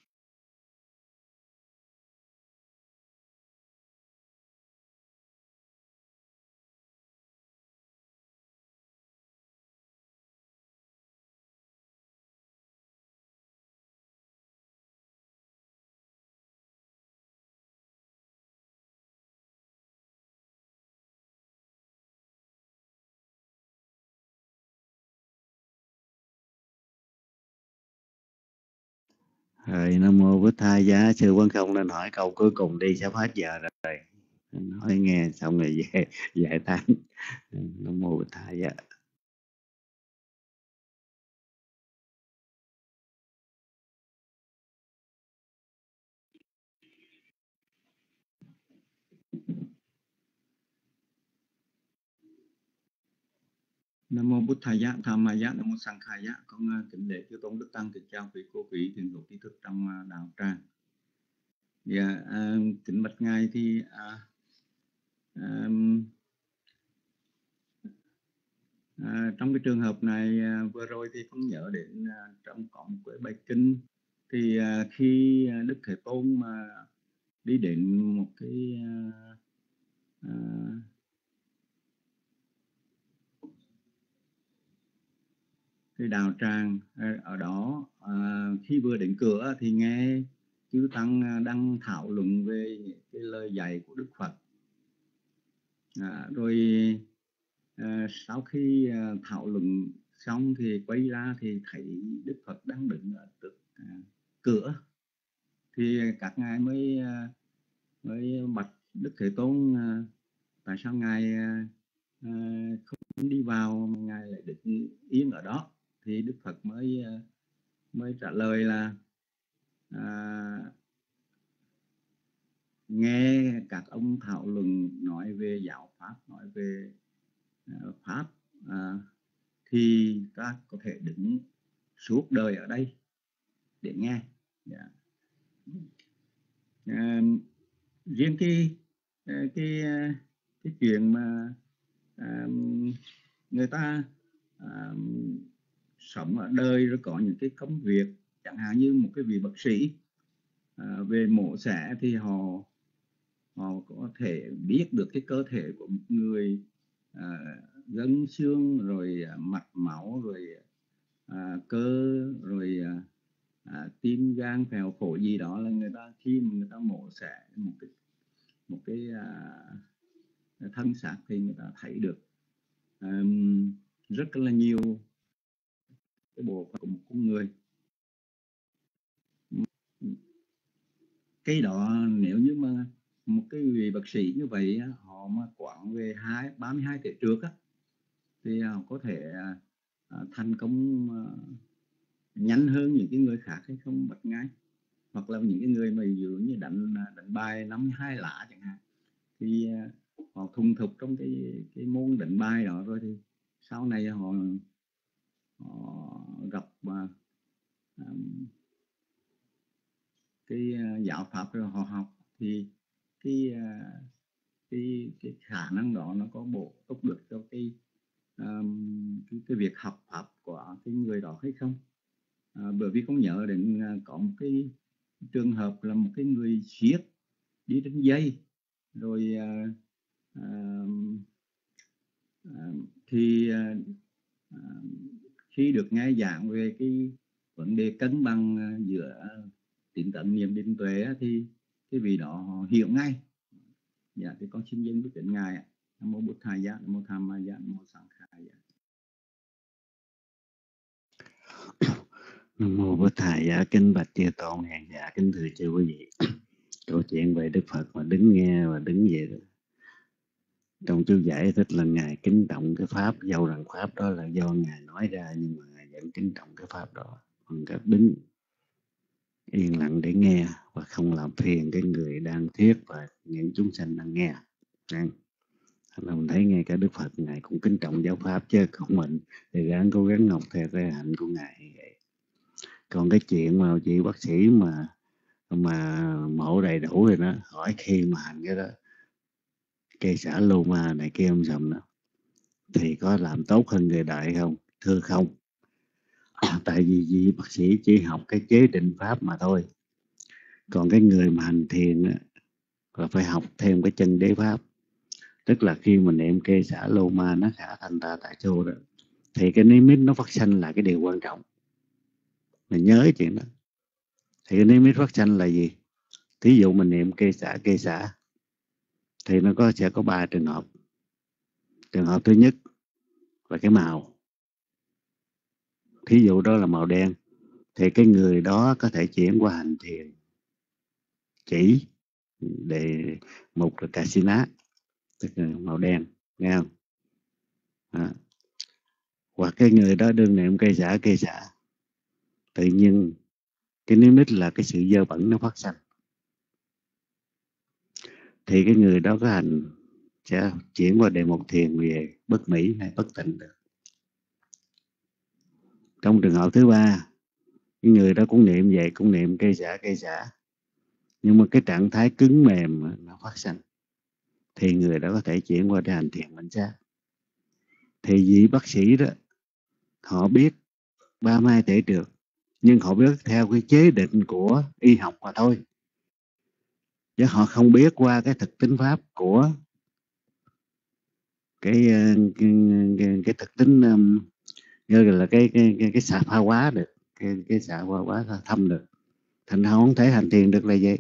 Rồi Nam mô Bổn Thầy Giá. Sư Quán Không nên hỏi câu cuối cùng đi, sắp hết giờ rồi. Nói nghe xong rồi về giải tán. Nam mô Bổn Thầy Giá. Nam mô Bụt Thầy Giá, Tham Ma Giá, Nam mô Sang Khai Giá. Con kính lễ chư tôn đức tăng, kính chào quý cô quý thiền hữu trí thức trong đạo tràng. Dạ, kính bạch ngài thì trong cái trường hợp này vừa rồi thì con nhớ đến trong có một cái bài kinh thì khi Đức Thế Tôn mà đi đến một cái đạo tràng ở đó, khi vừa đến cửa thì nghe chư tăng đang thảo luận về cái lời dạy của Đức Phật. Rồi sau khi thảo luận xong thì quay ra thì thấy Đức Phật đang đứng ở trước cửa, thì các ngài mới bạch Đức Thế Tôn tại sao ngài không đi vào mà ngài lại đứng yên ở đó. Thì Đức Phật mới trả lời là nghe các ông thảo luận nói về giáo pháp, nói về pháp, thì ta có thể đứng suốt đời ở đây để nghe. Riêng cái chuyện mà người ta sống ở đời rồi có những cái công việc, chẳng hạn như một cái vị bác sĩ về mổ xẻ thì họ có thể biết được cái cơ thể của một người, gân xương rồi mạch máu rồi cơ rồi tim gan phèo phổi gì đó, là người ta khi mà người ta mổ xẻ một cái thân xác thì người ta thấy được rất là nhiều cái bộ phận của một con người. Cái đó nếu như mà một cái vị bác sĩ như vậy họ mà quản về 32 thế trước thì họ có thể thành công nhanh hơn những cái người khác hay không bật ngay. Hoặc là những cái người mà ví dụ như đánh bài 52 lá chẳng hạn, thì họ thuần thục trong cái môn đánh bài đó rồi, thì sau này họ gặp cái giáo pháp rồi họ học, thì cái khả năng đó nó có bổ túc được cho cái việc học pháp của cái người đó hay không. Bởi vì con nhớ đến có một cái trường hợp là một cái người siết đi trên dây rồi thì khi được nghe giảng về cái vấn đề cân bằng giữa tín tấn niệm định tuệ thì cái vị đó họ hiểu ngay. Dạ, thì con xin dân với kính ngài ạ. Nam mô Bụt Thầy Giá, Nam mô Tham Ma Giá, Nam mô Sang Khai Giá. Nam mô Bổn Thầy Giá. Kính bạch chư tôn hàng dạ, kính thưa chư quý vị. Câu chuyện về Đức Phật mà đứng nghe và đứng về Trong chú giải thích là Ngài kính trọng cái Pháp, dầu rằng Pháp đó là do Ngài nói ra, nhưng mà Ngài vẫn kính trọng cái Pháp đó, bằng cách đứng yên lặng để nghe và không làm phiền cái người đang thuyết và những chúng sanh đang nghe. Là mình thấy ngay cả Đức Phật Ngài cũng kính trọng giáo Pháp, chứ không mình thì ráng cố gắng học theo cái hạnh của Ngài vậy. Còn cái chuyện mà chị bác sĩ mà mổ đầy đủ rồi đó, hỏi khi mà hành cái đó cây xả lô ma này kia ông Sầm đó, thì có làm tốt hơn người đại không? Thưa không. Tại vì bác sĩ chỉ học cái chế định Pháp mà thôi. Còn cái người mà hành thiền á, là phải học thêm cái chân đế Pháp. Tức là khi mà niệm kê xả lô ma nó khả thành ta tại chỗ đó, thì cái nimitz nó phát sanh là cái điều quan trọng. Mình nhớ cái chuyện đó. Thì cái nimitz phát sanh là gì? Thí dụ mình niệm kê xả thì nó sẽ có 3 trường hợp. Trường hợp thứ nhất là cái màu. Thí dụ đó là màu đen, thì cái người đó có thể chuyển qua hành thiền chỉ để mục là Kasina, tức là màu đen, nghe không? Hoặc cái người đó đương niệm cây xả, tự nhiên cái nimitz là cái sự dơ bẩn nó phát sanh, thì cái người đó có hành sẽ chuyển qua đề mục thiền về bất mỹ hay bất tịnh được. Trong trường hợp thứ ba, cái người đó cũng niệm vậy, cũng niệm cây xả, nhưng mà cái trạng thái cứng mềm nó phát sanh, thì người đó có thể chuyển qua để hành thiền minh sát. Thì vị bác sĩ đó họ biết 32 thể được, nhưng họ biết theo cái chế định của y học mà thôi, chứ họ không biết qua cái thực tính Pháp của cái thực tính như là cái xạ pha quá được, cái xạ pha quá thâm được, thành họ không thể hành thiền được là vậy.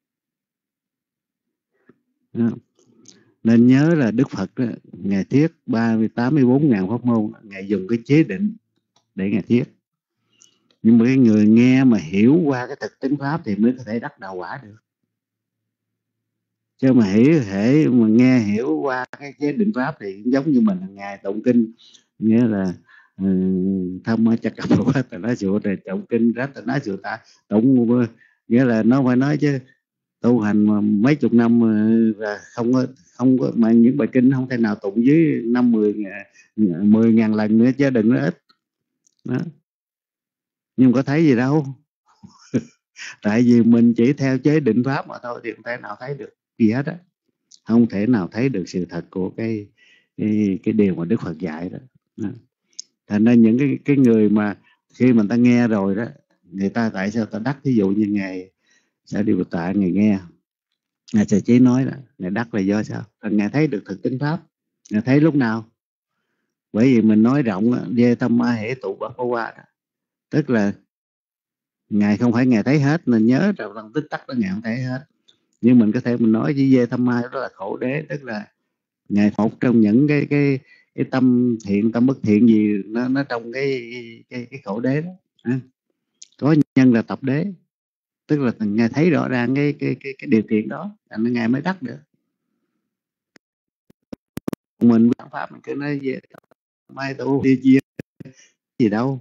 Đó. Nên nhớ là Đức Phật đó, Ngài thuyết 84.000 pháp môn, Ngài dùng cái chế định để Ngài thuyết. Nhưng mà cái người nghe mà hiểu qua cái thực tính Pháp thì mới có thể đắc đạo quả được. Chứ mà mà nghe hiểu qua cái chế định Pháp thì giống như mình hàng ngày tụng kinh, nghĩa là tham ma chắc cặp quá ta nói sụt rồi tụng kinh rất ta nói sụt ta tụng, nghĩa là nó phải nói chứ tu hành mà mấy chục năm và không có mà những bài kinh không thể nào tụng dưới 10.000 lần nữa, chứ đừng nói ít đó. Nhưng có thấy gì đâu. Tại vì mình chỉ theo chế định Pháp mà thôi, thì không thể nào thấy được gì hết á, không thể nào thấy được sự thật của cái điều mà Đức Phật dạy đó. Thành ra những cái người mà khi mà ta nghe rồi đó, người ta tại sao ta đắc? Ví dụ như Ngài Sa Đi Bồ Tát, Ngài nghe Ngài Sa Chí nói đó, Ngài đắc là do sao? Ngài thấy được thực tính Pháp. Ngài thấy lúc nào? Bởi vì mình nói rộng về tâm ma hệ tụ bát qua đó, tức là Ngài không phải Ngài thấy hết, nên nhớ rằng tích tắc đó Ngài không thấy hết. Nhưng mình có thể mình nói với về tham ma đó là khổ đế, tức là Ngài một trong những cái tâm thiện tâm bất thiện gì nó trong cái khổ đế đó. Có nhân là tập đế, tức là Ngài thấy rõ ràng cái điều kiện đó, nên Ngài mới đắc được. Mình bản pháp mình cứ nói về mai tu đi chia gì đâu.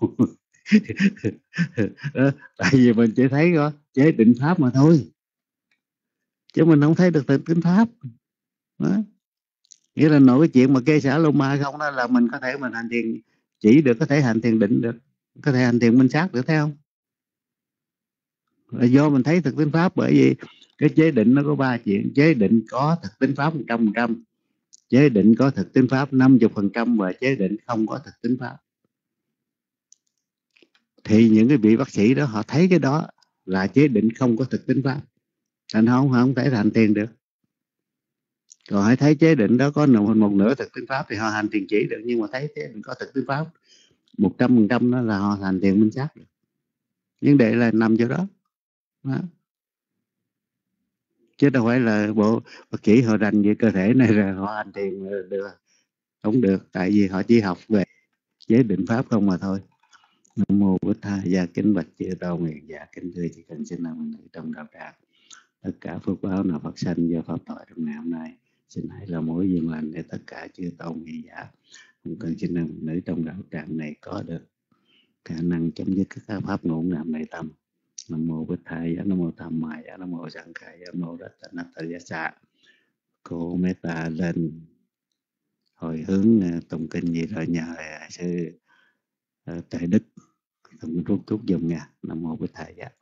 Đó, tại vì mình chỉ thấy có chế định Pháp mà thôi, chứ mình không thấy được thực tính Pháp đó. Nghĩa là nội cái chuyện mà kê xả lô ma không đó là mình có thể mình hành thiền chỉ được, có thể hành thiền định được, có thể hành thiền minh sát được, thấy không? Là do mình thấy thực tính Pháp. Bởi vì cái chế định nó có 3 chuyện: chế định có thực tính Pháp 100%, chế định có thực tính Pháp 50%, và chế định không có thực tính Pháp. Thì những cái vị bác sĩ đó họ thấy cái đó là chế định không có thực tính Pháp, thành họ không thể hành thiền được. Còn hãy thấy chế định đó có một nửa thực tính Pháp thì họ hành thiền chỉ được, nhưng mà thấy chế định có thực tính Pháp 100% đó là họ hành thiền minh sát được. Vấn đề là nằm chỗ đó. Chứ đâu phải là bộ bác sĩ họ rành về cơ thể này rồi họ hành thiền được, không được. Tại vì họ chỉ học về chế định Pháp không mà thôi. Nam mô Bổn Tha. Dạ kính bạch chư Tôn nguyện. Dạ kính thưa chỉ cần xin nam trong đạo tràng, tất cả phước báo nào phát sanh do pháp thoại trong ngày hôm nay Xin hãy là mối duyên lành để tất cả chư tôn nghi giả không cần sinh nam nữ trong đạo tràng này có được khả năng chấm dứt các pháp ngôn ngàm này tâm. Nam mô Bích Thầy Giá, Nam mô Tham Mại Giá, Nam mô Sanh Khai Giá, Nam mô Rattanataya Sa. Cô Meta lên hồi hướng tụng kinh gì rồi nhờ sư Tài Đức tụng rút dùm nha. Nam mô Bích Thầy Giá.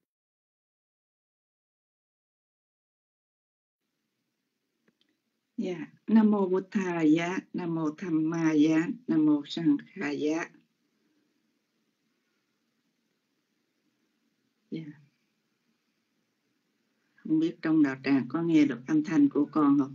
Dạ, Nam mô Bụt Thà Giá, Nam mô Tham Ma Giá, Nam mô Sanh Khai Giá. Dạ. Không biết trong đạo tràng có nghe được âm thanh của con không?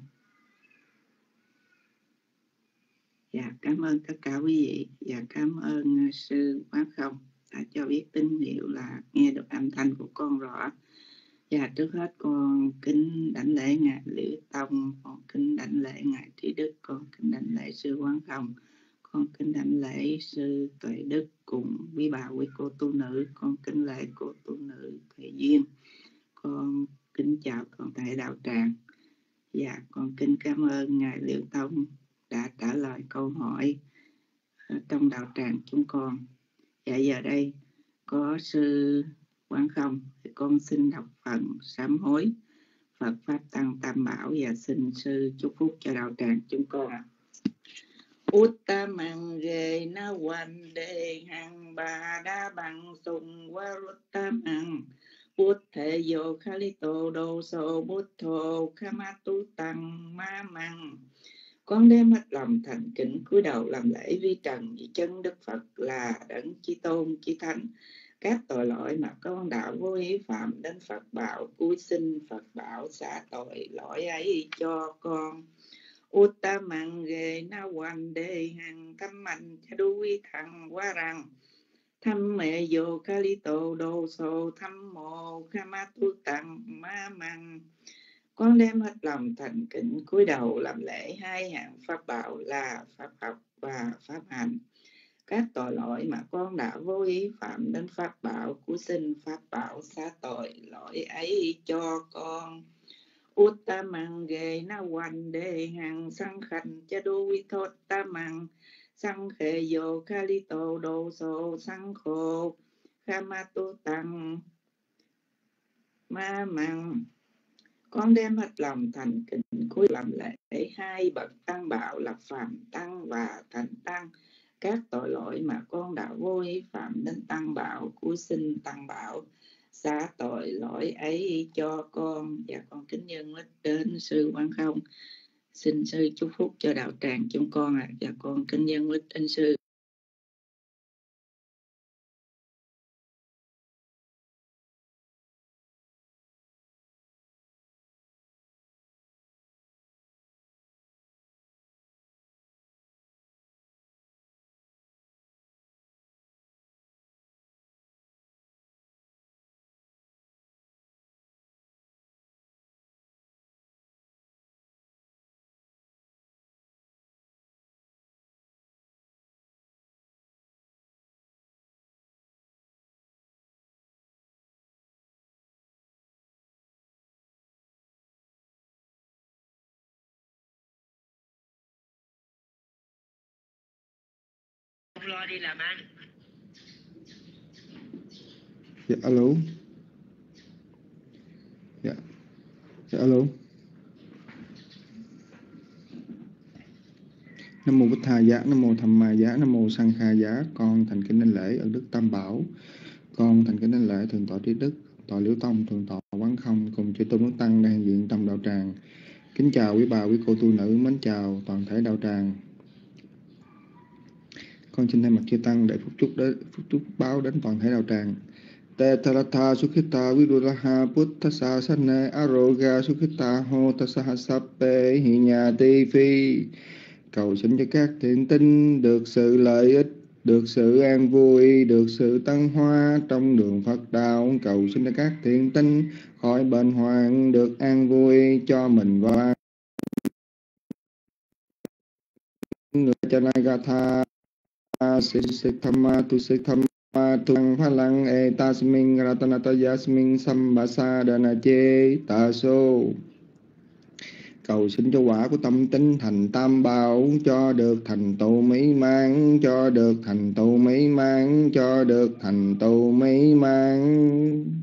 Dạ, cảm ơn tất cả quý vị và cảm ơn sư Quán Không đã cho biết tín hiệu là nghe được âm thanh của con rõ. Và trước hết con kính đảnh lễ ngài Liễu Tông, con kính đảnh lễ ngài Trí Đức, con kính đảnh lễ sư Quán Không, con kính đảnh lễ sư Tuệ Đức cùng quý bà quý cô tu nữ, con kính lễ cô tu nữ Thầy Duyên, con kính chào toàn thể đạo tràng. Và con kính cảm ơn ngài Liễu Tông đã trả lời câu hỏi trong đạo tràng chúng con. Và giờ đây có sư Quán Không thì con xin đọc phần sám hối Phật Pháp Tăng Tam Bảo và xin sư chúc phúc cho đạo tràng chúng con ạ. Uttamang ge na wan de hang ba đa bằng sung waruttamang Buddhe yo khalito do so buddho kamatu tăng ma măng. Con đem hết lòng thành kính cúi đầu làm lễ vi trần vì chân Đức Phật là đấng chí tôn chí thánh. Các tội lỗi mà con đạo vô ý phạm đến Phật bảo, cúi xin Phật bảo xả tội lỗi ấy cho con. Uttamang ge na wan de hằng thăm mạnh cha đu vi thằng qua rằng thăm mẹ vô kalito đô sô thăm mô kama tu tăng ma măng. Con đem hết lòng thành kính cúi đầu làm lễ hai hạng pháp bảo là pháp học và pháp hành. Các tội lỗi mà con đã vô ý phạm đến pháp bảo, cúi xin pháp bảo xá tội lỗi ấy cho con. Uttamang ge na wan de hằng sang khanh cha đu vi thốt tamang sang khê vô kalito đô sô sang khô kama tu tăng ma măng. Con đem hết lòng thành kính cúi làm lễ hai bậc tăng bảo là phàm tăng và thành tăng. Các tội lỗi mà con đã vô ý phạm đến tăng bảo, cúi xin tăng bảo xá tội lỗi ấy cho con. Và con kính nhân lích đến sư Quán Không, xin sư chúc phúc cho đạo tràng chúng con ạ. Và con kính nhân lích đến sư. Lo đi làm ăn. Dạ alo. Dạ alo. Nam mô Bích Tha Giá, Nam mô Tham Ma Giá, Nam mô Sanh Kha Giá. Con thành kính đảnh lễ ơn Đức Tam Bảo, con thành kính đảnh lễ thượng tọa Trí Đức, tọa Liễu Tông, thượng tọa Quán Không cùng chư tôn đức tăng đang hiện diện trong đạo tràng. Kính chào quý bà quý cô tu nữ, mến chào toàn thể đạo tràng. Con xin thay mặt chư tăng để phúc chúc báo đến toàn thể đạo tràng. Te Taratha Sukhita Viduraha Puttasa Sane Aroga Sukhita Ho Tasaha Sappe Hinyati Phi. Cầu xin cho các thiện tinh được sự lợi ích, được sự an vui, được sự tăng hoa trong đường Phật đạo. Cầu xin cho các thiện tinh khỏi bệnh hoạn, được an vui cho mình và người Chanagatha Siddhamma tu Siddhamma tu Phá Lăng E Tasmin Ratanata Yasmin Sambasa Dana Che Taso. cầu xin cho quả của tâm tinh thành tam bảo, cho được thành tựu mỹ mãn, cho được thành tựu mỹ mãn, cho được thành tựu mỹ mãn.